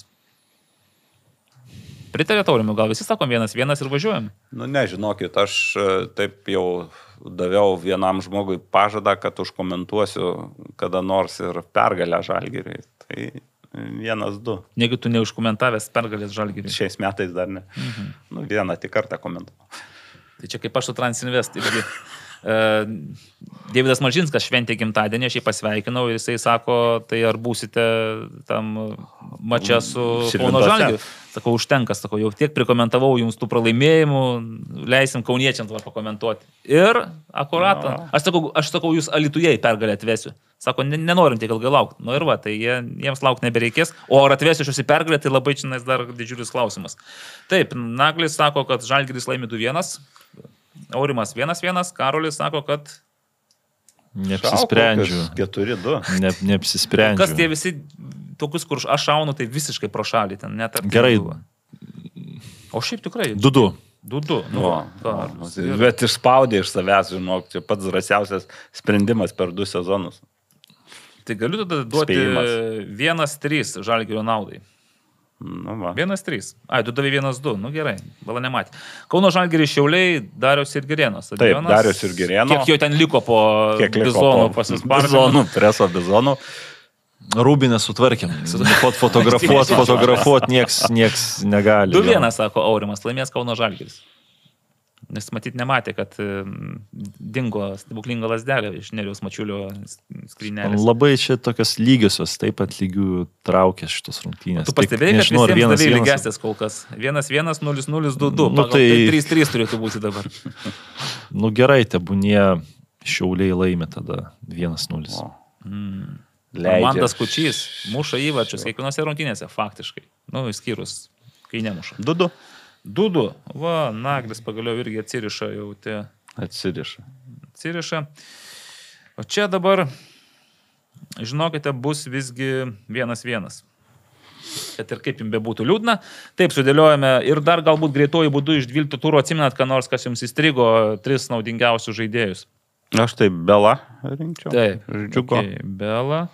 Pritarėt Aurimui, gal visi sakom 1-1 ir važiuojam? Nežinokit, aš taip jau daviau vienam žmogui pažadą, kad užkomentuosiu kada nors ir pergalę Žalgiriui. Tai 1-2. Negi tu neužkomentavęs pergalės Žalgiriui? Šiais metais dar ne. Vieną tik kartą komentavau. Tai čia kaip aš su Transinvest irgi. Deividas Mažinskas šventė gimtadienį, aš jį pasveikinau ir jisai sako, tai ar būsite tam mače su Kauno Žalgiriu? Sakau, užtenka, sakau, jau tiek prikomentavau jums tų pralaimėjimų, leisim kauniečiams pakomentuoti. Ir akuratą, aš sakau, jūs Alytuje į pergalę atvesiu. Sako, nenorim tiek ilgai laukti. Ir va, tai jiems laukti nebereikės. O ar atvesiu šios į pergalę, tai labai čia dar didžiulis klausimas. Taip, Naglis sako, kad Žalgiris laimi 2-1. Aurimas 1-1, Karolis sako, kad... Neapsisprendžiu. 4-2. Neapsisprendžiu. Kas tie visi tokius, kur aš šaunu, tai visiškai pro šalį ten. Gerai. O šiaip tikrai. 2-2. 2-2. Bet išspaudė iš savęs, žinok, čia pats drąsiausias sprendimas per 2 sezonus. Tai galiu tada duoti 1-3 Žalgirio naudai. 1-3. Tu davai 1-2. Gerai, bala nematė. Kauno Žalgiris Šiauliai, Darius ir Girėnas. Taip, Darius ir Girėno. Kiek jo ten liko po bizonų pasispartinimų? Bizonų, preso bizonų. Rūbinę sutvarkėm. Fotografuot nieks negali. 2-1, sako Aurimas, laimės Kauno Žalgiris. Nes matyt nematė, kad dingo stebuklinga lasdelė iš Nerijaus Mačiulio skrynelės. Labai čia tokios lygiosios, taip pat lygių traukė šitos rungtynės. Tu pastebėjai, kad visiems davė lygiasias kol kas. 1-1, 0-0, 2-2. Tai 3-3 turėtų būti dabar. Gerai, tebūnie Šiauliai laimė tada 1-0. Mantas Kučys muša įvarčius kiekvienose rungtynėse, faktiškai. Išskyrus, kai nemuša. 2-2. 2-2. Va, Naglis pagaliau irgi atsiriša jau tie. Atsiriša. O čia dabar, žinokite, bus visgi 1-1. Kad ir kaip jums bebūtų liūdna. Taip, sudėliojame ir dar galbūt greituoju būdu iš 12 turų atsimenat, ką nors, kas jums įstrigo, 3 naudingiausius žaidėjus. Aš tai Bela rinkčiau. Taip, Džiugo. Okay, Bela.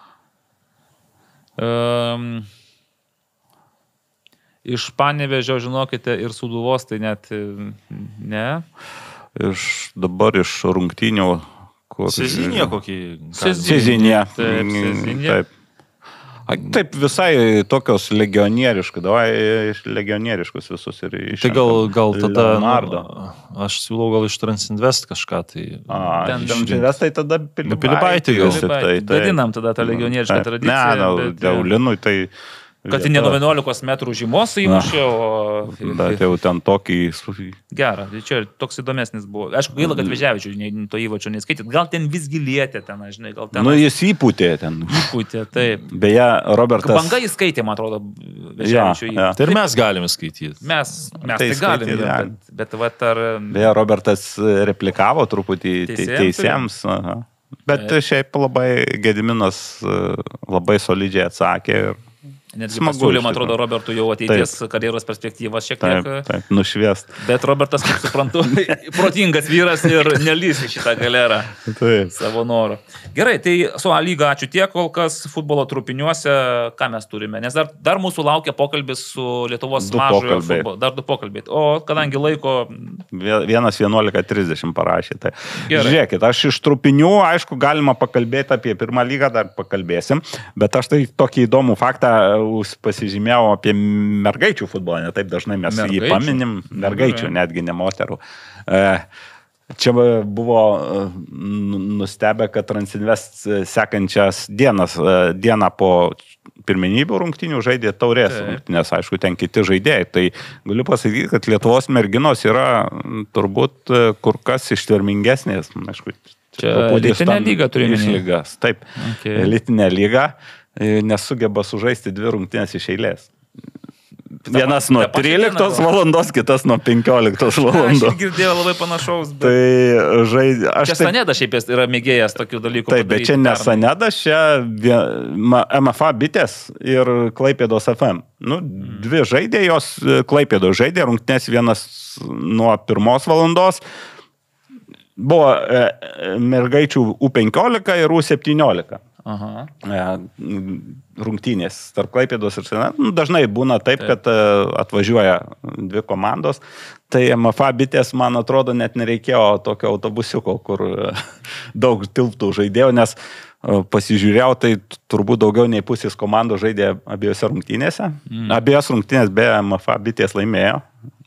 Iš Panevėžio, žinokite, ir Sūduvos, tai net ne. Dabar iš rungtynių. Cezinė kokį. Cezinė. Taip. Taip, visai tokios legionieriškos, davai iš legionieriškus visus ir iš... Tai gal tada, aš siūlau gal iš Transinvest kažką, tai... Transinvest, tai tada Pilipaitį gal. Vadinam tada tą legionierišką tradiciją. Ne, Deulinui tai... Kad ne nuo 11 metrų žymos įmušė, o... Bet jau ten tokį... Gerą, čia toks įdomesnis buvo. Aišku, gaila, kad Veževičių to įvačio neskaityt. Gal ten visgi lietė ten, žinai, gal ten... Nu, jis įpūtė ten. Įpūtė, taip. Beje, Robertas... Banga įskaitė, man atrodo, Veževičių įvačio. Tai ir mes galime skaityti. Mes tai galime, bet va ar... Beje, Robertas replikavo truputį teisėms. Bet šiaip labai Gediminas labai solidžiai atsakė ir... Netgi pasiūlė, man atrodo, Robertui jau ateities karjeros perspektyvas šiek tiek. Taip, nušviest. Bet Robertas, kaip suprantu, protingas vyras ir nelys į šitą galerą savo norų. Gerai, tai su A lyga ačiū tiek, kol kas futbolo trupiniuose, ką mes turime. Nes dar mūsų laukia pokalbis su Lietuvos mažojo futbolo. Dar 2 pokalbiai. O kadangi laiko... 1:11:30 parašė. Tai. Žiūrėkit, aš iš trupinių, aišku, galima pakalbėti apie pirmą lygą, dar pakalbėsim. Bet aš tai tokį įdomų faktą pasižymėjau apie mergaičių futbolą, ne taip dažnai mes jį paminim, mergaičių, netgi ne moterų. Čia buvo nustebę, kad Transinvest sekančias dieną po pirmenybių rungtynių žaidė taurės rungtynės, aišku, ten kiti žaidėjai. Tai galiu pasakyti, kad Lietuvos merginos yra turbūt kur kas ištvermingesnės, aišku. Čia elitinė lyga turime. Taip, elitinė lyga. Nesugeba sužaisti 2 rungtynės iš eilės. Vienas nuo 13 valandos, kitas nuo 15 valandos. Aš girdėjau labai panašaus. Bet... Tai žaidė... Čia Sanedas šiaip yra mėgėjas tokių dalykų. Taip, bet čia ne Sanedas, čia MFA bitės ir Klaipėdos FM. Nu, 2 žaidėjos, Klaipėdos žaidė, rungtynės vienas nuo 1 valandos. Buvo mergaičių U15 ir U17. Aha. Rungtynės tarp Klaipėdos ir Sanedos. Dažnai būna taip, kad atvažiuoja 2 komandos. Tai MFA bitės, man atrodo, net nereikėjo tokio autobusiuko, kur daug tilptų žaidėjų, nes pasižiūrėjau, tai turbūt daugiau nei pusės komandų žaidė abiejose rungtynėse. Abiejas rungtynės be MFA bitės laimėjo.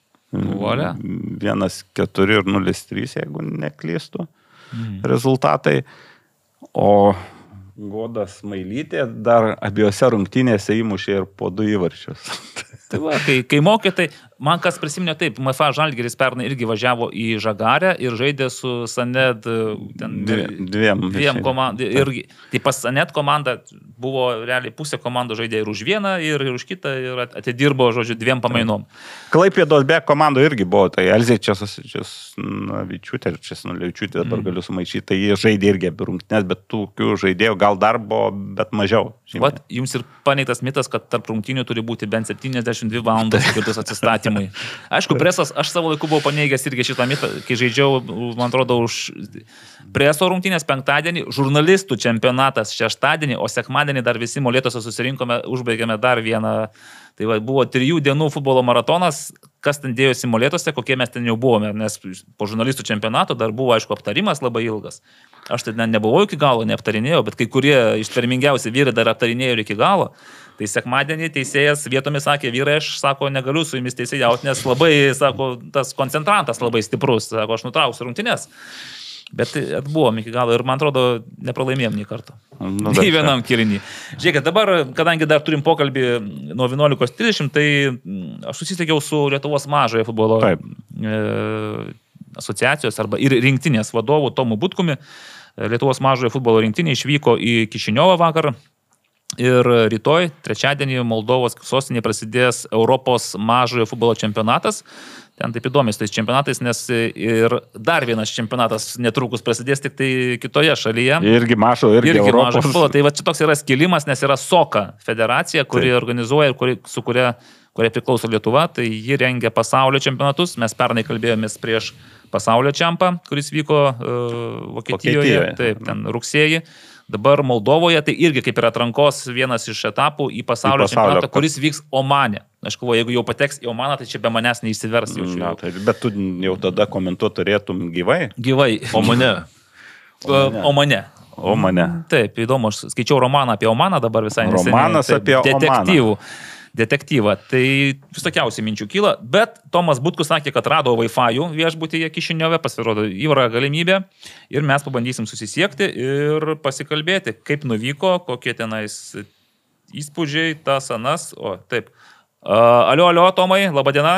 1-4 ir 0-3, jeigu neklystu rezultatai. O Goda Smailytė dar abiejose rungtynėse įmušė ir po 2 įvarčius. Tai va, kai mokė, tai man kas prisiminė taip, MFA Žalgiris pernai irgi važiavo į Žagarę ir žaidė su Saned dviem komandom. Tai pas Saned komanda buvo realiai pusė komandų žaidė ir už vieną, ir už kitą, ir atidirbo, žodžiu, 2 pamainom. Klaipėdos be komandų irgi buvo, tai Elzė Česnavičiūtė ir Česnulevičiūtė, dabar galiu sumaišyti, tai jie žaidė irgi apie rungtynes, bet tokių žaidėjų gal dar buvo, bet mažiau. Vat, jums ir paneigtas mitas, kad tarp rungtynių turi būti bent 72 valandos skirtus atsistatymui. Aišku, presas, aš savo laiku buvau paneigęs irgi šitą mitą, kai žaidžiau, man atrodo, už preso rungtynės 5-dienį, žurnalistų čempionatas 6-dienį, o sekmadienį dar visi Molėtuose susirinkome, užbaigėme dar vieną. Tai va, buvo 3 dienų futbolo maratonas, kas ten dėjosi Molėtuose, kokie mes ten jau buvome, nes po žurnalistų čempionato dar buvo, aišku, aptarimas labai ilgas. Aš tai nebuvau iki galo, neaptarinėjau, bet kai kurie ištvermingiausi vyrai dar aptarinėjo ir iki galo. Tai sekmadienį teisėjas vietomis sakė, vyrai, aš, sako, negaliu su jumis teisėjauti, nes labai, sako, tas koncentrantas labai stiprus, sako, aš nutrauksiu rungtynes. Bet atbuvom iki galo ir, man atrodo, nepralaimėjom nei karto. Nei vienam kėlinį. Žiūrėkit, dabar, kadangi dar turim pokalbį nuo 11:30, tai aš susisiekiau su Lietuvos mažojo futbolo asociacijos arba ir rinktinės vadovu Tomu Butkumi. Lietuvos mažojo futbolo rinktinė išvyko į Kišiniovą vakar. Ir rytoj, trečiadienį, Moldovos sostinėje prasidės Europos mažojo futbolo čempionatas. Ten taip įdomis tais čempionatais, nes ir dar vienas čempionatas netrukus prasidės tik tai kitoje šalyje. Irgi mažo futbolo. Tai va čia toks yra skilimas, nes yra SOCA federacija, kuri organizuoja ir su kuria kuriai priklauso Lietuva, tai ji rengia pasaulio čempionatus. Mes pernai kalbėjomės prieš pasaulio čempą, kuris vyko Vokietijoje, taip, ten rugsėjį. Dabar Moldovoje tai irgi kaip ir atrankos vienas iš etapų į pasaulio čempionatą, kuris vyks Omane. Aš galvoju, jeigu jau pateks į Omaną, tai čia be manęs neįsivers jaučiu. Tai, bet tu jau tada komentuoti turėtum gyvai? Gyvai. Omane. Taip, įdomu, aš skaičiau romaną apie Omaną dabar visai neseniai. Romanas apie Omaną. Detektyvą. Tai visokiausių minčių kyla, bet Tomas Butkus sakė, kad rado Wi-Fi viešbutyje Kišiniove, pasirodo, yra galimybė ir mes pabandysim susisiekti ir pasikalbėti, kaip nuvyko, kokie tenais įspūdžiai, tas anas. O, taip. Alio, Tomai, laba diena.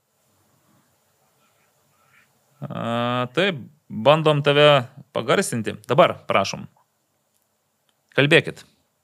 Taip, bandom tave pagarsinti. Dabar, prašom. Kalbėkit.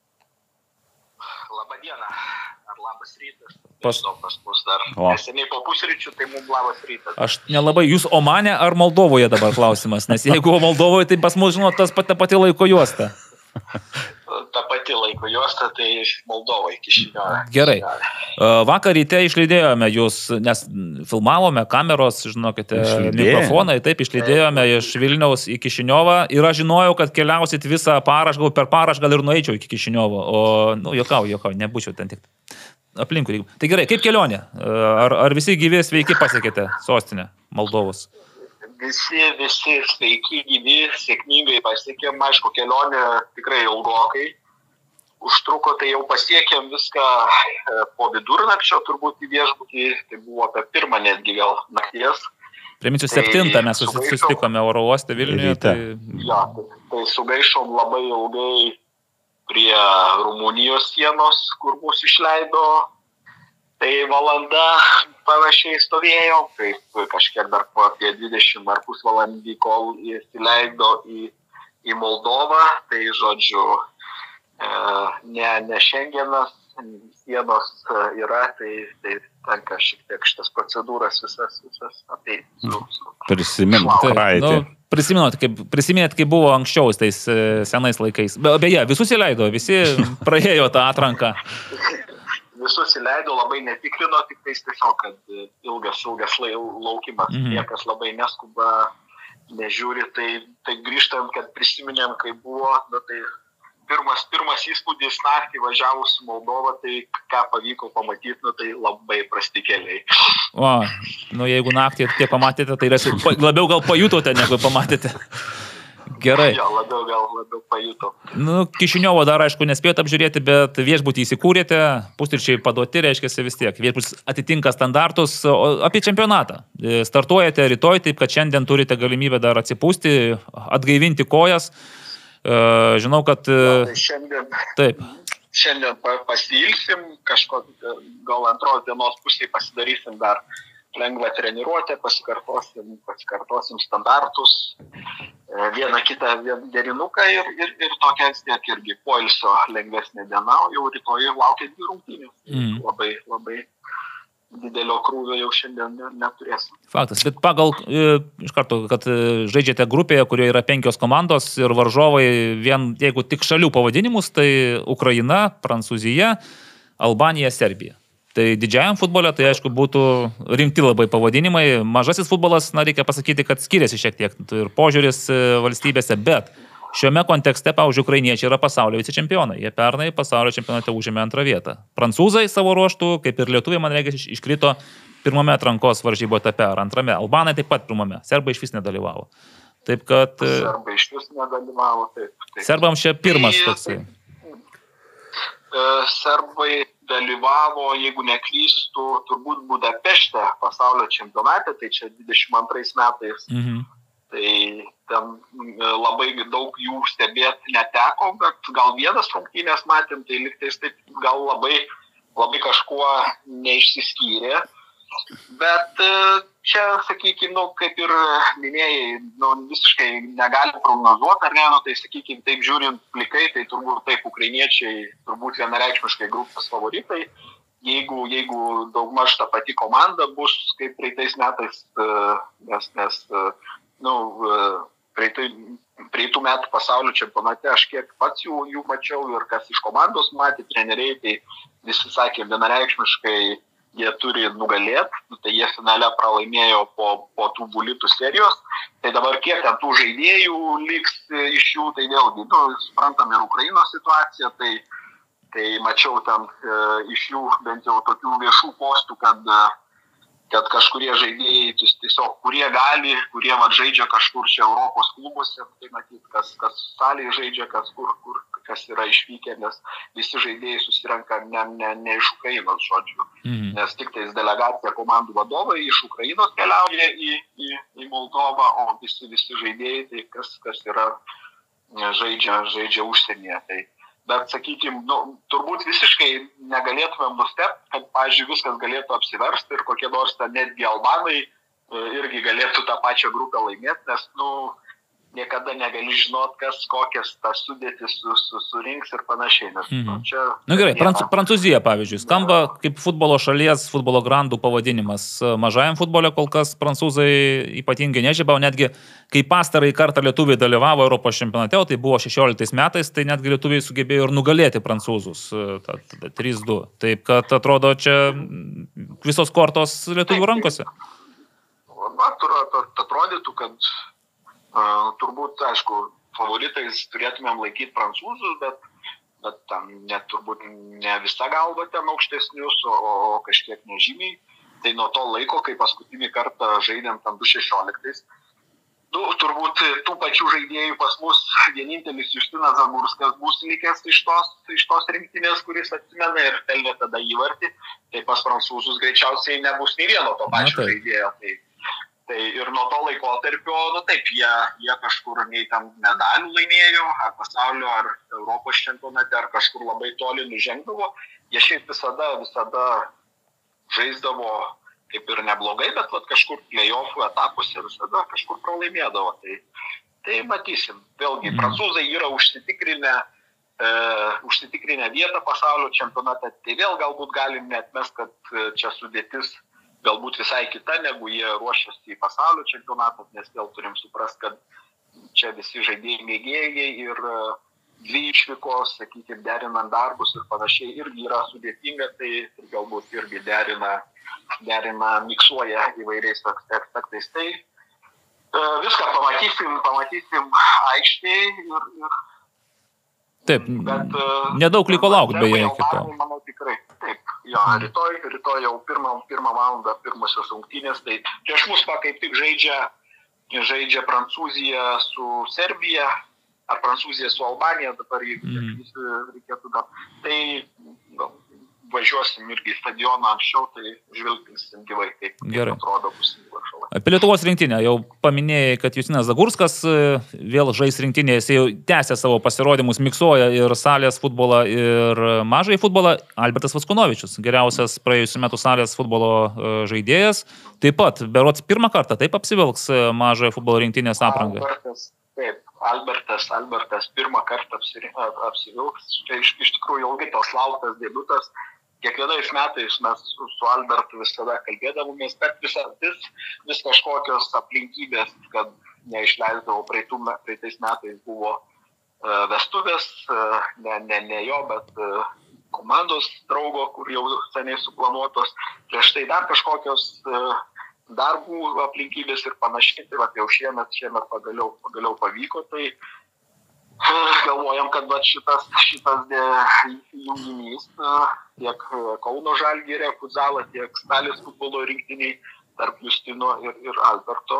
Pas mus dar neseniai po pusryčių, tai mums labas rytas. Aš nelabai, jūs Omane ar Moldovoje dabar klausimas, nes jeigu Moldovoje, tai pas mus, žinot, ta pati laiko juosta. Ta pati laiko juosta, tai Moldovoje, Kišiniove. Gerai. Vakar ryte išleidėjome jūs, nes filmavome kameros, žinokite, mikrofonai, taip, išleidėjome iš Vilniaus į Kišiniovą ir aš žinojau, kad keliausit visą parą, aš gal per parą aš gal ir nueičiau iki Kišiniovo, o, juokau, nebūčiau ten tik aplinkui. Tai gerai, kaip kelionė? Ar visi gyvi sveiki pasiekėte sostinę Moldovos? Visi sveiki, gyvi, sėkmingai pasiekėm. Aišku, kelionė tikrai ilgokai. Užtruko, tai jau pasiekėm viską po vidurnakčio, turbūt į viešbutį. Tai buvo apie 1 netgi gal nakties. Priminsiu, 7 mes susitikome oro uoste Vilniuje. Tai sugaišom labai ilgai prie Rumunijos sienos, kur mus išleido, tai valanda panašiai stovėjom, tai kažkiek dar po apie 20 ar pusvalandį, kol įsileido į Moldovą, tai žodžiu, ne Šengenas, sienos yra, tai tenka šiek tiek šitas procedūras visas apie Prisiminėt, kaip buvo anksčiau tais senais laikais. Beje, visus įleido, visi praėjo tą atranką. Visus įleido, labai netikrino, tik tiesiog, kad ilgas laukimas, niekas labai neskuba, nežiūri, tai grįžtant, kad prisiminėm, kaip buvo, tai pirmas įspūdis naktį važiavus į Moldovą, tai ką pavyko pamatyti, tai labai prasti keliai. O, jeigu naktį tie pamatėte, tai labiau gal pajutote, negu pamatėte. Gerai. Jo, labiau pajuto. Kišiniovo dar, aišku, nespėjote apžiūrėti, bet viešbutį įsikūrėte, pusryčiai paduoti, reiškia vis tiek. Viešbutis atitinka standartus. Apie čempionatą. Startuojate rytoj, taip kad šiandien turite galimybę dar atsipūsti, atgaivinti kojas. Žinau, kad... Šiandien pasiilsim, gal antros dienos pusėje pasidarysim dar lengvą treniruotę, pasikartosim standartus, vieną kitą derinuką ir tokia tiek irgi poilsio lengvesnė diena, jau rytoj laukia 2 rungtynės. Labai didelio krūvio jau šiandien neturėsim. Faktas, bet pagal iš karto, kad žaidžiate grupėje, kurioje yra 5 komandos ir varžovai, jeigu tik šalių pavadinimus, tai Ukraina, Prancūzija, Albanija, Serbija. Tai didžiajam futbole, tai aišku, būtų rimti labai pavadinimai. Mažasis futbolas, reikia pasakyti, kad skiriasi šiek tiek ir požiūris valstybėse, bet šiame kontekste, pavyzdžiui, ukrainiečiai yra pasaulio vicečempionai. Jie pernai pasaulio čempionate užėmė 2 vietą. Prancūzai savo ruoštų, kaip ir lietuviai, man reikia, iškrito 1 atrankos varžybų etape ar 2. Albanai taip pat 1. Serbai išvis nedalyvavo. Taip kad... Serbai išvis nedalyvavo, taip. Serbams čia pirmas toksai. Serbai dalyvavo, jeigu neklystų, turbūt Budapešte pasaulio čempionate, tai čia 22 metais. Tai ten labai daug jų stebėti neteko, bet gal vienas rungtynės matėm, tai lygtais taip gal labai kažkuo neišsiskyrė. Bet čia, sakykime, kaip ir minėjai, visiškai negalim prognozuoti, ar ne, tai sakykime, taip žiūrint plikai, tai turbūt taip ukrainiečiai turbūt vienareikšmiškai grupės favoritai. Jeigu daugmaž ta pati komanda bus kaip praeitais metais, nes praeitų metų pasaulio čempionate aš kiek pats jų mačiau ir kas iš komandos matė treneriai, tai visi sakė vienareikšmiškai jie turi nugalėti, tai jie finale pralaimėjo po tų bulitų serijos, tai dabar kiek ten tų žaidėjų liks iš jų, tai vėlgi, suprantam ir Ukrainos situaciją, tai mačiau ten iš jų bent jau tokių viešų postų, kad kažkurie žaidėjai tiesiog, kurie gali, kurie žaidžia kažkur čia Europos klubuose, tai matyt, kas salėje žaidžia, kas yra išvykę, nes visi žaidėjai susirenka ne iš Ukrainos, žodžiu. Nes tik tais delegacija komandų vadovai iš Ukrainos keliauja į Moldovą, o visi žaidėjai, tai kas yra žaidžia užsienyje. Tai, bet, sakykime, turbūt visiškai negalėtumėm nustebti, kad, pavyzdžiui, viskas galėtų apsiversti ir kokie nors netgi albanai irgi galėtų tą pačią grupę laimėti, nes, niekada negali žinot, kokias tas sudėtis surinks ir panašiai. Nes, čia gerai, Prancūzija, pavyzdžiui, skamba kaip futbolo šalies, futbolo grandų pavadinimas. Mažajam futbole kol kas prancūzai ypatingai nežibau, netgi kai pastarąjį kartą lietuviai dalyvavo Europos čempionate, o tai buvo 16 metais, tai netgi lietuviai sugebėjo ir nugalėti prancūzus 3-2. Taip, kad atrodo čia visos kortos lietuvių rankose. Atrodytų, kad turbūt, aišku, favoritais turėtumėm laikyti prancūzus, bet tam net turbūt ne visa galva ten aukštesnius, o kažkiek nežymiai. Tai nuo to laiko, kai paskutinį kartą žaidėm tam 2016, turbūt tų pačių žaidėjų pas mus vienintelis Justinas Zaburskas bus likęs iš tos rinktinės, kuris atsimena ir pelnė tada įvartį, tai pas prancūzus greičiausiai nebus nei vieno to pačio žaidėjo. Tai ir nuo to laikotarpio, taip, jie kažkur nei tam medalių laimėjo, ar pasaulio, ar Europos čempionate, ar kažkur labai toli nužengdavo. Jie šiaip visada žaisdavo kaip ir neblogai, bet kažkur play-offų etapuose visada kažkur pralaimėdavo. Tai matysim. Vėlgi, prancūzai yra užsitikrinę vietą pasaulio čempionate. Tai vėl galbūt galim neatmest, kad čia sudėtis galbūt visai kita, negu jie ruošiasi į pasaulio čempionatą, nes vėl turim suprast, kad čia visi žaidėjai mėgėjai ir dvi išvykos, sakykime, derinant darbus ir panašiai, irgi yra sudėtinga, tai galbūt irgi derina, miksuoja įvairiais aspektais. Tai viską pamatysim aikštėje ir taip, nedaug liko laukti beje iki to. Manau, tikrai, taip. Jo, rytoj jau pirmą valandą pirmosios rungtynės, tai prieš mus kaip tik žaidžia Prancūzija su Serbija, ar Prancūzija su Albanija, dabar reikėtų dar. Tai važiuosim irgi į stadioną anksčiau, tai žvilgtinsim gyvai, kaip atrodo bus varžovai. Apie Lietuvos rinktinę jau paminėjai, kad Justinas Zagurskas vėl žais rinktinėje, jis jau tęsia savo pasirodymus, miksuoja ir salės futbolą, ir mažąjį futbolą. Albertas Vaskunovičius, geriausias praėjusių metų salės futbolo žaidėjas, taip pat, berods pirmą kartą, taip apsivilks mažąjį futbolo rinktinės aprangą. Albertas pirmą kartą apsivilks, čia iš tikrųjų ilgai tos lauktas debiutas. Kiekvienais metais mes su Albertu visada kalbėdavomės, bet vis kažkokios aplinkybės, kad neišleisdavo praeitais metais buvo vestuvės, ne jo, bet komandos draugo, kur jau seniai suplanuotos. Prieš tai dar kažkokios darbų aplinkybės ir panašiai, tai jau šiemet pagaliau pavyko, tai galvojam, kad šitas junginys tiek Kauno Žalgirio futzalą, tiek salės futbolo rinktiniai tarp Justino ir Alberto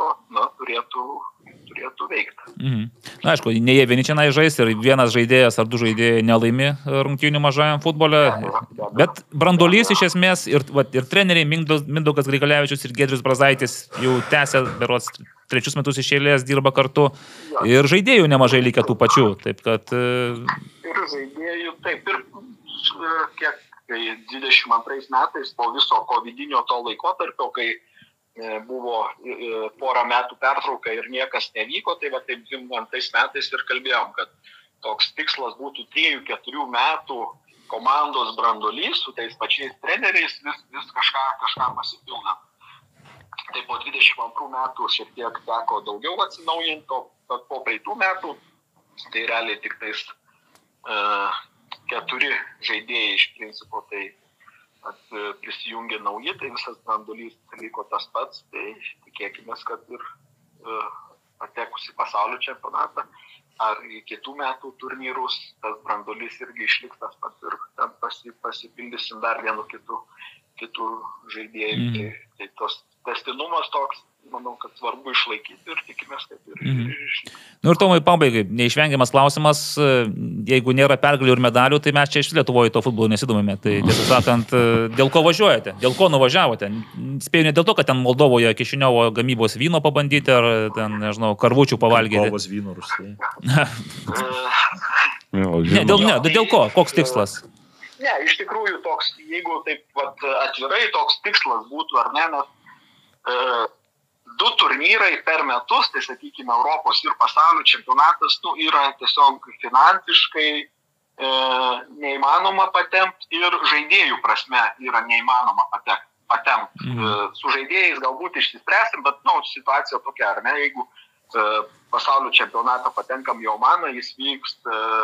turėtų veikti. Na, aišku, ne jie vieni čia žais ir vienas žaidėjas ar du žaidėjai nelaimi rungtynių mažajam futbole, bet branduolys iš esmės ir treneriai Mindaugas Grigalevičius ir Giedrius Brazaitis jau tęsia berods 3 metus iš eilės dirba kartu ir žaidėjų nemažai likę tų pačių, taip kad... Ir žaidėjų, taip, ir kiek 22 metais po viso covidinio to laikotarpio, kai buvo porą metų pertrauka ir niekas nevyko, tai taip 22 metais ir kalbėjom, kad toks tikslas būtų 3-4 metų komandos branduolys su tais pačiais treneriais vis kažką pasipilna. Tai po 22 metų šiek tiek teko daugiau atsinaujinti, po praeitų metų, tai realiai tik tais 4 žaidėjai iš principo, tai prisijungė nauji, tai visas branduolys liko tas pats, tai tikėkime, kad ir patekus į pasaulio čempionatą ar į kitų metų turnyrus, tas branduolys irgi išliks tas pats ir ten pasipildysim dar vienu kitų žaidėjų. Tai tos tęstinumas toks, manau, kad svarbu išlaikyti ir tikimės, kad ir išliks. Nu ir Tomai, pabaigai, neišvengiamas klausimas, jeigu nėra pergalių ir medalių, tai mes čia iš Lietuvoje to futbolo nesidomime. Tai tiesą sakant, dėl ko važiuojate, dėl ko nuvažiavote? Spėjau ne dėl to, kad ten Moldovoje Kišiniovo gamybos vyno pabandyti ar ten, nežinau, karvučių pavalgyti. Kovos vyno Rusijai. Dėl ko? Koks tikslas? Ne, iš tikrųjų toks, jeigu taip atvirai toks tikslas būtų, ar ne, nes 2 turnyrai per metus, tai sakykime, Europos ir pasaulio čempionatas, yra tiesiog finansiškai neįmanoma patempti ir žaidėjų prasme yra neįmanoma patempti. Su žaidėjais galbūt išsispręsim, bet situacija tokia, ar ne, jeigu pasaulio čempionatą patenkam į Omaną, jis vyks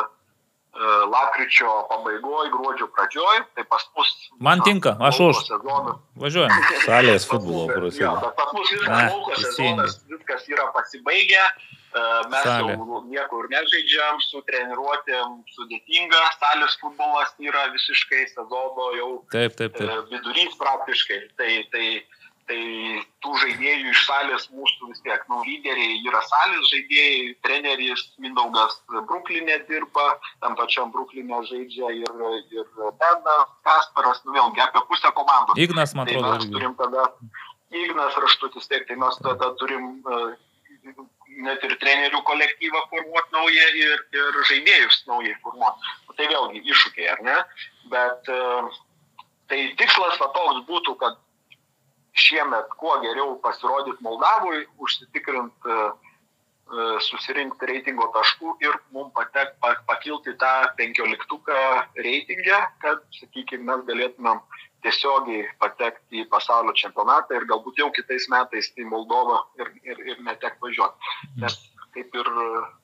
lapkričio pabaigoje, gruodžio pradžioje, tai pas mus... Man tinka, aš už. Važiuojam. Salės futbolo prasidėjo. Bet pas mus viskas lauko sezonas, viskas yra pasibaigę, mes jau nieko ir nežaidžiam, su treniruotėm sudėtinga, salės futbolas yra visiškai sezono jau vidurys praktiškai. Tai tų žaidėjų iš salės mūsų vis tiek, lyderiai yra salės žaidėjai, treneris Mindaugas Brukline dirba, tam pačiam Brukline žaidžia ir Benas, Kasparas, vėlgi apie pusę komandos. Ignas, man atrodo. Tai mes turim tada, Ignas Raštutis, tai mes tada turim net ir trenerių kolektyvą formuoti naują ir žaidėjus naujai formuoti. Tai vėlgi iššūkiai, ar ne? Bet tai tikslas toks būtų, kad šiemet kuo geriau pasirodyti Moldavui, užsitikrinti, susirinkti reitingo taškų ir mums pakilti tą 15 reitingę, kad, sakykime, mes galėtumėm tiesiogiai patekti į pasaulio čempionatą ir galbūt jau kitais metais į Moldovą ir netek važiuoti. Nes kaip ir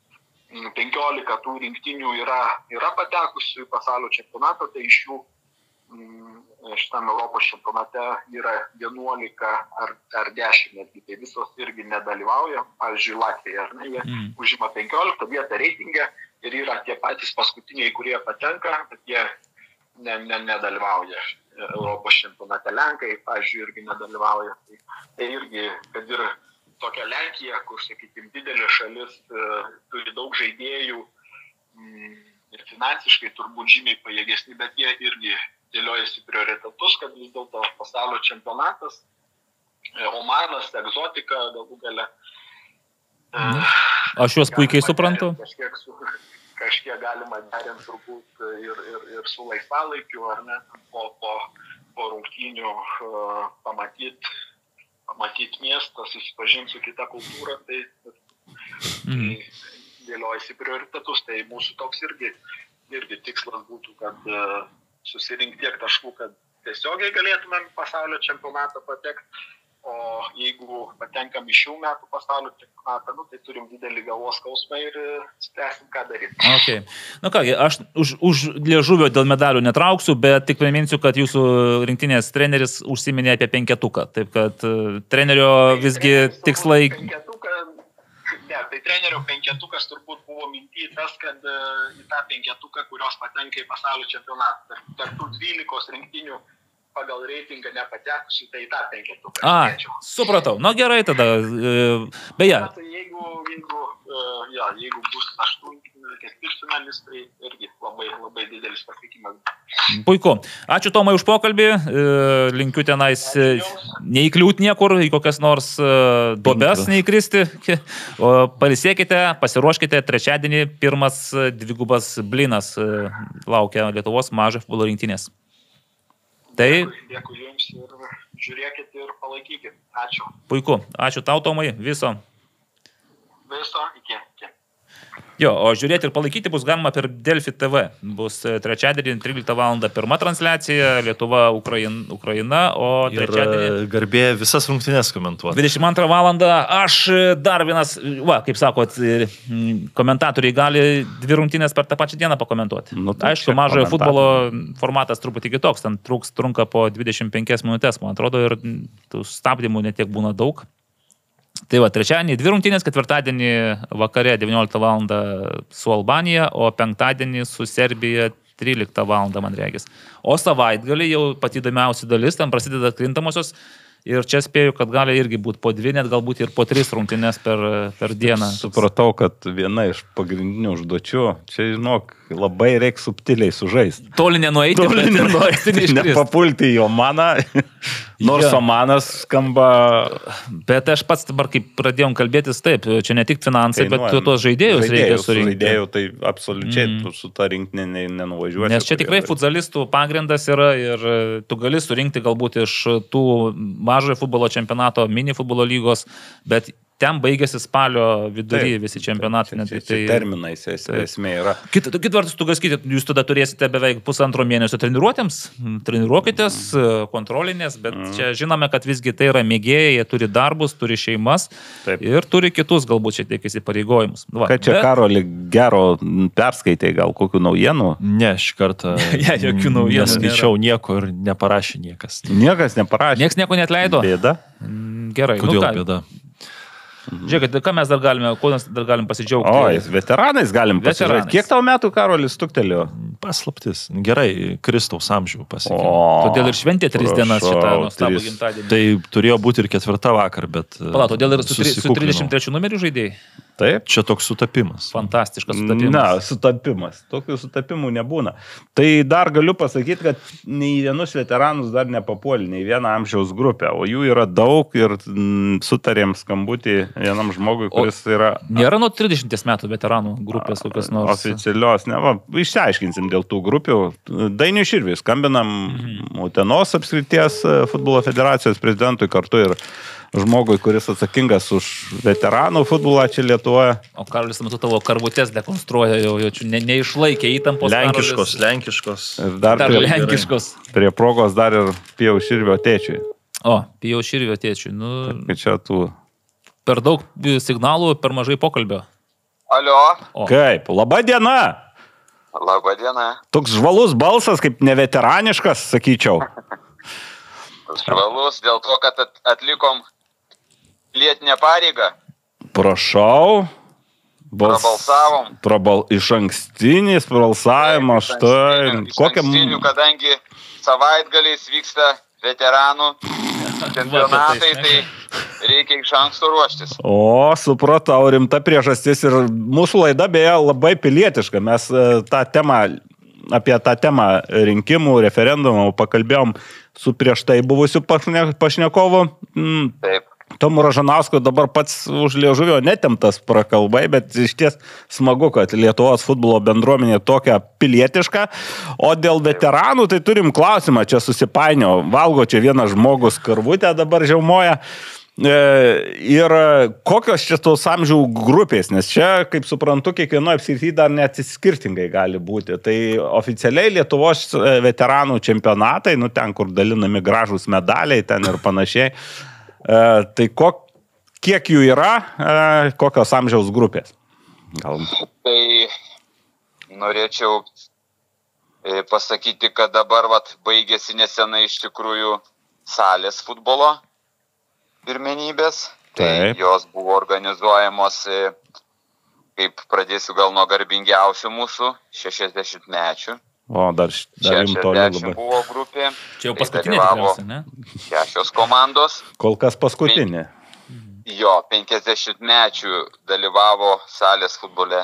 15 tų rinktinių yra patekusių į pasaulio čempionatą, tai iš jų šitam Europos čempionate yra 11 ar 10 netgi, tai visos irgi nedalyvauja. Pavyzdžiui, Latvija, ar ne, jie užima 15 vietą reitingę ir yra tie patys paskutiniai, kurie patenka, bet jie nedalyvauja Europos čempionate. Lenkai, pavyzdžiui, irgi nedalyvauja. Tai irgi, kad ir tokia Lenkija, kur, sakykime, didelė šalis, turi daug žaidėjų ir finansiškai turbūt žymiai pajėgesni, bet jie irgi dėliojasi prioritetus, kad vis dėlto pasaulio čempionatas, Omanas, egzotika, galų gale. Aš juos puikiai suprantu. Kažkiek galima derinti turbūt ir su laisvalaikiu, ar ne, po rungtynių pamatyti miestą, susipažinti su kita kultūra, tai dėliojasi prioritetus. Tai mūsų toks irgi tikslas būtų, kad susirinkti tiek taškų, kad tiesiogiai galėtumėm pasaulio čempionatą patekti, o jeigu patenkam iš šių metų pasaulio čempionatą, tai turim didelį galvos skausmą ir spręsim, ką daryti. Okay. Na kągi, aš už liežuvio dėl medalių netrauksiu, bet tik priminsiu, kad jūsų rinktinės treneris užsiminė apie 5. Taip kad trenerio visgi tikslai... Tai trenerio 5 turbūt buvo minty tas, kad į tą 5, kurios patenka į pasaulio čempionatą. Tarp tų 12 rinktinių pagal reitingą nepatekusių, tai į tą 5. Supratau. Na gerai tada. Beje. Tai jeigu bus 8 ketvirtfinalis, tai irgi labai didelis pasiekimas. Puiku. Ačiū Tomai už pokalbį. Linkiu tenais neįkliūt niekur, į kokias nors duobes neįkristi. Pailsėkite, pasiruoškite. Trečiadienį pirmas dvigubas blinas laukia Lietuvos mažo futbolo rinktinės. Tai... Dėkui jums ir žiūrėkite ir palaikykite. Ačiū. Puiku. Ačiū tau, Tomai. Viso, iki. Jo, o žiūrėti ir palaikyti bus galima per Delfi TV. Bus trečiadienį 13 val. Pirma transliacija, Lietuva, Ukraina, o trečiadienį... Garbė visas rungtynės komentuoti. 22 val. Aš dar vienas, kaip sakot, komentatoriai gali 2 rungtynės per tą pačią dieną pakomentuoti. Nu, aišku, mažojo futbolo formatas truputį kitoks, ten trunka po 25 minutės, man atrodo, ir tų stabdymų netiek būna daug. Tai va, trečiadienį 2 rungtynės, ketvirtadienį vakare 19 val. Su Albanija, o penktadienį su Serbija 13 val. Man regis. O savaitgalį jau pati įdomiausia dalis, ten prasideda atkrintamosios ir čia spėju, kad gali irgi būti po 2, net galbūt ir po 3 rungtynės per dieną. Supratau, kad viena iš pagrindinių užduočių, čia, žinok, labai reikia subtiliai sužaisti. Toli nenueiti, nepapulti į Omaną, nors Omanas skamba... Bet aš pats dabar, kaip pradėjom kalbėtis, taip, čia ne tik finansai, bet tuos žaidėjus reikia surinkti. Žaidėjų, tai absoliučiai su ta rinktinė nenuvažiuosi. Nes čia tikrai futsalistų pagrindas yra ir tu gali surinkti galbūt iš tų mažojo futbolo čempionato, mini futbolo lygos, bet ten baigėsi spalio vidury visi čempionatai. Tai terminais esmė yra. Kita vertus, tu gaskite, jūs tada turėsite beveik 1,5 mėnesio treniruotėms, treniruokitės, kontrolinės, bet čia žinome, kad visgi tai yra mėgėjai, jie turi darbus, turi šeimas ir turi kitus galbūt šiek tiek įsipareigojimus. Ką čia, Karoli, gero perskaitai gal kokių naujienų? Ne, šį kartą jokių naujienų neskaičiau nieko ir neparašė niekas. Niekas neparašė? Niekas nieko neatleido? Bėda. Gerai. Kodėl bėda? Žiūrėkit, ką mes dar galim pasidžiaugti? O, veteranais galim pasidžiaugti. Kiek tau metų, Karolis, stuktelėjo? Paslaptis. Gerai, Kristaus amžių pasiekė. Todėl ir šventė 3 dienas šitą nuostabų gimtadienį. Tai turėjo būti ir 4 vakar, bet... Pala, todėl ir su 33 numeriu žaidėjai? Taip. Čia toks sutapimas. Fantastiškas sutapimas. Na, sutapimas. Tokių sutapimų nebūna. Tai dar galiu pasakyti, kad nei vienus veteranus dar nepapuolė, nei vieną amžiaus grupę, o jų yra daug ir sutarėm skambutį vienam žmogui, kuris yra... Nėra nuo 30 metų veteranų grupės kokios nors... Oficialios, ne, išsiaiškinsim dėl tų grupių. Dainiui Širviui skambinam Utenos apskrities futbolo federacijos prezidentui kartu ir žmogui, kuris atsakingas už veteranų futbolą čia Lietuvoje. O Karolis, matau, tavo karvutės dekonstruoja, jau neišlaikė įtampos. Lenkiškos. Ir dar lenkiškos. Prie progos dar ir Pijaus Širvio tėčiui. O, Pijaus Širvio tėčiui. Čia tų... Per daug signalų, per mažai pokalbio. Alio. Kaip? Labą dieną. Labą dieną. Toks žvalus balsas, kaip neveteraniškas, sakyčiau. Žvalus dėl to, kad atlikom pilietinę pareigą. Prašau. Prabalsavom. Iš ankstinis balsavimas. Iš ankstinių, kadangi savaitgaliais vyksta veteranų čempionatai, tai reikia iš anksto ruoštis. O, supratau, rimta priežastis ir mūsų laida beje labai pilietiška. Mes apie tą temą rinkimų, referendumų pakalbėjom su prieš tai buvusiu pašnekovu. Taip. Tomu Ražanausku dabar pats už liežuvio netemptas prakalbai, bet iš ties smagu, kad Lietuvos futbolo bendruomenė tokia pilietiška. O dėl veteranų, tai turim klausimą, čia susipainio. Valgo čia vienas žmogus karvutę dabar žiaumoja. Ir kokios čia tos amžių grupės, nes čia, kaip suprantu, kiekvienoje apskrityje dar net skirtingai gali būti. Tai oficialiai Lietuvos veteranų čempionatai, ten, kur dalinami gražūs medaliai, ten ir panašiai. Tai kiek jų yra, kokios amžiaus grupės? Galbūt. Tai norėčiau pasakyti, kad dabar baigėsi nesenai iš tikrųjų salės futbolo pirmenybės. Tai jos buvo organizuojamos, kaip pradėsiu gal nuo garbingiausių mūsų, 60-mečių. O, dar jums toli labai. Buvo grupė. Čia jau paskutinė tikriausiai, ne? 6 komandos. Kol kas paskutinė. Jo, 50-mečių dalyvavo salės futbole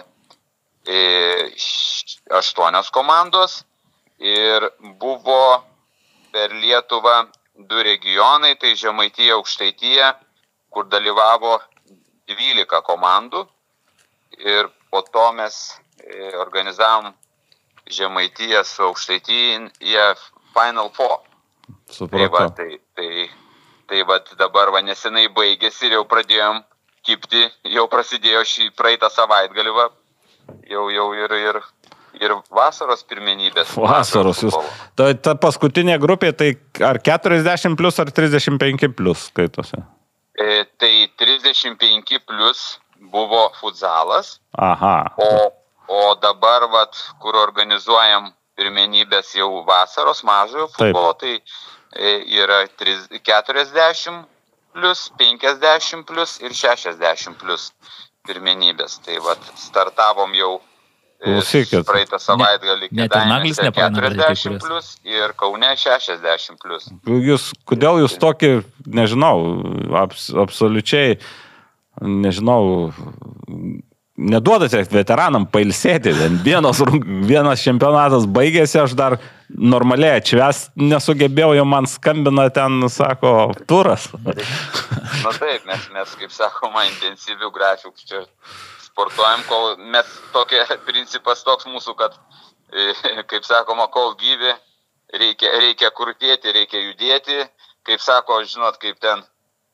8 komandos ir buvo per Lietuvą 2 regionai, tai Žemaitija, Aukštaitija, kur dalyvavo 12 komandų ir po to mes organizavom Žemaitija su Aukštaitija Final Four. Supratau. Tai dabar nesenai baigėsi ir jau pradėjom kipti, jau prasidėjo šį praeitą savaitgalį jau ir vasaros pirmenybės. Vasaros jūs. Ta paskutinė grupė, tai ar 40 plus, ar 35 plus skaitosi? Tai 35 plus buvo futsalas. Aha. O dabar, vat, kur organizuojam pirmenybės jau vasaros mažojo futbolo, tai yra 40 plus, 50 plus ir 60 plus pirmenybės. Tai vat, startavom jau praeitą savaitgalį Kėdainiuose 40 plus ir Kaune 60 plus. Kodėl jūs tokį, nežinau, absoliučiai, nežinau, neduodate veteranam pailsėti. Vienas čempionatas baigėsi, aš dar normaliai atšvęs nesugebėjau, jau man skambina ten, sako, turas. Na taip, mes kaip sakoma, intensyvių grafikų čia sportuojam, kol mes tokia principas toks mūsų, kad, kaip sakoma, kol gyvi, reikia kurtėti, reikia judėti. Kaip sako, žinot, kaip ten,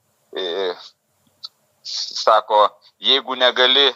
sako, jeigu negali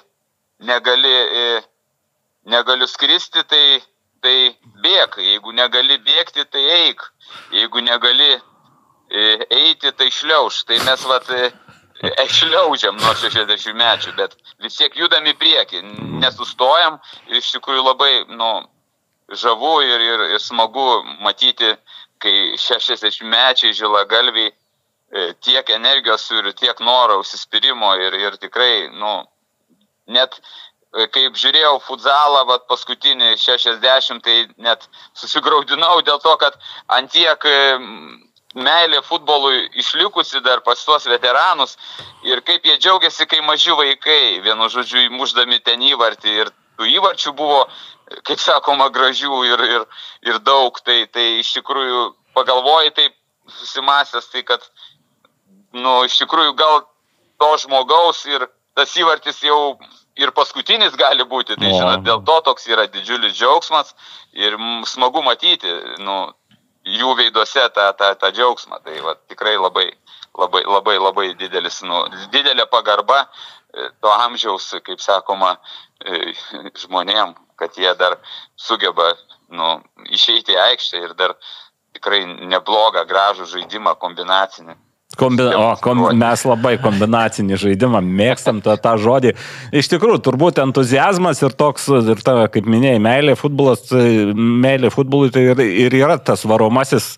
skristi, tai bėk. Jeigu negali bėgti, tai eik. Jeigu negali eiti, tai šliauš. Tai mes šliaužiam nuo 60 mečių, bet vis tiek judam į priekį, nesustojam ir iš tikrųjų labai žavu ir smagu matyti, kai 60 mečiai žilagalviai tiek energijos ir tiek noro, užsispyrimo ir tikrai, net kaip žiūrėjau futsalą, paskutinį 60, tai net susigraudinau dėl to, kad antiek meilė futbolui išlikusi dar pas tuos veteranus ir kaip jie džiaugiasi, kai maži vaikai, vienu žodžiu, įmušdami ten įvartį ir tų įvarčių buvo, kaip sakoma, gražių ir daug, tai iš tikrųjų pagalvoji taip susimąstęs, tai kad, iš tikrųjų gal to žmogaus ir tas įvartis jau ir paskutinis gali būti, tai žinot, dėl to toks yra didžiulis džiaugsmas ir smagu matyti, jų veiduose tą džiaugsmą. Tai tikrai labai didelis, didelė pagarba to amžiaus, kaip sakoma, žmonėm, kad jie dar sugeba išeiti į aikštę ir dar tikrai neblogą, gražų žaidimą kombinacinį. Mes labai kombinacinį žaidimą mėgstam tą žodį. Iš tikrųjų, turbūt entuziazmas ir toks, ir ta, kaip minėjai, meilė futbolui tai ir yra tas varomasis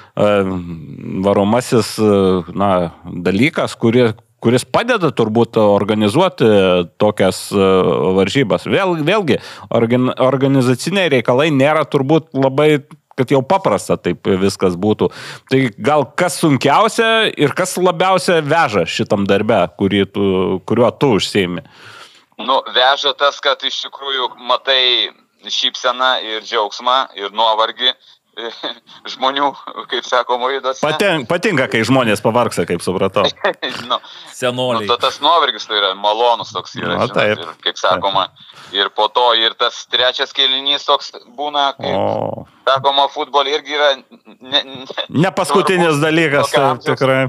dalykas, kuris padeda turbūt organizuoti tokias varžybas. Vėlgi, organizaciniai reikalai nėra turbūt labai, kad jau paprasta taip viskas būtų. Tai gal kas sunkiausia ir kas labiausia veža šitam darbe, kuriuo tu užsiimi? Veža tas, kad iš tikrųjų matai šypseną ir džiaugsmą ir nuovargį žmonių, kaip sakoma, įdose. Patinka, kai žmonės pavargsta, kaip supratau. Senoliai. Tas nuovargis tai yra malonus toks yra, ir, kaip sakoma, ir po to ir tas trečias kėlinys toks būna, kaip sakoma, futbolė irgi yra ne paskutinis dalykas, tikrai.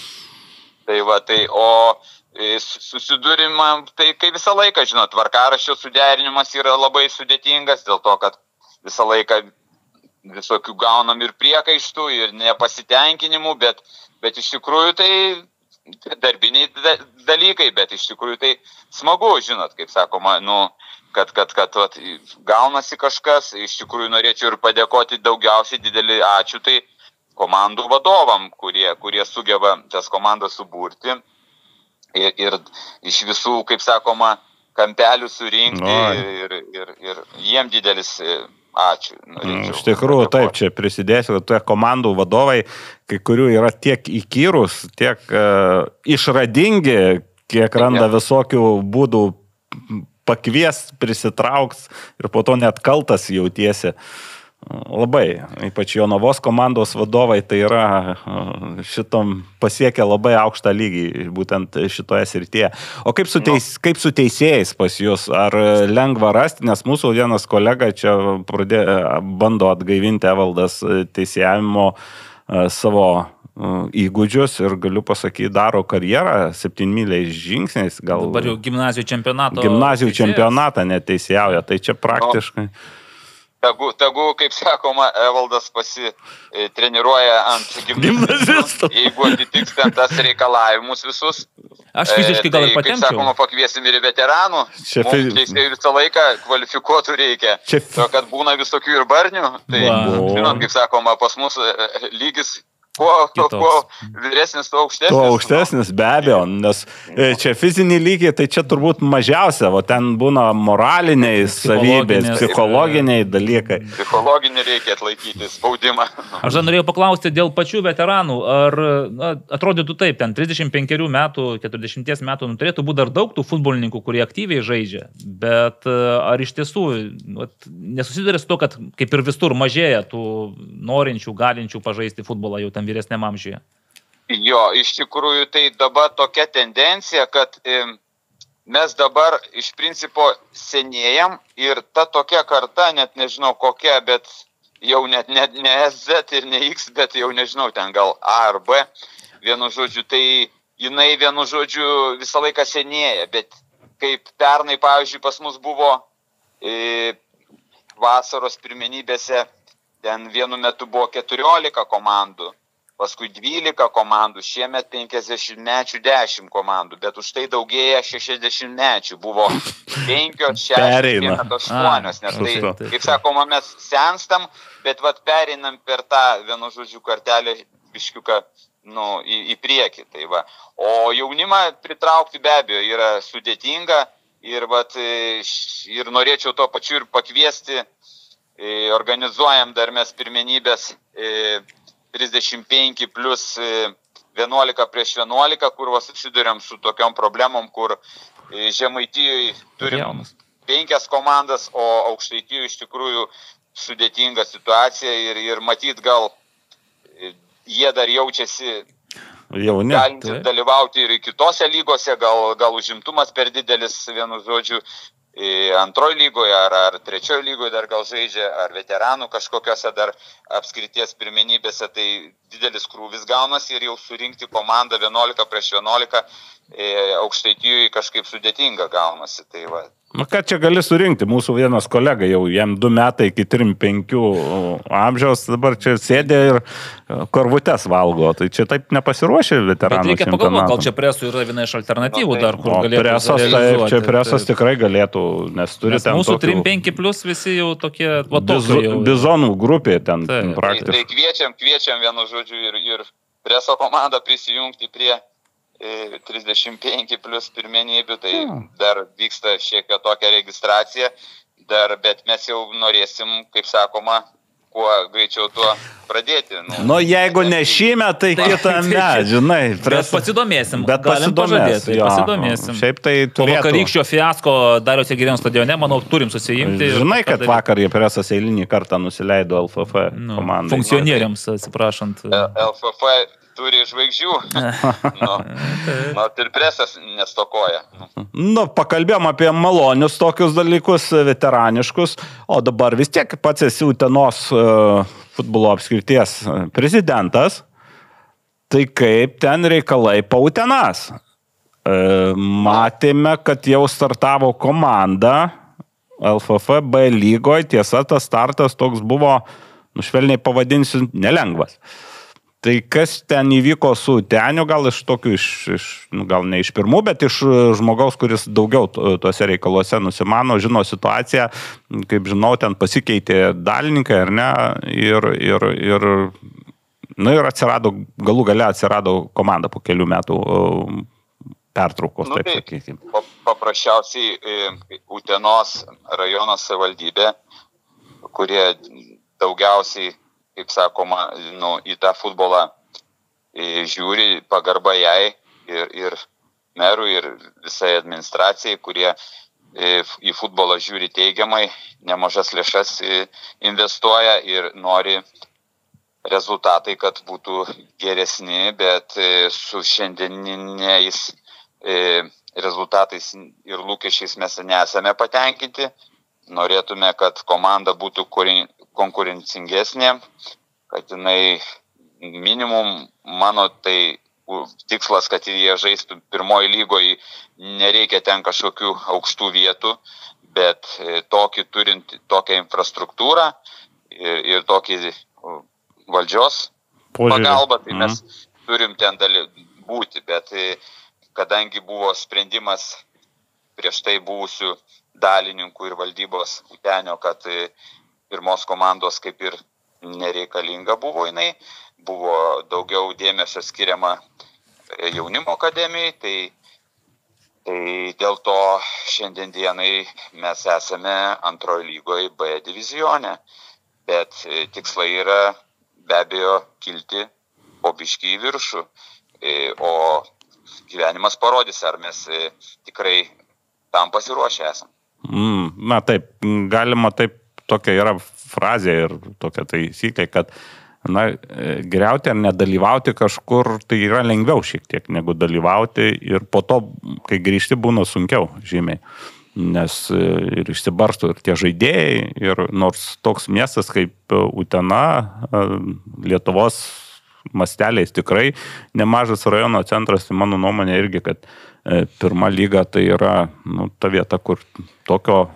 O susidūrimą, tai kai visą laiką, žinot, tvarkaraščio suderinimas yra labai sudėtingas, dėl to, kad visą laiką visokių gaunam ir priekaištų, ir nepasitenkinimų, bet iš tikrųjų tai darbiniai dalykai, bet iš tikrųjų tai smagu, žinot, kaip sakoma, kad gaunasi kažkas, iš tikrųjų norėčiau ir padėkoti daugiausiai didelį ačiū tai komandų vadovam, kurie sugeba tas komandas suburti ir iš visų, kaip sakoma, kampelių surinkti ir jiem didelis ačiū. Iš tikrųjų, taip, čia prisidėsiu, kad komandų vadovai, kai kurių yra tiek įkyrus, tiek išradingi, kiek randa visokių būdų pakvies, prisitrauks ir po to net kaltas jautiesi. Labai, ypač Jonavos komandos vadovai, tai yra šitom pasiekia labai aukštą lygį, būtent šitoje srityje. O kaip su teisėjais pas jūs? Ar lengva rasti? Nes mūsų vienas kolega čia bando atgaivinti, Evaldas, teisėjavimo savo įgūdžius ir galiu pasakyti, daro karjerą 7 myliais žingsniais. Dabar jau gimnazijų čempionatą neteisėjauja, tai čia praktiškai. Tegu, kaip sakoma, Evaldas treniruoja ant gimnazistų, jeigu atitiks ten tas reikalavimus visus. Aš fiziškai gal ir patempčiau. Kaip sakoma, pakviesim ir veteranų. Mums teisėjai visą laiką kvalifikuotų reikia. To, kad būna visokių ir barnių. Tai, žinot, kaip sakoma, pas mus lygis kuo vyresnis, tuo aukštesnis. Tuo aukštesnis, be abejo, nes čia fiziniai lygiai, tai čia turbūt mažiausia, o ten būna moraliniai savybės, psichologiniai dalykai. Psichologinį reikia atlaikyti spaudimą. Aš dar norėjau paklausti dėl pačių veteranų, ar atrodytų taip, ten 35 metų, 40 metų turėtų būti dar daug tų futbolininkų, kurie aktyviai žaidžia, bet ar iš tiesų nesusiduria su to, kad kaip ir visur mažėja tų norinčių, galinčių pažaisti futbolą jau ten vyresniam amžiuje? Jo, iš tikrųjų tai dabar tokia tendencija, kad mes dabar iš principo senėjam ir ta tokia karta, net nežinau kokia, bet jau net ne Z ir ne X, bet jau nežinau, ten gal A ar B, vienu žodžiu, tai jinai vienu žodžiu visą laiką senėja, bet kaip pernai, pavyzdžiui, pas mus buvo vasaros pirmenybėse, ten vienu metu buvo 14 komandų, paskui 12 komandų, šiemet 50-mečių 10 komandų, bet už tai daugėja 60-mečių, buvo 5, 6, 8, nes tai, kaip sakoma, mes senstam, bet pereinam per tą, vienu žodžiu, kartelę biškiuką į priekį. Tai va. O jaunimą pritraukti be abejo yra sudėtinga ir norėčiau to pačiu ir pakviesti, organizuojam dar mes pirmenybės 35 plus 11 prieš 11, kur susiduriam su tokiom problemom, kur Žemaitijoje turim 5 komandas, o Aukštaitijoje iš tikrųjų sudėtinga situacija ir matyt gal jie dar jaučiasi galintys dalyvauti ir kitose lygose, gal užimtumas per didelis, vienu žodžiu, antroji lygoje ar trečioji lygoje dar gal žaidžia, ar veteranų kažkokiose dar apskrities pirmenybėse, tai didelis krūvis gaunasi ir jau surinkti komandą 11 prieš 11 Aukštaitijoje kažkaip sudėtinga gaunasi. Tai va. Ką čia gali surinkti? Mūsų vienas kolega jau jam 2 metai iki 3-5 amžiaus, dabar čia sėdė ir karvutes valgo. Tai čia taip nepasiruošė veteranų čempionatą. Bet reikia pagalvoti, gal čia presų yra viena iš alternatyvų dar, kur galėtų presas, realizuoti. Čia presas tikrai galėtų, nes turi ten mūsų 3-5 plus visi jau tokie vatokai. Bizonų grupė ten praktiškai. Tai kviečiam vienu žodžiu ir preso komandą prisijungti prie 35 plus pirmenybių, tai dar vyksta šiek tiek tokia registracija, bet mes jau norėsim, kaip sakoma, kuo greičiau tuo pradėti. Jeigu ne šįmet, tai kitame, žinai. Bet pasidomėsim. Pasidomėsim. Šiaip tai turėtų. Po vakarykščio fiasko Dariaus Egerėno stadione, manau, turim susijimti. Žinai, kad vakar jie presas eilinį kartą nusileido LFF komandai. Funkcionieriams, atsiprašant. LFF turi žvaigždžių, ir presas nestokoja. Pakalbėjom apie malonius tokius dalykus, veteraniškus, o dabar vis tiek pats esi Utenos futbolo apskrities prezidentas, tai kaip ten reikalai po Utenas? Matėme, kad jau startavo komanda LFF B lygoje, tiesa, tas startas toks buvo, švelniai pavadinsiu, nelengvas. Tai kas ten įvyko su Uteniu, gal iš tokių, gal ne iš pirmų, bet iš žmogaus, kuris daugiau tuose reikaluose nusimano, žino situaciją, kaip žinau, ten pasikeitė dalininkai, ar ne, ir atsirado, galų gale atsirado komanda po kelių metų pertraukos, taip sakykime. Paprasčiausiai Utenos rajono savivaldybė, kurie daugiausiai, kaip sakoma, į tą futbolą žiūri, pagarba jai ir merų, ir visai administracijai, kurie į futbolą žiūri teigiamai, nemažas lėšas investuoja ir nori rezultatai, kad būtų geresni, bet su šiandieniniais rezultatais ir lūkesčiais mes nesame patenkinti. Norėtume, kad komanda būtų konkurencingesnė, kad jinai minimum mano tai tikslas, kad jie žaistų pirmoji lygoje, nereikia ten kažkokių aukštų vietų, bet turint tokią infrastruktūrą ir tokį valdžios pagalbą, tai mes turim ten būti, bet kadangi buvo sprendimas prieš tai buvusių dalininkų ir valdybos Utenio, kad pirmos komandos kaip ir nereikalinga buvo jinai, buvo daugiau dėmesio skiriama jaunimo akademijai, tai dėl to šiandien dienai mes esame antrojo lygoje B divizione, bet tikslai yra be abejo kilti po biškį į viršų, o gyvenimas parodys, ar mes tikrai tam pasiruošę esam. Na taip, galima taip, tokia yra frazė ir tokia taisyklė, kad griauti ar nedalyvauti kažkur, tai yra lengviau šiek tiek negu dalyvauti ir po to, kai grįžti, būna sunkiau žymiai, nes ir išsibarstų ir tie žaidėjai, ir nors toks miestas kaip Utena, Lietuvos masteliais tikrai nemažas rajono centras, tai mano nuomonė irgi, kad pirma lyga tai yra ta vieta, kur tokio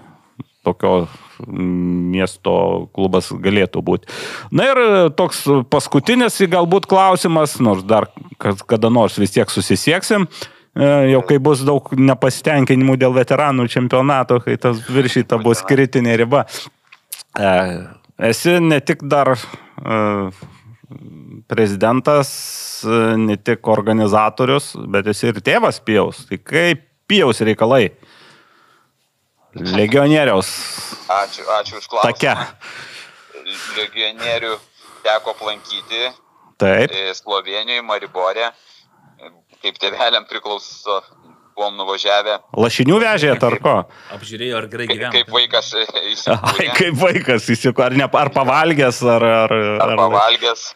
miesto klubas galėtų būti. Na ir toks paskutinis galbūt klausimas, nors dar kada nors vis tiek susisieksim, jau kai bus daug nepasitenkinimų dėl veteranų čempionato, kai tas viršyta bus kritinė riba. Esi ne tik dar prezidentas, ne tik organizatorius, bet esi ir tėvas Pijaus. Tai kaip Pijaus reikalai? Legionieriaus. Ačiū už klausimą. Take. Legionierių teko aplankyti. Taip. Slovėnijoje, Mariborė. Kaip tėveliam priklauso, buvom nuvažiavę. Lašinių vežėt ar ko? Apžiūrėjo, ar gerai gyvena. Kaip vaikas įsikūrė. Kaip vaikas įsikūrė. Ar pavalgęs, ar pavalgęs,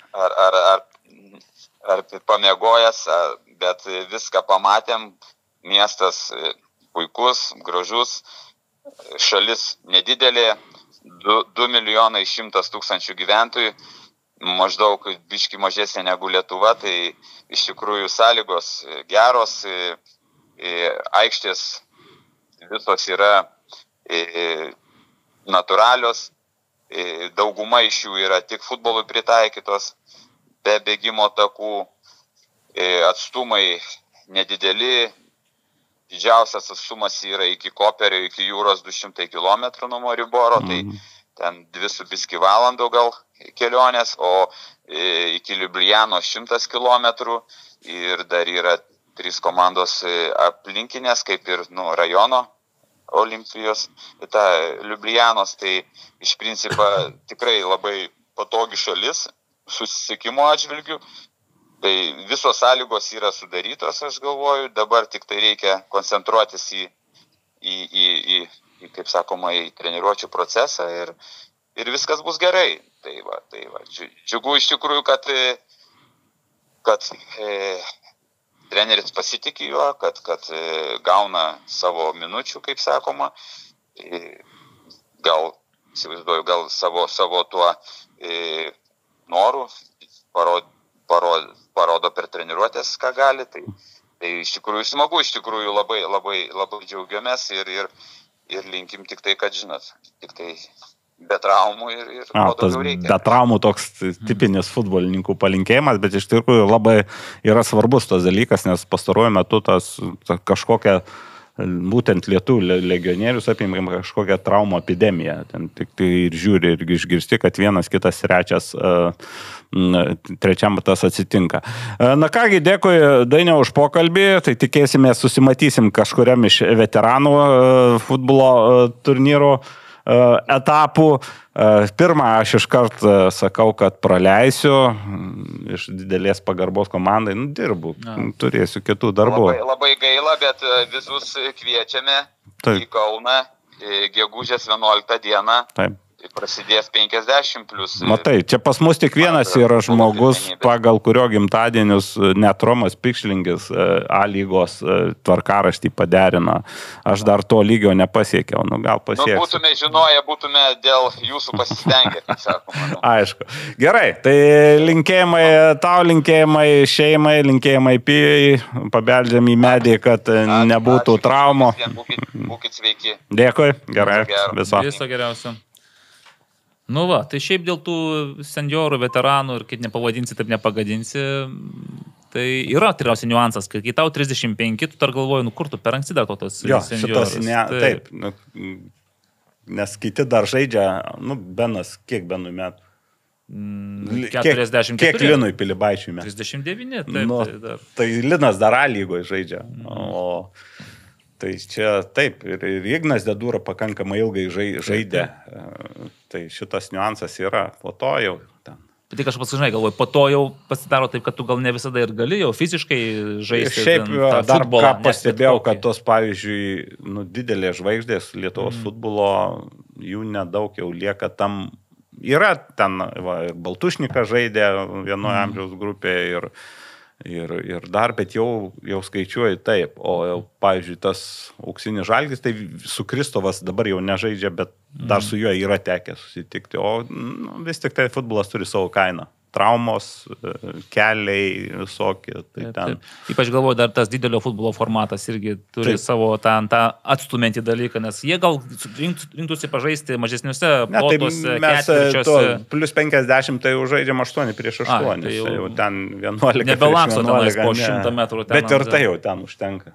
ar pamiegojęs, bet viską pamatėm. Miestas puikus, gražus. Šalis nedidelė, 2 milijonai 100 tūkstančių gyventojų, maždaug biški mažesnė negu Lietuva, tai iš tikrųjų sąlygos geros, aikštės visos yra natūralios, dauguma iš jų yra tik futbolui pritaikytos, be bėgimo takų, atstumai nedideli. Didžiausias atstumas yra iki Koperio, iki jūros 200 km nuo Mariboro, tai ten 2,5 valandų gal kelionės, o iki Liublijano 100 km ir dar yra 3 komandos aplinkinės, kaip ir rajono Olimpijos, Liublijanos, tai iš principo tikrai labai patogi šalis susisiekimo atžvilgių. Tai visos sąlygos yra sudarytos, aš galvoju, dabar tik tai reikia koncentruotis į kaip sakoma, į treniruočių procesą ir viskas bus gerai. Tai va, džiugu iš tikrųjų, kad treneris pasitikė juo, kad gauna savo minučių, kaip sakoma, įsivaizduoju, gal savo tuo noru parodo per treniruotės, ką gali, tai iš tikrųjų smagu, iš tikrųjų labai džiaugiamės ir linkim tik tai, kad žinot, tik tai be traumų ir daugiau reikia. Be traumų toks tipinis futbolininkų palinkėjimas, bet iš tikrųjų labai yra svarbus tas dalykas, nes pastaruoju metu tas kažkokia būtent lietuvių legionierius apima kažkokią traumų epidemiją. Ten tik tai ir žiūri ir išgirsti, kad vienas, kitas, trečiam tas atsitinka. Na kągi, dėkui Dainiau už pokalbį, tai tikėsime susimatysim kažkuriam iš veteranų futbolo turnyrų etapų. Pirmą aš iškart sakau, kad praleisiu iš didelės pagarbos komandai, dirbu, turėsiu kitų darbų. Labai gaila, bet visus kviečiame į Kauną gegužės 11 dieną. Taip. prasidės 50 plus. Matai, čia pas mus tik vienas yra žmogus, pagal kurio gimtadienius net Romas Pikšlingis A lygos tvarkaraštį paderino. Aš dar to lygio nepasiekiau, gal pasieksiu. Būtume žinoję, būtume dėl jūsų pasistengę, kaip sakoma. Aišku. Gerai, tai linkėjimai tau, linkėjimai šeimai, linkėjimai Pijai, pabeldžiam į medį, kad nebūtų traumų. Būkit sveiki. Dėkui, gerai, viso geriausio. Nu va, tai šiaip dėl tų seniorų, veteranų ir kaip nepavadinsi, taip nepagadinsi, tai yra tikriausiai niuansas, kad kai tau 35, tu dar galvoji, kur tu per anksti dar tos seniorus. Taip, nes kiti dar žaidžia, Benas, kiek Benui metų? 44. Kiek Linui Pilibaičiui metų? 39, taip. Tai Linas dar A lygoje žaidžia, tai čia taip, ir Ignas Dedūra pakankamai ilgai žaidė, tai šitas niuansas yra, po to jau ten. Bet tik aš pasažinai galvoju, po to jau pasidaro taip, kad tu gal ne visada ir gali jau fiziškai žaisti. Šiaip dar ką pastebėjau, kad tos, pavyzdžiui, didelės žvaigždės Lietuvos futbolo, jų nedaug jau lieka tam, yra ten, Baltušnikas žaidė vienoje amžiaus grupėje ir dar, bet jau skaičiuoju taip, o jau, pavyzdžiui, tas Auksinis Žalgiris, tai su Kristovas dabar jau nežaidžia, bet dar su juo yra tekę susitikti, o vis tik tai futbolas turi savo kainą. Traumos, keliai, visokie. Tai ten. Ypač galvoju, dar tas didelio futbolo formatas irgi turi savo tą atstumantį dalyką, nes jie gal rinktųsi pažaisti mažesniuose plotuose, ketvirčiuose. Plus 50 tai jau žaidžiam 8 prieš 8. Tai jau ten 11. Nebelakso tenais po 100 metrų. Bet ir tai jau ten užtenka.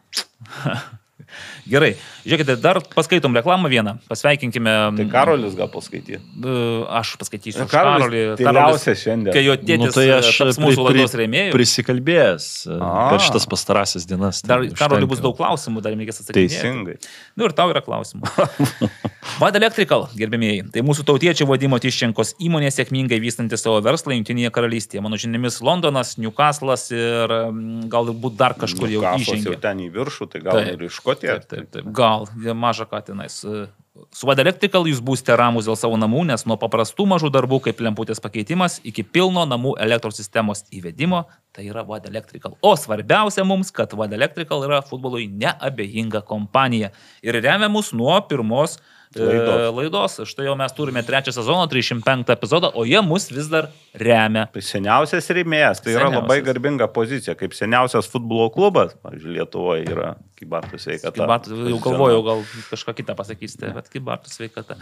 Gerai, žiūrėkite, dar paskaitom reklamą vieną, pasveikinkime. Tai Karolis gal paskaityti. Aš paskaitysiu. Karolį. Tyliausia šiandien. Kai jo tėtis taps mūsų laidos rėmėjų. Prisikalbėjęs per šitas pastarąsias dienas. Dar Karoliui bus daug klausimų, dar reikės atsakinėti. Teisingai. Ir tau yra klausimų. Vada Electrical, gerbėmėjai, tai mūsų tautiečio Vadimo Tiščenkos įmonė sėkmingai vystanti savo verslą Jungtinėje karalystėje. Mano žiniomis Londonas, Newcastlas ir galbūt dar kažkur jau įžengė. Jau ten į viršų, tai gal ir iš Škotijos. Taip. Gal, maža ką tenais. Su Vada Electrical jūs būsite ramus dėl savo namų, nes nuo paprastų mažų darbų kaip lemputės pakeitimas iki pilno namų elektros sistemos įvedimo, tai yra Vada Electrical. O svarbiausia mums, kad Vada Electrical yra futbolui neabejinga kompanija ir remia mus nuo pirmos laidos. Štai jau mes turime 3 sezoną, 305 epizodą, o jie mus vis dar remia. Tai seniausias rėmėjas, tai yra labai garbinga pozicija, kaip seniausias futbolo klubas, pavyzdžiui, Lietuvoje yra Kybartų sveikata. Kybartų, jau galvojau, gal kažką kitą pasakysite, bet Kybartų sveikata.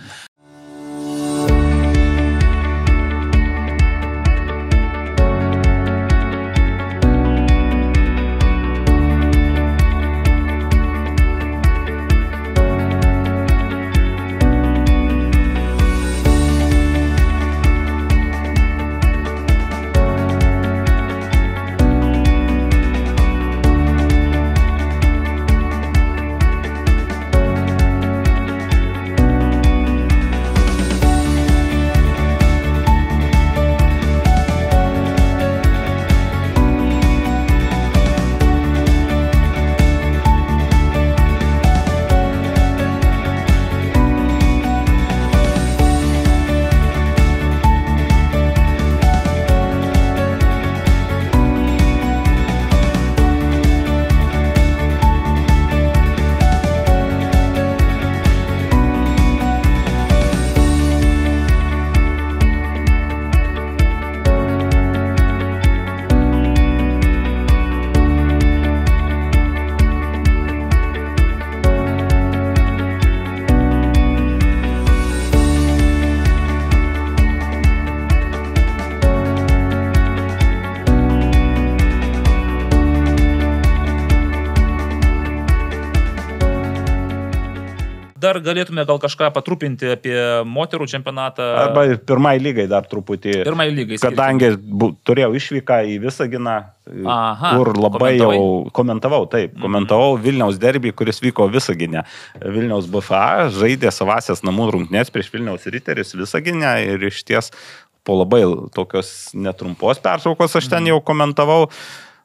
Dar galėtume gal kažką patrupinti apie moterų čempionatą. Arba pirmai lygai dar truputį. Pirmai lygai. Kadangi turėjau išvyką į Visaginą, kur labai komentavau Vilniaus derbį, kuris vyko Visagine. Vilniaus BFA žaidė savasias namų rungtynes prieš Vilniaus Riterius Visagine ir iš ties po labai tokios netrumpos pertraukos aš ten jau komentavau.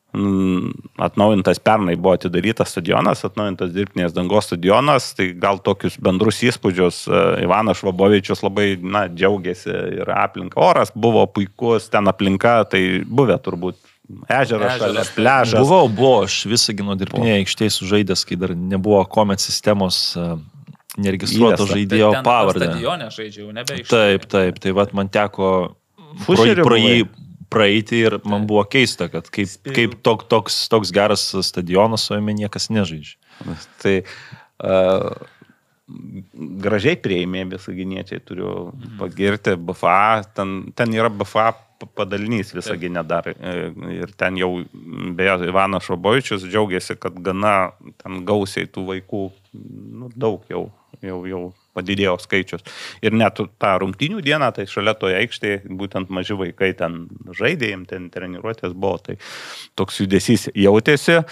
atnaujintas pernai buvo atidarytas stadionas, atnaujintas dirbtinės dangos stadionas, tai gal tokius bendrus įspūdžius Ivanas Švabovičius labai džiaugiasi ir aplinka. Oras buvo puikus, ten aplinka, tai buvę turbūt ežeras, šalia pliažas. Buvo, aš Visagino dirbtinėje aikštėje sužaidęs, kai dar nebuvo Komet sistemos neregistruoto žaidėjo pavardę. Stadione žaidžiau, nebe aikštėje. Taip, tai vat man teko praeiti ir man buvo keista, kad kaip toks geras stadionas, o jame niekas nežaidžia. Tai gražiai prieimė Visaginiečiai, turiu pagirti BFA, ten yra BFA padalinys Visagine dar ir ten jau, beje, Ivanas Švabovičius džiaugiasi, kad gana ten gausiai tų vaikų, daug jau padidėjo skaičius. Ir net tą rungtynių dieną, tai šalia toje aikštėje, būtent maži vaikai ten žaidė, jiems ten treniruotės buvo, tai toks judesys jautėsi.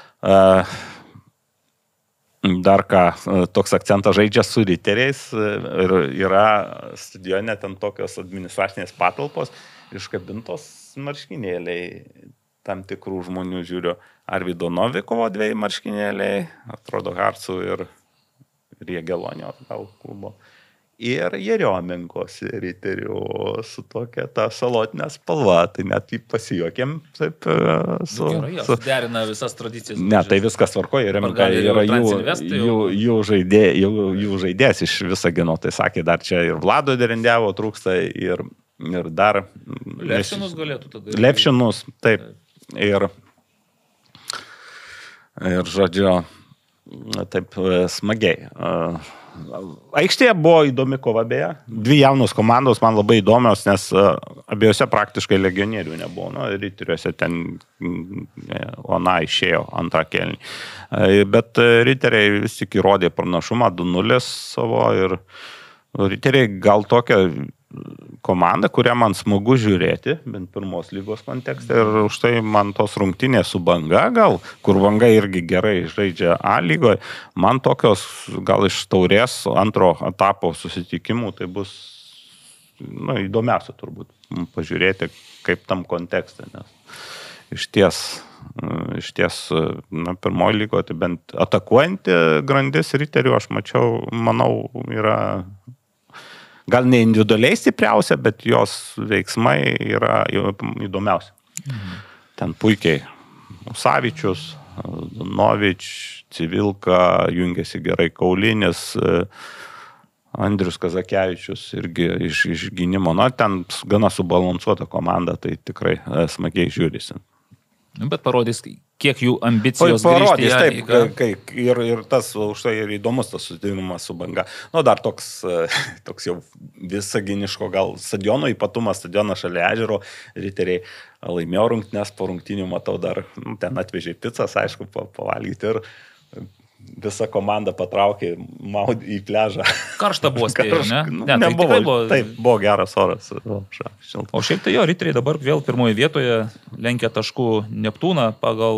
Dar ką, toks akcentas žaidžia su riteriais ir yra stadione ten tokios administracinės patalpos, iškabintos marškinėliai tam tikrų žmonių, žiūriu, Arvydo Novikovo 2 marškinėliai, atrodo Harcų ir Riegelonio gal klubo. Ir Jeriomenkos riterių su tokia ta salotinė spalva, tai net pasijuokėm. Taip, derina visas tradicijas. Ne, tai viskas tvarko, Jeriomenka yra jų žaidėjas iš Visagino, tai sakė, dar čia ir Vlado Derendevo trūksta ir dar... Lepšinus galėtų tada. Lepšinus, taip. Ir žodžiu, taip smagiai. Aikštėje buvo įdomi kova beje. 2 jaunos komandos man labai įdomios, nes abiejose praktiškai legionierių nebuvo. Riteriuose ten Ona išėjo antrą kėlinį. Bet riteriai vis tik įrodė pranašumą 2-0 savo ir riteriai gal tokia komanda, kurią man smagu žiūrėti, bent pirmos lygos kontekste, ir už tai man tos rungtynės su Banga gal, kur Banga irgi gerai žaidžia A lygoje, man tokios gal iš taurės antro etapo susitikimų, tai bus įdomiausia turbūt pažiūrėti, kaip tam kontekste, nes iš ties pirmoji lygoje, tai bent atakuojanti grandis riterių, aš manau, yra gal ne individualiai stipriausia, bet jos veiksmai yra įdomiausia. Ten puikiai Savičius, Novič, Civilka, jungiasi gerai Kaulinis, Andrius Kazakevičius irgi iš gynimo. Ten gana subalansuota komanda, tai tikrai smagiai žiūrisi. Bet parodys, kiek jų ambicijos parodys, taip, ir tas už tai ir įdomus tas sudėjimas su Banga. Dar toks jau visaginiško gal stadiono ypatumas, stadionas šalia ežero, riteriai laimėjo rungtynes, po rungtynių matau dar, ten atvežė pizzas, aišku, pavalgyti ir visa komanda patraukė į pliažą. Karšta buvo spėjau, ne? Nebuvo, taip, buvo geras oras. O šiaip tai jo, riteriai dabar vėl pirmoje vietoje lenkia taškų Neptūną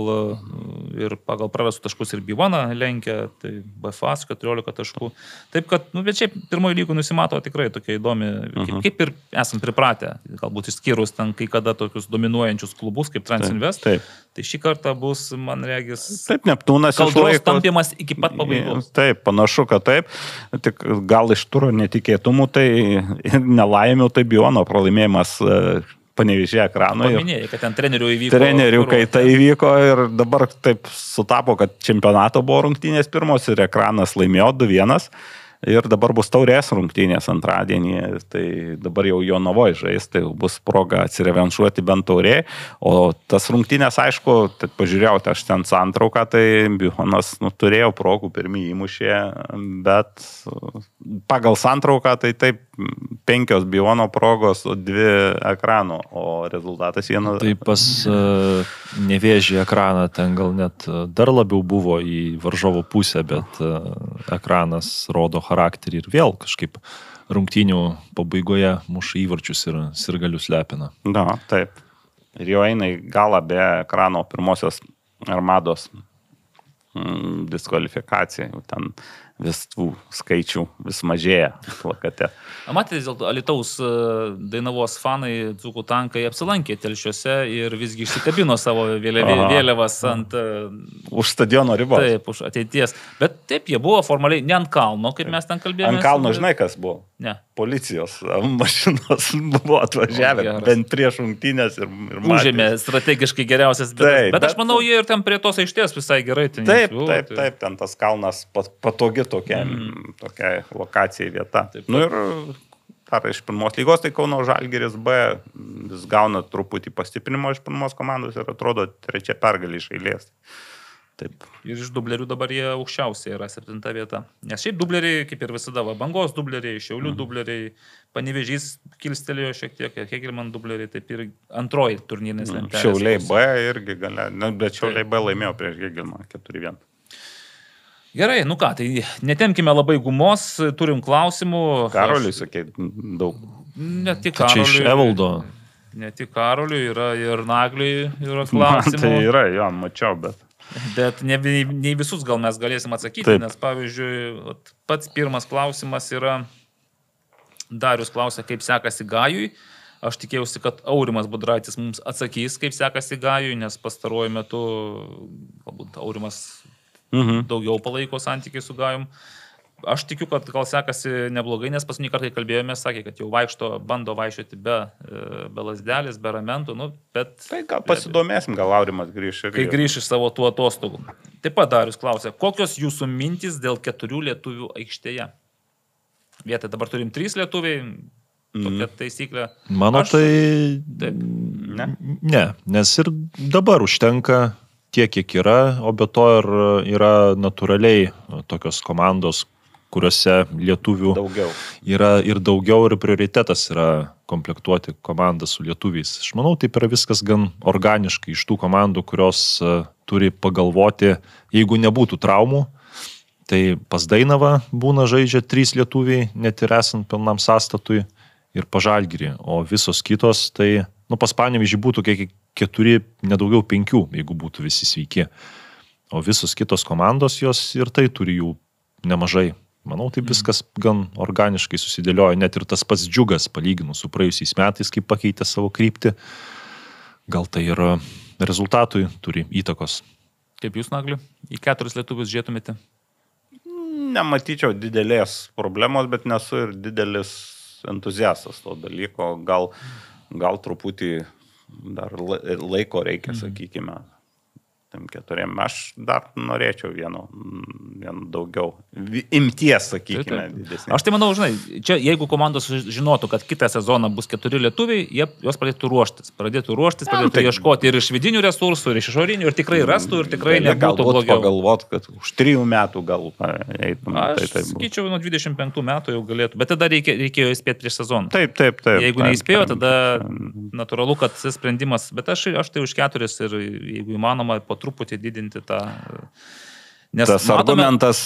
pagal prarastų taškus ir Bivaną lenkia, tai BFA 14 taškų. Taip kad, bet šiaip pirmoje lygų nusimato tikrai tokia įdomi, kaip ir esam pripratę, galbūt išskyrus ten kai kada tokius dominuojančius klubus kaip Transinvest. Tai šį kartą bus, man regis, taip, Neptūnas kaldros tampimas iki pat pabaigos. Taip, panašu, kad taip. Tik gal iš turo netikėtumų, tai nelaimių, tai Bivano pralaimėjimas Panevėžyje Ekranui. Paminėjai, kad ten trenerių įvyko. Trenerių kaita įvyko ir dabar taip sutapo, kad čempionato buvo rungtynės pirmos ir Ekranas laimėjo 2-1. Ir dabar bus taurės rungtynės antradienį, tai dabar jau Jonavoje žais, tai bus proga atsirevanšuoti bent taurė, o tas rungtynės, aišku, tai pažiūrėjau, aš ten santrauką, tai Bihonas turėjo progų, pirmį įmušė, bet pagal santrauką, tai taip, 5 Bihono progos, 2 Ekrano, o rezultatas 1. Tai pas Nevėžį Ekraną ten gal net dar labiau buvo į varžovo pusę, bet Ekranas rodo charakterį ir vėl kažkaip rungtynių pabaigoje muša įvarčius ir sirgalius lepina. Da, taip. Ir jau eina į galą be Ekrano pirmosios Armados diskvalifikacija. Ten vis tų skaičių vis mažėja plakate. Matėte, dėl to Alytaus Dainavos fanai, Dzūkų tankai apsilankė Telšiuose ir visgi išsikabino savo vėliavas ant... Už stadiono ribos. Taip, už ateities. Bet taip, jie buvo formaliai ne ant kalno, kaip mes ten kalbėjome. Ant kalno, žinai, kas buvo? Ne. Policijos mašinos buvo atvažiavę, bent prieš rungtynės ir užėmė strategiškai geriausias. Bet aš manau, jie ir ten prie tos aikštės visai gerai. Taip, ten tas kalnas patogi tokia lokacijai vieta. Taip. Nu ir ar iš pirmos lygos, tai Kauno Žalgiris B vis gauna truputį pastiprinimo iš pirmos komandos ir atrodo 3 pergalė iš eilės. Taip. Ir iš dublerių dabar jie aukščiausiai yra 7 vieta. Nes šiaip dubleriai, kaip ir visada, Bangos dubleriai, Šiaulių dubleriai, Panevėžys kilstelėjo šiek tiek, Hegelman dubleriai, taip ir antroji turnyrinės lentelės. Šiauliai B irgi galia, bet Šiauliai B laimėjo prieš Hegelman 4-1. Gerai, nu ką, tai netemkime labai gumos, turim klausimų. Karoliui, sakė, daug. Ne tik Karoliui. Čia iš Evaldo. Ne tik Karoliui, yra ir Nagliui yra klausimų. Tai yra, jo, mačiau, bet... Bet ne visus gal mes galėsim atsakyti, taip. Nes pavyzdžiui, pats pirmas klausimas yra, Darius klausia, kaip sekasi Gajui. Aš tikėjausi, kad Aurimas Budraitis mums atsakys, kaip sekasi Gajui, nes pastaruoju metu galbūt Aurimas daugiau palaiko santykiai su Gajum. Aš tikiu, kad gal sekasi neblogai, nes paskutinį kartą kalbėjome, sakė, kad jau bando vaikščioti be lasdelės, be ramentų, nu, bet... Tai gal pasidomėsim, gal Aurimas grįš. Kai grįš iš savo tų atostogų. Taip pat Darius klausė, kokios jūsų mintys dėl 4 lietuvių aikštėje? Vietoj dabar turim 3 lietuviai, tokia taisyklė. Mano tai... Ne, nes ir dabar užtenka tiek, kiek yra, o be to ir yra natūraliai tokios komandos, kuriuose lietuvių yra ir daugiau, ir prioritetas yra komplektuoti komandą su lietuviais. Aš manau, taip yra viskas gan organiškai iš tų komandų, kurios turi pagalvoti, jeigu nebūtų traumų, tai pas Dainavą būna žaidžia 3 lietuviai, net ir esant pilnam sąstatui, ir pa Žalgirį, o visos kitos, tai pas Panevėžį būtų 4, nedaugiau 5, jeigu būtų visi sveiki. O visos kitos komandos, jos ir tai turi jų nemažai. Manau, taip viskas gan organiškai susidėliojo. Net ir tas pats Džiugas, palyginus su praėjusiais metais, kaip pakeitė savo kryptį. Gal tai ir rezultatui turi įtakos. Kaip jūs, Nagli, į 4 lietuvius žiūrėtumėte? Nematyčiau didelės problemos, bet nesu ir didelis entuziastas to dalyko. Gal truputį dar laiko reikia, sakykime, tam 4. Aš dar norėčiau vieno daugiau. Imties, sakykime, didesnė. Aš tai manau, žinai, čia jeigu komandos žinotų, kad kitą sezoną bus 4 lietuviai, jos pradėtų ruoštis, pradėtų ieškoti ir iš vidinių resursų, ir iš išorinių, ir tikrai rastų, ir tikrai nebūtų blogiau. Pagalvot, kad už 3 metų gal eitum. Aš sakyčiau, nuo 25 metų jau galėtų, bet tada reikėjo įspėti prieš sezoną. Taip. Jeigu neįspėjo, tada natūralu, kad sprendimas, bet aš tai už 4 ir jeigu įmanoma po truputį didinti tą... Nes tas argumentas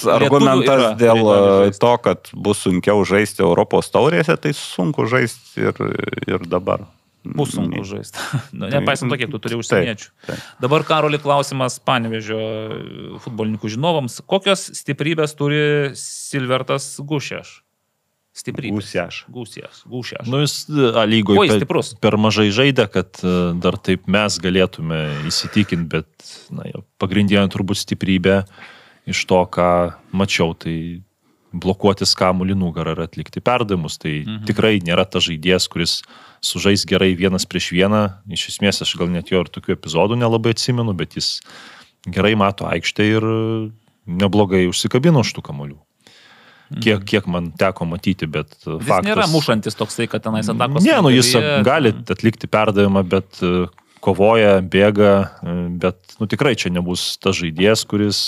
dėl to, kad bus sunkiau žaisti Europos taurėse, tai sunku žaisti ir dabar. Bus sunku žaisti. Nepaisant to, kiek tu turi užsieniečių. Dabar, Karoli, klausimas Panevėžio futbolininkų žinovams. Kokios stiprybės turi Silvertas Gušeš? Stiprybės. Gūsias. Nu, jis lygoje per mažai žaidė, kad dar taip mes galėtume įsitikinti, bet pagrindinė turbūt stiprybė iš to, ką mačiau, tai blokuotis kamuolį nugarą ir atlikti perdavimus. Tai tikrai nėra ta žaidėjas, kuris sužais gerai 1 prieš 1. Iš esmės aš gal net jo ir tokių epizodų nelabai atsimenu, bet jis gerai mato aikštę ir neblogai užsikabino už tų kamuolių. Kiek man teko matyti, bet faktas... Jis nėra mušantis toksai, kad tenais atakos... Ne, jis gali atlikti perdavimą, bet kovoja, bėga, bet tikrai čia nebus tas žaidėjas, kuris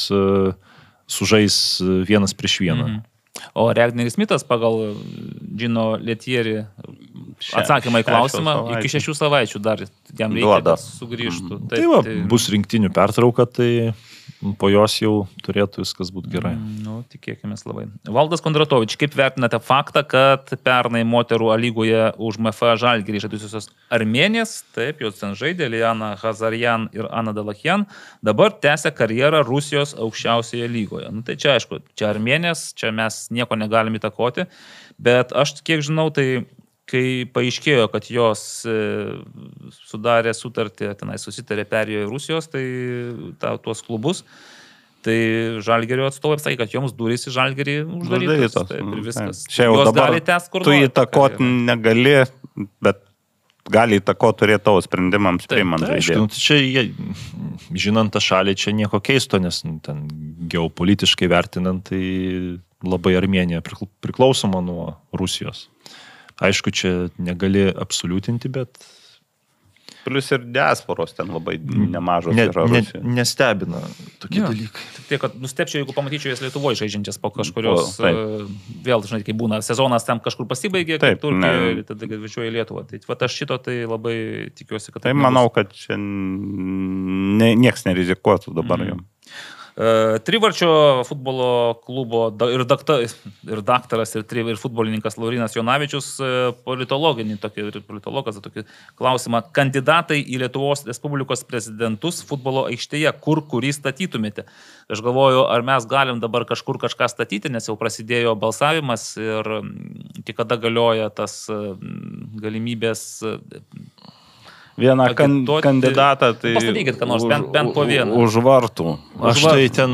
sužais 1 prieš 1. O Regneris Smithas pagal Gino Letierį atsakymą į klausimą iki 6 savaičių dar jam reikia, kad sugrįžtų. Tai bus rinktinių pertrauka, tai po jos jau turėtų viskas būti gerai. Tikėkime labai. Valdas Kondratovič, kaip vertinate faktą, kad pernai moterų lygoje už MFA Žalgirį žaidžiusios armėnės, taip, jos ten žaidė, Liana Hazarjan ir Ana Dalakian, dabar tęsia karjerą Rusijos aukščiausioje lygoje. Tai čia aišku, čia armėnės, čia mes nieko negalim įtakoti, bet aš kiek žinau, tai kai paaiškėjo, kad jos sudarė sutartį, tenai susitarė, perėjo į Rusijos, tai tuos klubus, tai Žalgirio atstovai sakė, kad joms durys į Žalgirį uždarytos. Taip, ir viskas. Čia jau dabar tu įtakoti negali, bet gali įtakoti turėti tavo sprendimams priimant žaidėjų. Čia, žinant tą šalį, čia nieko keisto, nes ten geopolitiškai vertinant, tai labai Armėnija priklausoma nuo Rusijos. Aišku, čia negali absoliutinti, bet... Plus ir diasporos ten labai nemažos yra Rusijoje. Nestebina tokie dalykai. Tik tai, kad nustepčiau, jeigu pamatyčiau jas Lietuvoje žaidžiančias po kažkurios... Vėl, žinai, kai būna sezonas tam kažkur pasibaigė, kaip Turkijoje, tada važiuoja į Lietuvą. Tai aš šito tai labai tikiuosi, kad... Tai manau, kad čia nieks nerizikuotų dabar jau. Trivarčio futbolo klubo ir daktaras, ir futbolininkas Laurinas Jonavičius politologinį tokį klausimą. Kandidatai į Lietuvos Respublikos prezidentus futbolo aikštėje, kurį statytumėte? Aš galvoju, ar mes galim dabar kažkur kažką statyti, nes jau prasidėjo balsavimas ir iki kada galioja tas galimybės... Vieną kandidatą, tai pastatykit, ką nors, bent po vieną. Už vartų. Aš tai ten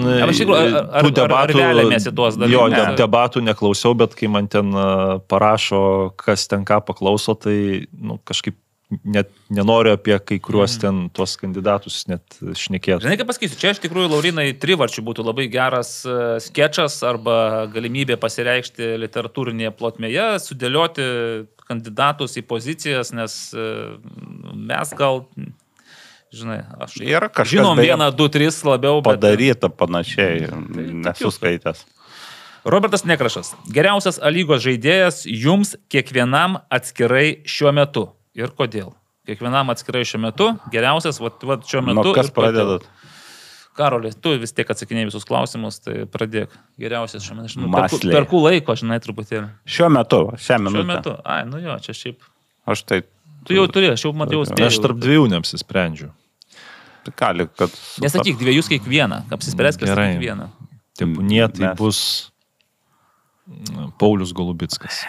debatų neklausiau, bet kai man ten parašo, kas ten ką paklauso, tai kažkaip net nenoriu apie kai kuriuos ten tuos kandidatus net šnekėti. Žinai, kaip pasakysiu, čia iš tikrųjų, Laurinai, trivarčių būtų labai geras skečas arba galimybė pasireikšti literatūrinėje plotmėje, sudėlioti kandidatus į pozicijas, nes mes gal, žinai, aš žinom 1, 2, 3 labiau. Padaryta panašiai, nesuskaitęs. Robertas Nekrašas. Geriausias A-lygos žaidėjas jums kiekvienam atskirai šiuo metu. Ir kodėl? Kiekvienam atskirai šiuo metu. Geriausias, šiuo metu. Nu, kas pradedat? Karoli, tu vis tiek atsakinėjai visus klausimus, tai pradėk. Geriausias šiuo metu. Perku laiko, žinai, truputėlį. Šiuo metu, šią minutę. Šiuo metu. Ai, nu jo, čia šiaip. Aš tai... Tu jau turi, aš jau matau spėjau. Aš tarp dviejų neapsisprendžiu. Tai kali, kad... Nesakyk, dviejus kiekvieną. Apsispręsk kiekvieną. Tebūnie, tai bus Paulius Golubickas.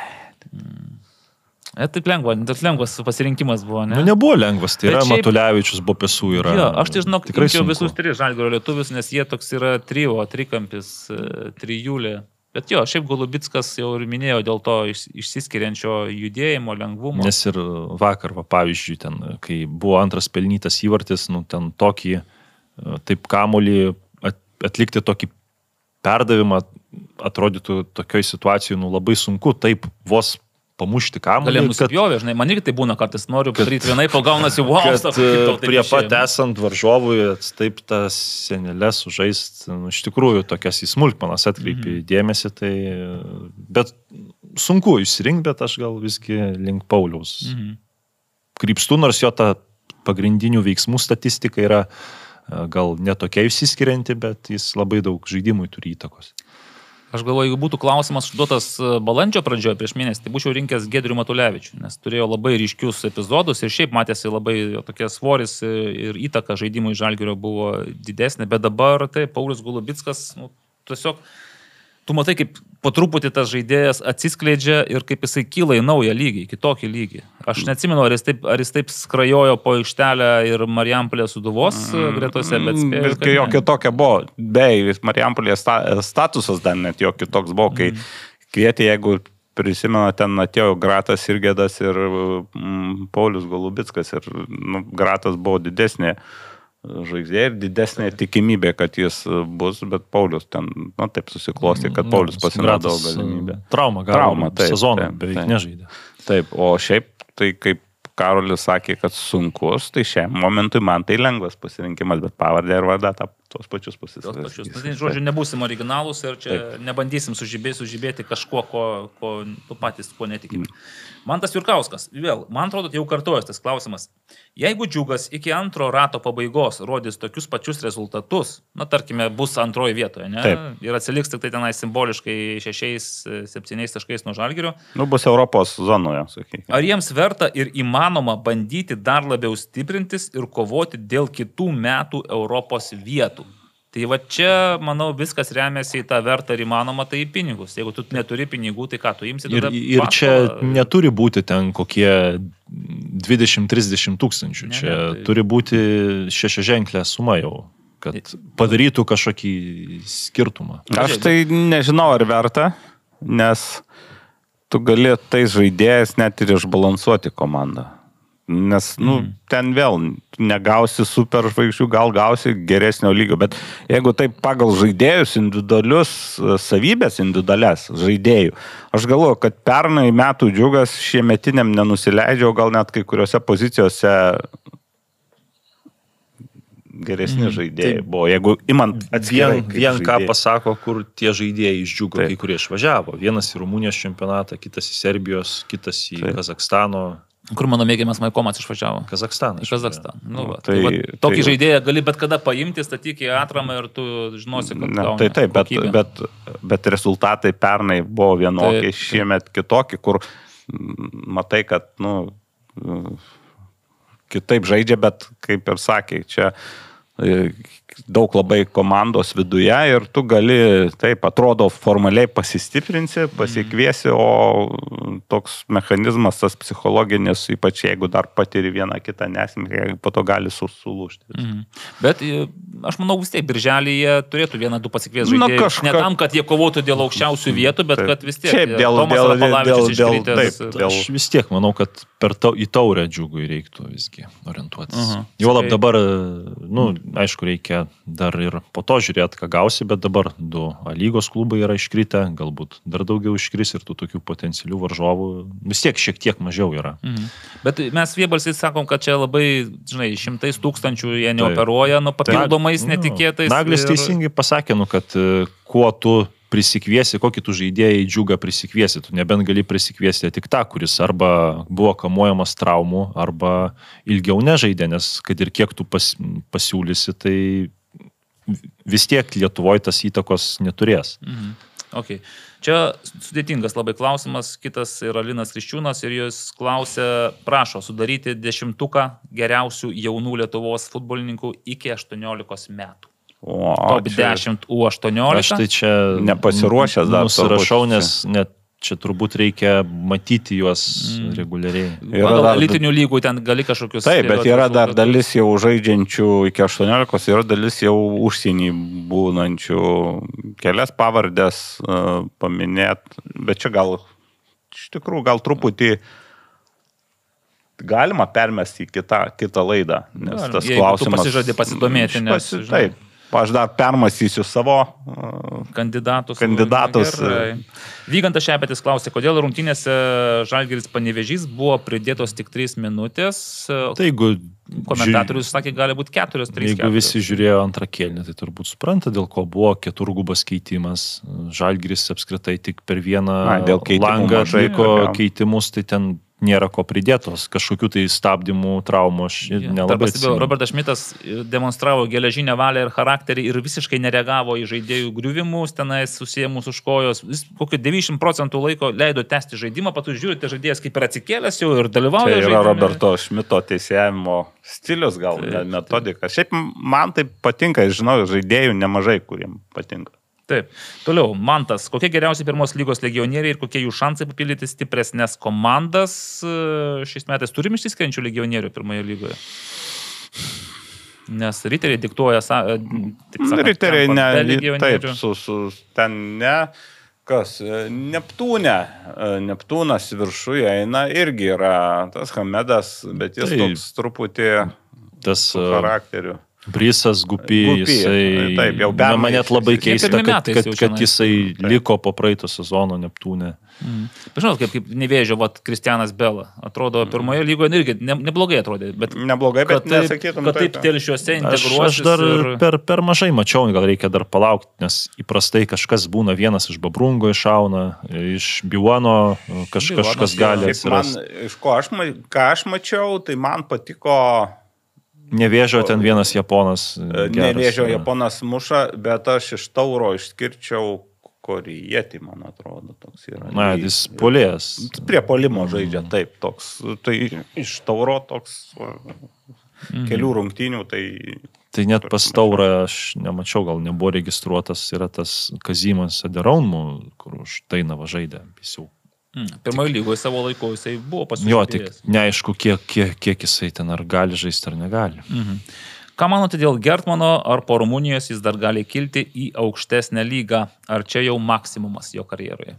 Taip lengvas pasirinkimas buvo, ne? Nu, nebuvo lengvas, tai yra šiaip... Matulevičius, Bopesų yra. Jo, aš tai žinok, imčiau visus 3 Žalgirio lietuvius, nes jie toks yra trikampis, trijulė. Bet jo, šiaip Golubickas jau ir minėjo dėl to išsiskiriančio judėjimo, lengvumo. Nes ir vakar, pavyzdžiui, ten, kai buvo antras pelnytas įvartis, ten tokį, taip kamuolį atlikti tokį perdavimą, atrodytų tokioj situacijoj, labai sunku, taip vos pamušti kamuolį. Galėjom nusipjovė, žinai, man irgi tai būna kartais, noriu padaryti vienai, po gaunasi, wow, prie pat esant varžovui, taip tas senelės sužaist, iš tikrųjų tokias į smulkmenas atkreipi dėmesį, tai, bet sunku išsirinkti, bet aš gal visgi link Pauliaus krypstu, nors jo ta pagrindinių veiksmų statistika yra gal netokia išsiskirianti, bet jis labai daug žaidimui turi įtakos. Aš galvoju, jeigu būtų klausimas užduotas balandžio pradžioje prieš mėnesį, tai būčiau rinkęs Giedrių Matulevičių, nes turėjo labai ryškius epizodus ir šiaip matėsi labai tokie svoris ir įtaka žaidimui Žalgirio buvo didesnė, bet dabar tai Paulius Golubickas, tiesiog tu matai, kaip po truputį tas žaidėjas atsiskleidžia ir kaip jisai kyla į naują lygį, kitokį lygį. Aš neatsimenu, ar jis taip skrajojo po aikštelę ir Marijampolės Sūduvos gretose, bet spėjau, kad jo kitokia buvo. Beje, Marijampolės statusas dar net jo kitoks buvo, kai kvietė, jeigu prisimena, ten atėjo Gratas Irgedas ir Paulius Golubickas ir Gratas buvo didesnė žvaigždė ir didesnė tikimybė, kad jis bus, bet Paulius ten, taip susiklosti, kad Paulius pasinaudojo galimybę. Trauma, sezoną beveik nežaidė. Taip, o šiaip, tai kaip Karolis sakė, kad sunkus, tai šiam momentui man tai lengvas pasirinkimas, bet pavardę ir vardą tą Tos pačius pasisakys. Žodžiu, nebūsim originalūs ir čia nebandysim sužibėti kažkuo, ko tu patys ko netikime. Mantas Jurkauskas, vėl, man atrodo, jau kartuojas tas klausimas. Jeigu Džiugas iki antro rato pabaigos rodys tokius pačius rezultatus, na, tarkime, bus antroje vietoje, ne? Taip. Ir atsiliks tik tai tenai simboliškai 6-7 taškais nuo Žalgirio. Bus Europos zonoje, sakykime. Ar jiems verta ir įmanoma bandyti dar labiau stiprintis ir kovoti dėl kitų metų Europos vietų? Tai va čia, manau, viskas remiasi į tą vertą ir įmanoma, tai į pinigus. Jeigu tu neturi pinigų, tai ką tu imsi tada? Ir čia neturi būti ten kokie 20-30 tūkstančių. Čia turi būti šešiaženklė suma jau, kad padarytų kažkokį skirtumą. Aš tai nežinau, ar verta, nes tu gali tais žaidėjais net ir išbalansuoti komandą. Nes, ten vėl negausi super žvaigždžių, gal gausi geresnio lygio, bet jeigu taip pagal žaidėjus, individualius savybės, individualias žaidėjų, aš galvoju, kad pernai metų Džiugas šiemetiniam nenusileidžia, o gal net kai kuriuose pozicijose geresni žaidėjai buvo. Jeigu imant atskirai, vien ką pasako, kur tie žaidėjai iš Džiugo, kai kurie išvažiavo. Vienas į Rumunijos čempionatą, kitas į Serbijos, kitas į Kazakstano. Kur mano mėgiamas Maikomas išvažiavo? Kazakstaną. Kazakstaną. Tokį žaidėją gali bet kada paimti, statyk į atramą ir tu žinosi, kad gauni. Taip, bet rezultatai pernai buvo vienokie, šiemet kitokie, kur matai, kad kitaip žaidžia, bet kaip ir sakė, čia daug labai komandos viduje ir tu gali, taip, atrodo, formaliai pasistiprinsi, pasikviesi, o toks mechanizmas, tas psichologinis, ypač jeigu dar patiri vieną kitą nesmį, po to gali sulūžti. Bet aš manau, vis tiek birželį jie turėtų vieną, du pasikvies žaidėjus. Ne tam, kad jie kovotų dėl aukščiausių vietų, bet kad vis tiek. Šiaip dėl aš vis tiek manau, kad į taurę Džiugui reiktų visgi orientuotis. Juolab dabar, aišku, reikia dar ir po to žiūrėti, ką gausi, bet dabar 2 lygos klubai yra iškritę, galbūt dar daugiau iškris ir tų tokių potencialių varžovų vis tiek šiek tiek mažiau yra. Bet mes vienbalsiai sakom, kad čia labai, žinai, 100 tūkstančių jie neoperuoja, papildomais netikėtais. Naglis teisingai pasakė, kad kuo tu prisikviesi, kokį tu žaidėjai į Džiugą prisikviesi, tu nebent gali prisikviesti tik tą, kuris arba buvo kamuojamas traumų, arba ilgiau nežaidė, nes kad ir kiek tu pasiūlysi, tai vis tiek Lietuvoje tas įtakos neturės. Okay. Čia sudėtingas labai klausimas, kitas yra Linas Kriščiūnas ir jis klausia, prašo sudaryti 10 geriausių jaunų Lietuvos futbolininkų iki 18 metų. Top 10 U18. Aš tai čia nepasiruošęs dar nusirašau, nes net čia turbūt reikia matyti juos reguliariai. Elitinių lygų ten gali kažkokius... Taip, bet yra dar dalis jau žaidžiančių iki 18, yra dalis jau užsienį būnančių. Kelias pavardės paminėt, bet čia gal, iš tikrųjų, gal truputį galima permesti į kitą laidą, nes tas klausimas... Tu pasižadė pasidomėti, nes... Taip. Aš dar permastysiu savo kandidatus. Vygantas Šepetis klausė, kodėl rungtynėse Žalgiris Panevėžys buvo pridėtos tik 3 minutės. Tai jeigu komentatorius sakė, gali būti 4-3. Jeigu visi žiūrėjo antrą kėlinį, tai turbūt supranta, dėl ko buvo keturgubas keitimas. Žalgiris apskritai tik per vieną langą atliko keitimus, tai ten nėra ko pridėtos, kažkokių tai stabdymų, traumų, aš nelabai atsimenu. Robertas Šmitas demonstravo geležinę valią ir charakterį ir visiškai nereagavo į žaidėjų griuvimus, tenais susiemus už kojos. Jis kokį 90% laiko leido tęsti žaidimą, patų žiūrite, žaidėjas kaip ir atsikėlęs jau ir dalyvauja žaidime. Tai yra Roberto Šmito teisėjimo stilius, gal metodika. Šiaip man tai patinka, žinau, žaidėjų nemažai, kuriem patinka. Taip. Toliau, Mantas, kokie geriausi pirmos lygos legionieriai ir kokie jų šansai papildyti stipresnės komandas šiais metais? Turim išsiskiriančių legionierių pirmoje lygoje? Nes riteriai diktuoja, taip sakant, riteriai ne, taip, ten ne, kas, Neptūnas viršuje eina, irgi yra tas Hamedas, bet jis toks truputį su charakteriu. Brysas, Gupi, jisai... Taip, jau man net labai keista, kad jisai liko po praeito sezono Neptūne. Žinot, kaip Nevėžio, Kristianas Bela. Atrodo, pirmoje lygoje irgi neblogai atrodė. Neblogai, bet nesakytum. Kad taip telšiuose integruosis. Aš dar per mažai mačiau, gal reikia dar palaukti, nes įprastai kažkas būna, vienas iš Babrungo iššauna, iš Biuano kažkas gali atsirasti. Ką aš mačiau, tai man patiko... Nevėžio ten vienas Japonas. Nevėžio Japonas muša, bet aš iš Tauro išskirčiau Korijetį, man atrodo, toks yra. Na, jis polės. Prie polimo žaidžia, taip, toks. Tai iš Tauro toks kelių rungtynių, tai... Tai net pas Taurą aš nemačiau, gal nebuvo registruotas, yra tas Kazimas Aderaunmų, kur už Tainavą žaidė visiau. Pirmoje lygoje savo laiko jisai buvo pasižiūrėjęs. Jo, tik neaišku, kiek jisai ten ar gali žaisti, ar negali. Ką manote dėl Gertmano, ar po Rumunijos jis dar gali kilti į aukštesnę lygą, ar čia jau maksimumas jo karjeroje?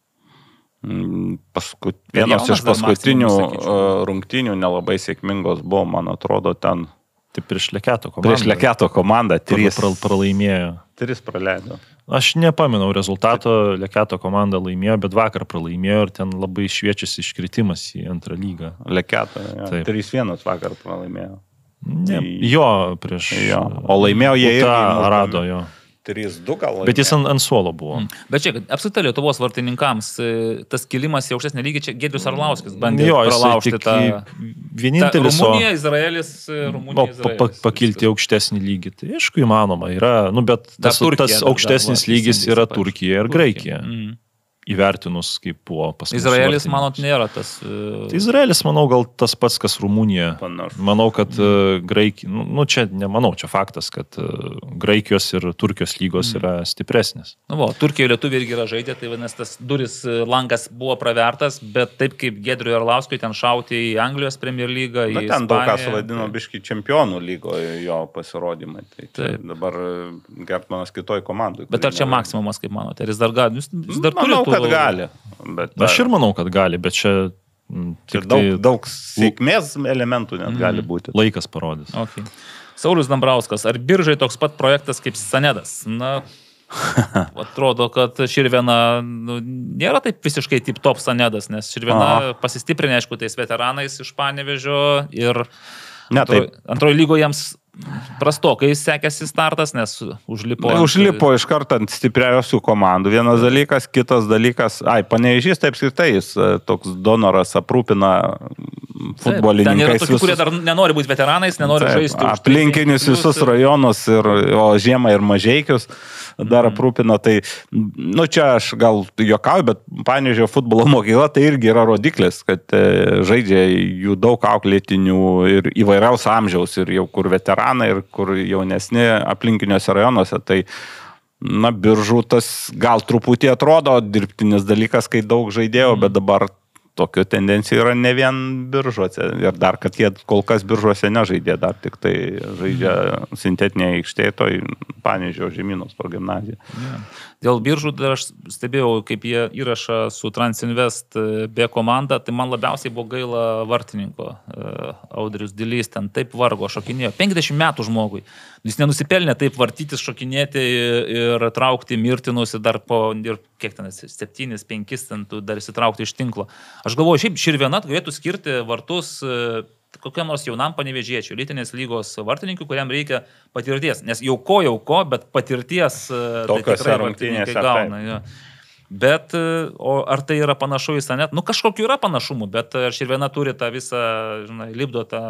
Vienas iš paskutinių rungtynių nelabai sėkmingos buvo, man atrodo, ten... Tai prieš Leketo komandą. Prieš Leketo komandą 3 pralaimėjo. 3 praleido. Aš nepaminau rezultato, Leketo komanda laimėjo, bet vakar pralaimėjo ir ten labai šviečiasi iškritimas į antrą lygą. Leketo, 3-1 vakar pralaimėjo. Jo, prieš... Jo. O laimėjo jie irgi. Rado jo. 3-2 gal laimėjo. Bet jis ant suolo buvo. Bet čia, apskritai Lietuvos vartininkams, tas kilimas į aukštesnį lygį, čia Giedrius Arlauskis bandė pralaužti tą... Vienintelis... Rumunija, Izraelis, Izraelis. Pakilti aukštesnį lygį. Tai aišku įmanoma yra, bet tas aukštesnis lygis yra Turkija ir Graikija. Įvertinus, kaip buvo pas mus. Izraelis, manot, nėra tas... Tai Izraelis, manau, gal tas pats, kas Rumunija. Manau, kad Graikija... čia nemanau, čia faktas, kad Graikijos ir Turkijos lygos yra stipresnės. Turkijoje lietuviai irgi yra žaidė, tai vadinasi, tas duris langas buvo pravertas, bet taip kaip Giedriui Arlauskui ten šauti į Anglijos Premier lygą, į Ispaniją. Ten daug kas vadino biški čempionų lygoje jo pasirodymai. Tai dabar Gertmanas kitoj komandai. Bet ar čia maksimumas, kaip manote? Ar jis dar gali? Jis dar turi kad gali. Aš ir manau, kad gali, bet čia daug sėkmės elementų net gali būti. Laikas parodys. Okay. Saulius Dambrauskas, ar biržai toks pat projektas kaip Sanedas? Na, atrodo, kad Širvėna nėra taip visiškai tip-top Sanedas, nes Širvėna pasistiprinė, aišku, tais veteranais iš Panevėžio ir antroji lygoje jiems prastokai sekėsi startas, nes užlipo iš karto ant stipriausių komandų. Vienas dalykas, kitas dalykas, Panevėžys, taip skirtai, jis toks donoras aprūpina futbolininkais. Ten yra tokių, kurie dar nenori būti veteranais, nenori žaisti. Aplinkinius visus rajonus, o žiemą ir Mažeikius dar aprūpina. Tai, čia aš gal juokauju, bet Panevėžio futbolo mokykla tai irgi yra rodiklis, kad žaidžia jų daug auklėtinių ir įvairiaus amžiaus, ir jau kur veteranai, ir kur jaunesni aplinkiniuose rajonuose. Tai, Biržų tas gal truputį atrodo dirbtinis dalykas, kai daug žaidėjų, bet dabar tokių tendencijų yra ne vien Biržuose. Ir dar, kad jie kol kas Biržuose nežaidė, dar tik tai žaidžia sintetinėje aikštėje, toj Panevėžio Žemynos progimnazija. Dėl Biržų dar aš stebėjau, kaip jie įrašą su Transinvest B komanda, tai man labiausiai buvo gaila vartininko. Audrius Dilys ten taip vargo, šokinėjo. 50 metų žmogui. Jis nenusipelnė taip vartytis, šokinėti ir traukti mirtinus ir dar po, kiek ten, 7-5 ten dar įsitraukti iš tinklo. Aš galvoju, šiaip Širvėna galėtų skirti vartus kokiam nors jaunam panevėžiečiui, lytinės lygos vartininkui, kuriam reikia patirties. Nes jau ko, bet patirties tai tikrai vartininkai gauna. Ja. Bet, ar tai yra panašu į Sanet? Kažkokiu yra panašumų, bet Širvėna turi tą visą, lipdo tą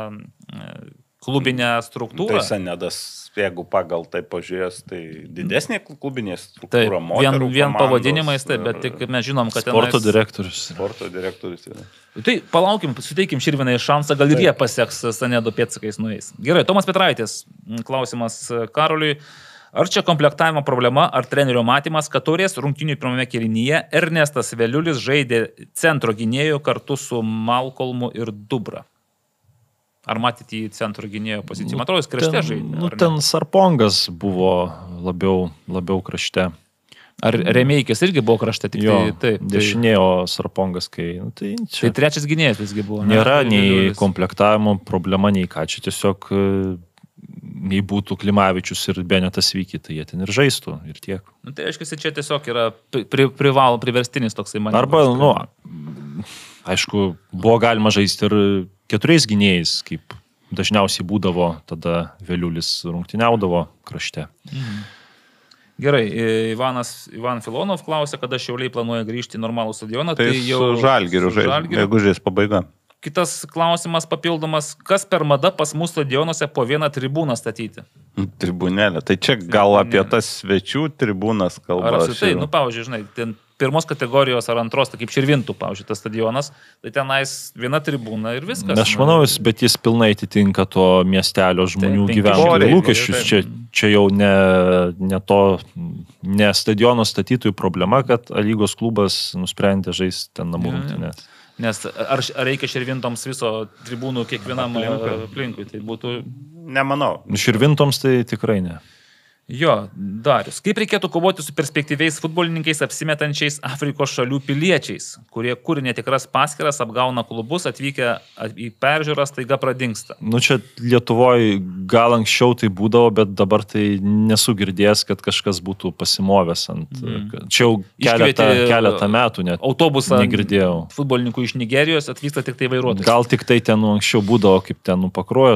klubinę struktūrą. Tai Sanedas, jeigu pagal tai pažiūrės, tai didesnė klubinė struktūra moterų vien pavadinimais, taip, bet tik mes žinom, kad sporto direktorius. Sporto direktorius yra. Tai palaukim, suteikim Širvėnai šansą, gal ir jie paseks Sanedo pėdsakais nueis. Gerai, Tomas Petraitis, klausimas Karoliui. Ar čia komplektavimo problema, ar trenerio matymas, kad Taurės rungtynių pirmame kėlinyje Ernestas Veliulis žaidė centro gynėjo kartu su Malkolmu ir Dubra? Ar matyti į centro gynėjo poziciją? Man atrodo, jis krašte žaidė. Ten Sarpongas buvo labiau krašte. Ar Remeikis irgi buvo krašte? Dešinėjo Sarpongas, kai... Tai trečias gynėjas visgi buvo. Nėra nei komplektavimo problema, nei ką. Čia tiesiog jei būtų Klimavičius ir Benetas Vyki, tai jie ten ir žaistų ir tiek. Nu, tai aiškiai, čia tiesiog yra priverstinis toksai manevras. Arba, aišku, buvo galima žaisti ir 4 gynėjais, kaip dažniausiai būdavo, tada Veliulis rungtyniaudavo krašte. Gerai, Ivan Filonov klausė, kada Šiauliai planuoja grįžti į normalų stadioną. Tai jau su Žalgiriu žais, jeigu žais pabaiga. Kitas klausimas papildomas, kas per mada pas mūsų stadionuose po vieną tribūną statyti? Tribūnėlė, tai čia gal apie tas svečių tribūnas kalba. Tai, pavyzdžiui, žinai, ten pirmos kategorijos ar antros, tai kaip Širvintų, pavyzdžiui, tas stadionas, tai tenais viena tribūna ir viskas. Aš manau, bet jis pilnai atitinka to miestelio žmonių gyventojų lūkesčius. Čia jau ne stadiono statytojų problema, kad A-lygos klubas nusprendė žaisti ten namų rungtynes. Nes ar reikia Širvintoms viso tribūnų kiekvienam aplinkui, tai būtų... Nemanau. Širvintoms tai tikrai ne. Jo, Darius. Kaip reikėtų kovoti su perspektyviais futbolininkais apsimetančiais Afrikos šalių piliečiais, kurie kūrė netikras paskyras, apgauna klubus, atvykę į peržiūrą, staiga pradingsta? Čia Lietuvoje gal anksčiau tai būdavo, bet dabar tai nesu girdėjęs, kad kažkas būtų pasimovęs ant... Čia jau keletą metų net. Autobusą negirdėjau. Futbolininkų iš Nigerijos atvyksta tik tai vairuotojas. Gal tik tai ten anksčiau būdavo, kaip ten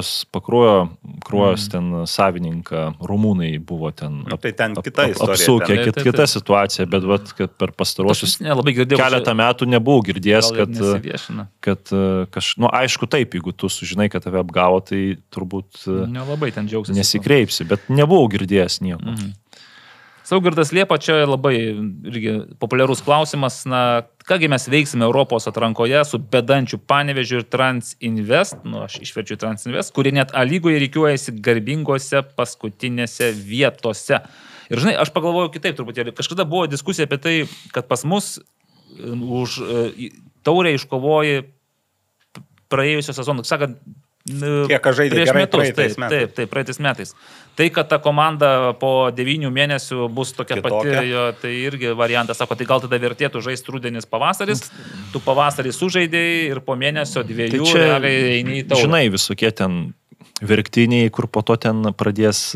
pakruojos ten savininką, rumūnai buvo ten, tai ten kita istorija. Apsūkė, kita situacija, bet kad per pastaruosius keletą metų nebuvau girdėjęs, kad aišku taip, jeigu tu sužinai, kad tave apgavo, tai turbūt nelabai ten džiaugsis. Nesikreipsi, bet nebuvau girdėjęs nieko. Saugirdas Liepa, čia labai irgi populiarus klausimas, kągi mes veiksime Europos atrankoje su bedančiu Panevėžiu ir Transinvest, aš išverčiu Transinvest, kurie net A-lygoje rikiuojasi garbingose paskutinėse vietose. Ir žinai, aš pagalvoju kitaip truputėlį. Kažkada buvo diskusija apie tai, kad pas mus už taurę iškovoji praėjusio sezono, sakant, kiek žaidė gerai praeitais metais. Taip, praeitais metais. Tai, kad ta komanda po 9 mėnesių bus tokia pati, tai irgi variantas, sako, tai gal tada vertėtų žaisti rudenis pavasaris, tu pavasarį sužaidėjai ir po mėnesio 2 tai čia, eini į taurę. Žinai, visokie ten verktiniai, kur po to ten pradės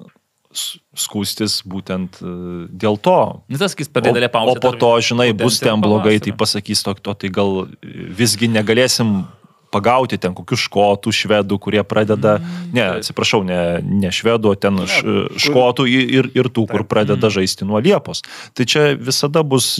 skūstis būtent dėl to. O po to, žinai, bus ten blogai, tai pasakys to, tai gal visgi negalėsim pagauti ten kokių škotų, švedų, kurie pradeda, atsiprašau, ne švedų, ten škotų ir tų, kur pradeda žaisti nuo Liepos. Tai čia visada bus,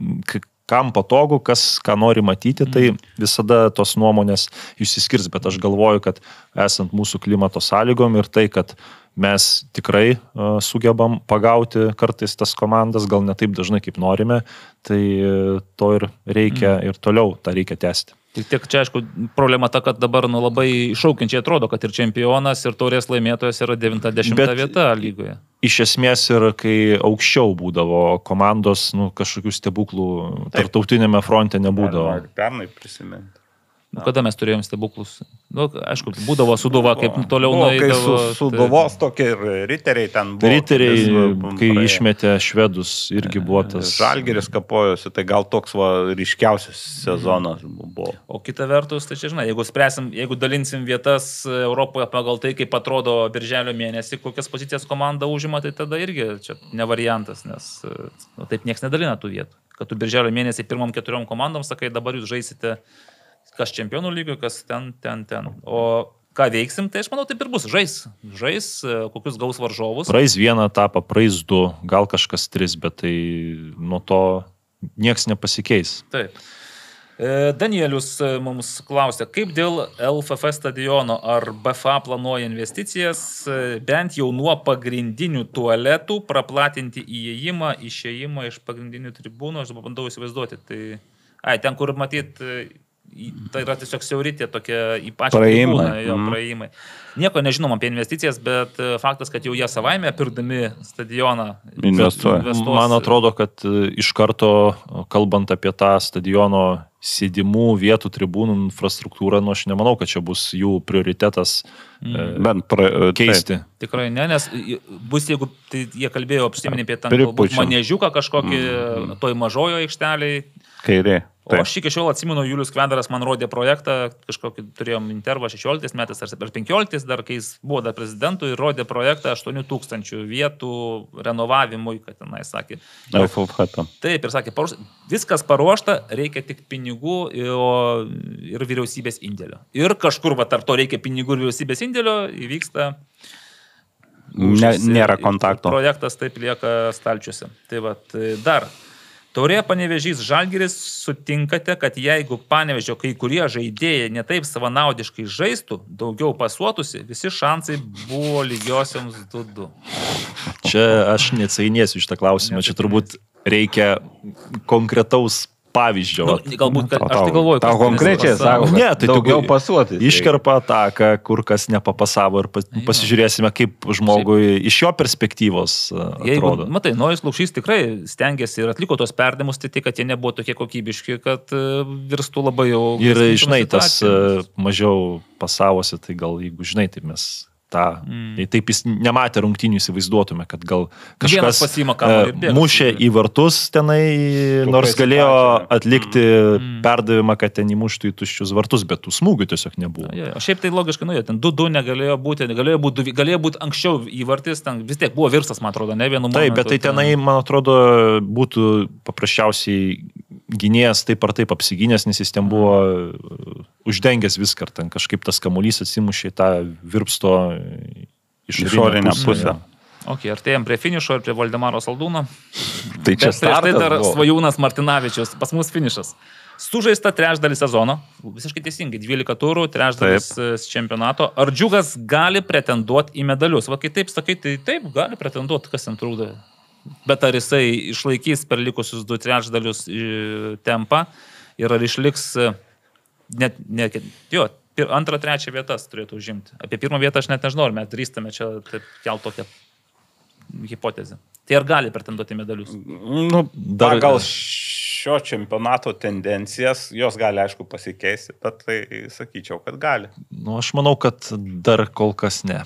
kam patogu, kas ką nori matyti, tai visada tos nuomonės išsiskirs, bet aš galvoju, kad esant mūsų klimato sąlygom ir tai, kad mes tikrai sugebam pagauti kartais tas komandas, gal ne taip dažnai, kaip norime, tai to ir reikia ir toliau tą reikia tęsti. Tik čia, aišku, problema ta, kad dabar labai iššaukiančiai atrodo, kad ir čempionas, ir taurės laimėtojas yra 90 vieta lygoje. Iš esmės ir kai aukščiau būdavo komandos, kažkokių stebuklų tarptautinėme fronte nebūdavo. Pernai prisiminti. Kada mes turėjom stebuklus? Aišku, būdavo Sūduva, kaip toliau nueidavo. Kai Sūduvos tokie ir riteriai ten buvo. Riteriai, kai išmetė švedus, irgi buvo tas. Žalgiris kapojosi, tai gal toks ryškiausias sezonas buvo. O kita vertus, tai čia žinai, jeigu dalinsim vietas Europoje pagal tai, kaip atrodo birželio mėnesį, kokias pozicijas komanda užima, tai tada irgi čia ne variantas, nes taip nieks nedalina tų vietų. Kad tu birželio mėnesį pirmom 4 komandom sakai, dabar jūs žaisite kas čempionų lygių, kas ten. O ką veiksim, tai aš manau taip ir bus. Žais, kokius gaus varžovus. Praeis 1 etapą, praeis 2, gal kažkas 3, bet tai nuo to nieks nepasikeis. Taip. Danielius mums klausė, kaip dėl LFF stadiono, ar BFA planuoja investicijas, bent jau nuo pagrindinių tualetų praplatinti įėjimą, išėjimą iš pagrindinių tribūnų, aš bandau įsivaizduoti. Ten, kur matyt, tai yra tiesiog siauritė tokia į pačią tribūną, praėjimai. Nieko nežinom apie investicijas, bet faktas, kad jau jie savaime pirkdami stadioną investuoja. Man atrodo, kad iš karto, kalbant apie tą stadiono sėdimų vietų tribūnų infrastruktūrą, aš nemanau, kad čia bus jų prioritetas keisti. Tikrai ne, nes bus, jeigu tai jie kalbėjo apsiminė apie tą manežiuką kažkokį toj mažojo aikšteliai. Kairė. O aš iki šiol atsimenu, Julius Kvedaras man rodė projektą, kažkokį turėjom intervą 16 metais ar 15, dar kai jis buvo dar prezidentu ir rodė projektą 8000 vietų renovavimui, kad tenai sakė. Taip, ir sakė, viskas paruošta, reikia tik pinigų ir vyriausybės indėlio. Ir kažkur tarp to reikia pinigų ir vyriausybės indėlio įvyksta. Nėra kontakto. Projektas taip lieka stalčiuose. Tai dar. Taurė Panevėžys Žalgiris, sutinkate, kad jeigu Panevėžio kai kurie žaidėjai netaip savanaudiškai žaistų, daugiau pasuotųsi, visi šansai buvo lygiosioms 2-2. Čia aš neatsainėsiu šitą klausimą, čia turbūt reikia konkretaus pavyzdžio. Galbūt, aš tai galvoju, tau konkrečiai sako, ne, tai daugiau pasuotis. Iškerpa ataką, kur kas nepapasavo ir pasižiūrėsime, kaip žmogui iš jo perspektyvos atrodo. Jeigu, matai, Nojus Lukšys tikrai stengiasi ir atliko tos perdavimus, tai kad jie nebuvo tokie kokybiški, kad virstų labai jau... Ir žinai, tas mažiau pasavosi, tai gal jeigu žinai, tai mes... Taip jis nematė rungtynių, įsivaizduotume, kad gal kažkas mušė į vartus tenai, nors galėjo atlikti perdavimą, kad ten įmuštų į tuščius vartus, bet tų smūgių tiesiog nebuvo. O šiaip tai logiškai, ten 2-2 negalėjo būti, galėjo būti anksčiau į vartis, ten vis tiek buvo virstas, man atrodo, ne vienu momentu. Taip, bet tai tenai, man atrodo, būtų paprasčiausiai gynėjas taip ar taip apsigynęs, nes jis ten buvo uždengęs viską, ten kažkaip tas kamuolys atsimušė į tą virpsto išorinę pusę. Ok, artėjom prie finišo ir prie Valdemaro Saldūno. Tai čia startas tai dar Svajūnas Martinavičius, pas mus finišas. Sužaista trečdalį sezono, visiškai teisingai, 12 turų, trečdalis čempionato. Ar Džiugas gali pretenduoti į medalius? Va, kai taip sakai, tai taip, gali pretenduoti, kas jam trūkdo. Bet ar jisai išlaikys per likusius 2 trečdalius tempą ir ar išliks antrą, trečią vietas turėtų užimti. Apie pirmą vietą aš net nežinau, ar mes drįstame čia taip kelt tokią hipotezę. Tai ar gali pretenduoti medalius? Pagal šio čempionato tendencijas, jos gali aišku pasikeisti, bet tai sakyčiau, kad gali. Aš manau, kad dar kol kas ne.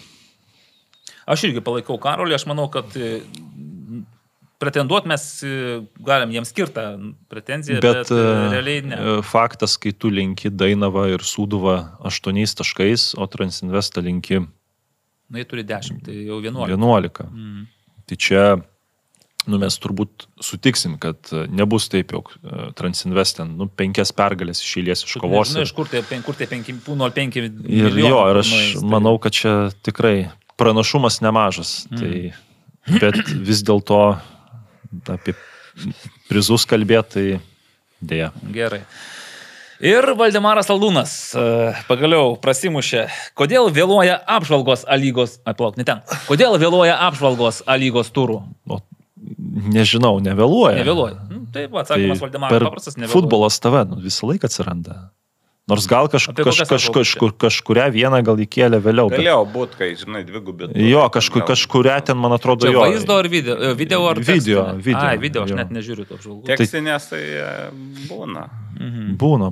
Aš irgi palaikau Karolį, aš manau, kad pretenduoti mes galim jiems skirtą pretenziją, bet realiai ne. Faktas, kai tu linki Dainavą ir Sūduvą 8 taškais, o Transinvestą linki... Na, jie turi 10, tai jau 11. 11. Tai čia, mes turbūt sutiksim, kad nebus taip, jog Transinvest ten 5 pergalės iš eilės iškovos. Iš kur tai 5,05 milijonų. Ir jo, ir aš manau, kad čia tikrai pranašumas nemažas. Tai, bet vis dėlto apie prizus kalbėti, tai dėja. Gerai. Ir Valdemaras Saldūnas pagaliau prasimušė. Kodėl vėluoja apžvalgos A-lygos... Kodėl vėluoja apžvalgos A-lygos turų? Nežinau, nevėluoja. Nevėluoja. Taip, atsakymas Valdemaras paprastas, nevėluoja. Futbolas tave visą laiką atsiranda. Nors gal kažkurią vieną gal įkėlė vėliau. Galėjo būti, kai, žinai, dvigubį. Jo, kažkurią ten, man atrodo, jo. Vaizdo ar video? Video ar video? Video, aš net nežiūriu to apžvalgų. Tekstinės tai būna. Būna.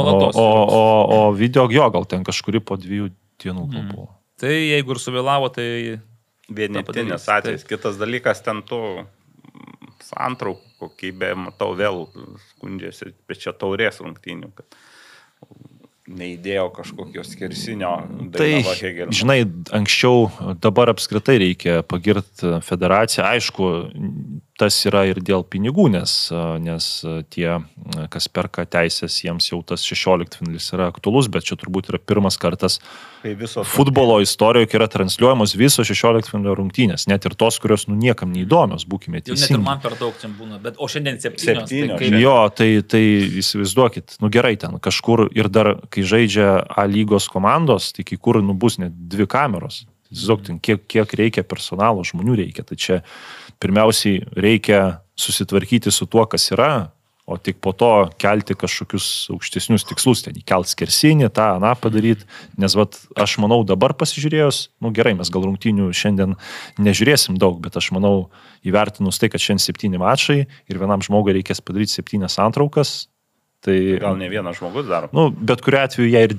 O video, jo, gal ten kažkuri po 2 dienų buvo. Tai jeigu ir suvėlavo, tai... Vienetinės atvejs. Kitas dalykas, ten tu santraukų kokybė, matau, vėl skundžiasi prie čia Taurės rungtynių, kad neįdėjo kažkokio skersinio. Tai, žinai, anksčiau, dabar apskritai reikia pagirti federaciją. Aišku, tas yra ir dėl pinigų, nes tie, kas perka teisės, jiems jau tas 16-finalis yra aktualus, bet čia turbūt yra pirmas kartas futbolo istorijoje, kai yra transliuojamos visos 16-finalio rungtynės, net ir tos, kurios niekam neįdomios, būkime teisingi. Net ir man per daug čia būna, bet o šiandien 7. Jo, tai įsivaizduokit, gerai ten kažkur ir dar, kai žaidžia A-lygos komandos, tai kai kur bus net 2 kameros. Įsivaizduokit, kiek reikia personalo, žmonių reikia. Tai čia pirmiausiai reikia susitvarkyti su tuo, kas yra, o tik po to kelti kažkokius aukštesnius tikslus, ten įkelt skersinį, tą, aną padaryti, nes aš manau dabar pasižiūrėjus, gerai, mes gal rungtynių šiandien nežiūrėsim daug, bet aš manau įvertinus tai, kad šiandien 7 mačai ir vienam žmogui reikės padaryti 7 santraukas, tai... Gal ne vienas žmogus daro. Bet kuriuo atveju jie ir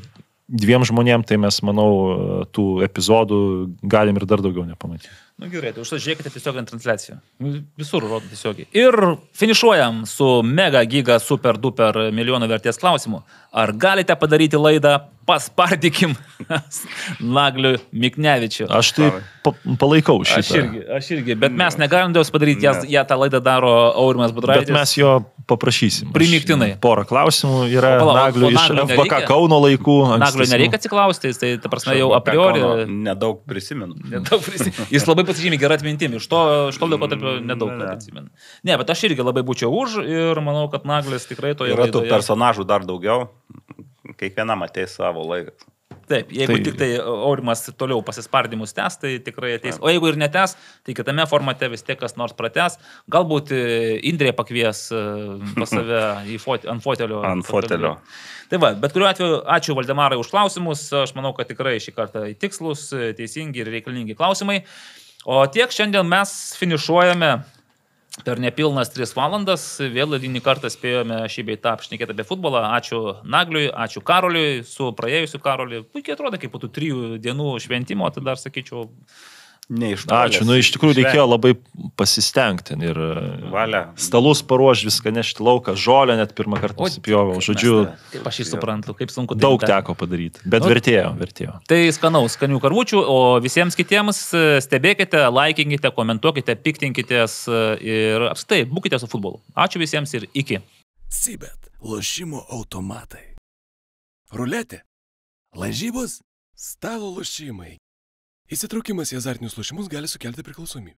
2 žmonėm, tai mes, manau, tų epizodų galim ir dar daugiau nepamatyti. Nu gerai, tai užsižiūrėkite tiesioginę transliaciją. Visur rodo tiesiogiai. Ir finišuojam su mega giga super duper milijono vertės klausimu. Ar galite padaryti laidą paspardykim Nagliu Miknevičiu? Aš tai palaikau šitą. Aš irgi, bet mes negalim dėl padaryti, ją tą laidą daro Aurimas Budraitis. Bet mes jo paprašysim. Primiktinai. Porą klausimų yra Nagliu iš FBK Kauno laikų. Nagliu nereikia atsiklausti, tai ta prasme jau a priori. Nedaug prisimenu. Jis labai pasižymė gerą atmintimį, iš to laikotarpio nedaug atsimenu. Ne, bet aš irgi labai būčiau už ir manau, kad Naglis tikrai to yra. Yra tų personažų dar daugiau, kiekvienam ateis savo laikas. Taip, jeigu tik tai Aurimas toliau pasispardymus tęs, tai tikrai ateis. O jeigu ir netęs, tai kitame formate vis tiek kas nors pratęs. Galbūt Indrė pakvies pas save ant fotelio. Ant fotelio. Tai va, bet kuriuo atveju ačiū Valdemarai už klausimus. Aš manau, kad tikrai šį kartą tikslus, teisingi ir reikalingi klausimai. O tiek šiandien mes finišuojame per nepilnas 3 valandas. Vėl eilinį kartą spėjome šį bei tą apšnekėti apie futbolą. Ačiū Nagliui, ačiū Karoliui, su praėjusiu Karoliu. Puikiai atrodo, kaip po tų 3 dienų šventimo, tai dar sakyčiau... Ačiū, iš tikrųjų reikėjo labai pasistengti ir stalus paruoš, viską nešti lauką, žolę net pirmą kartą susipjovau, žodžiu. Kaip aš jį suprantu, kaip sunku daryti. Daug teko padaryti, bet vertėjo. Tai skanių karvučių, o visiems kitiems stebėkite, laikinkite, komentuokite, piktinkitės ir apskritai būkite su futbolu. Ačiū visiems ir iki. Cibet, lošimo automatai. Ruletė, lažybos, stalo lošimai. Įsitraukimas į azartinius lošimus gali sukelti priklausomybę.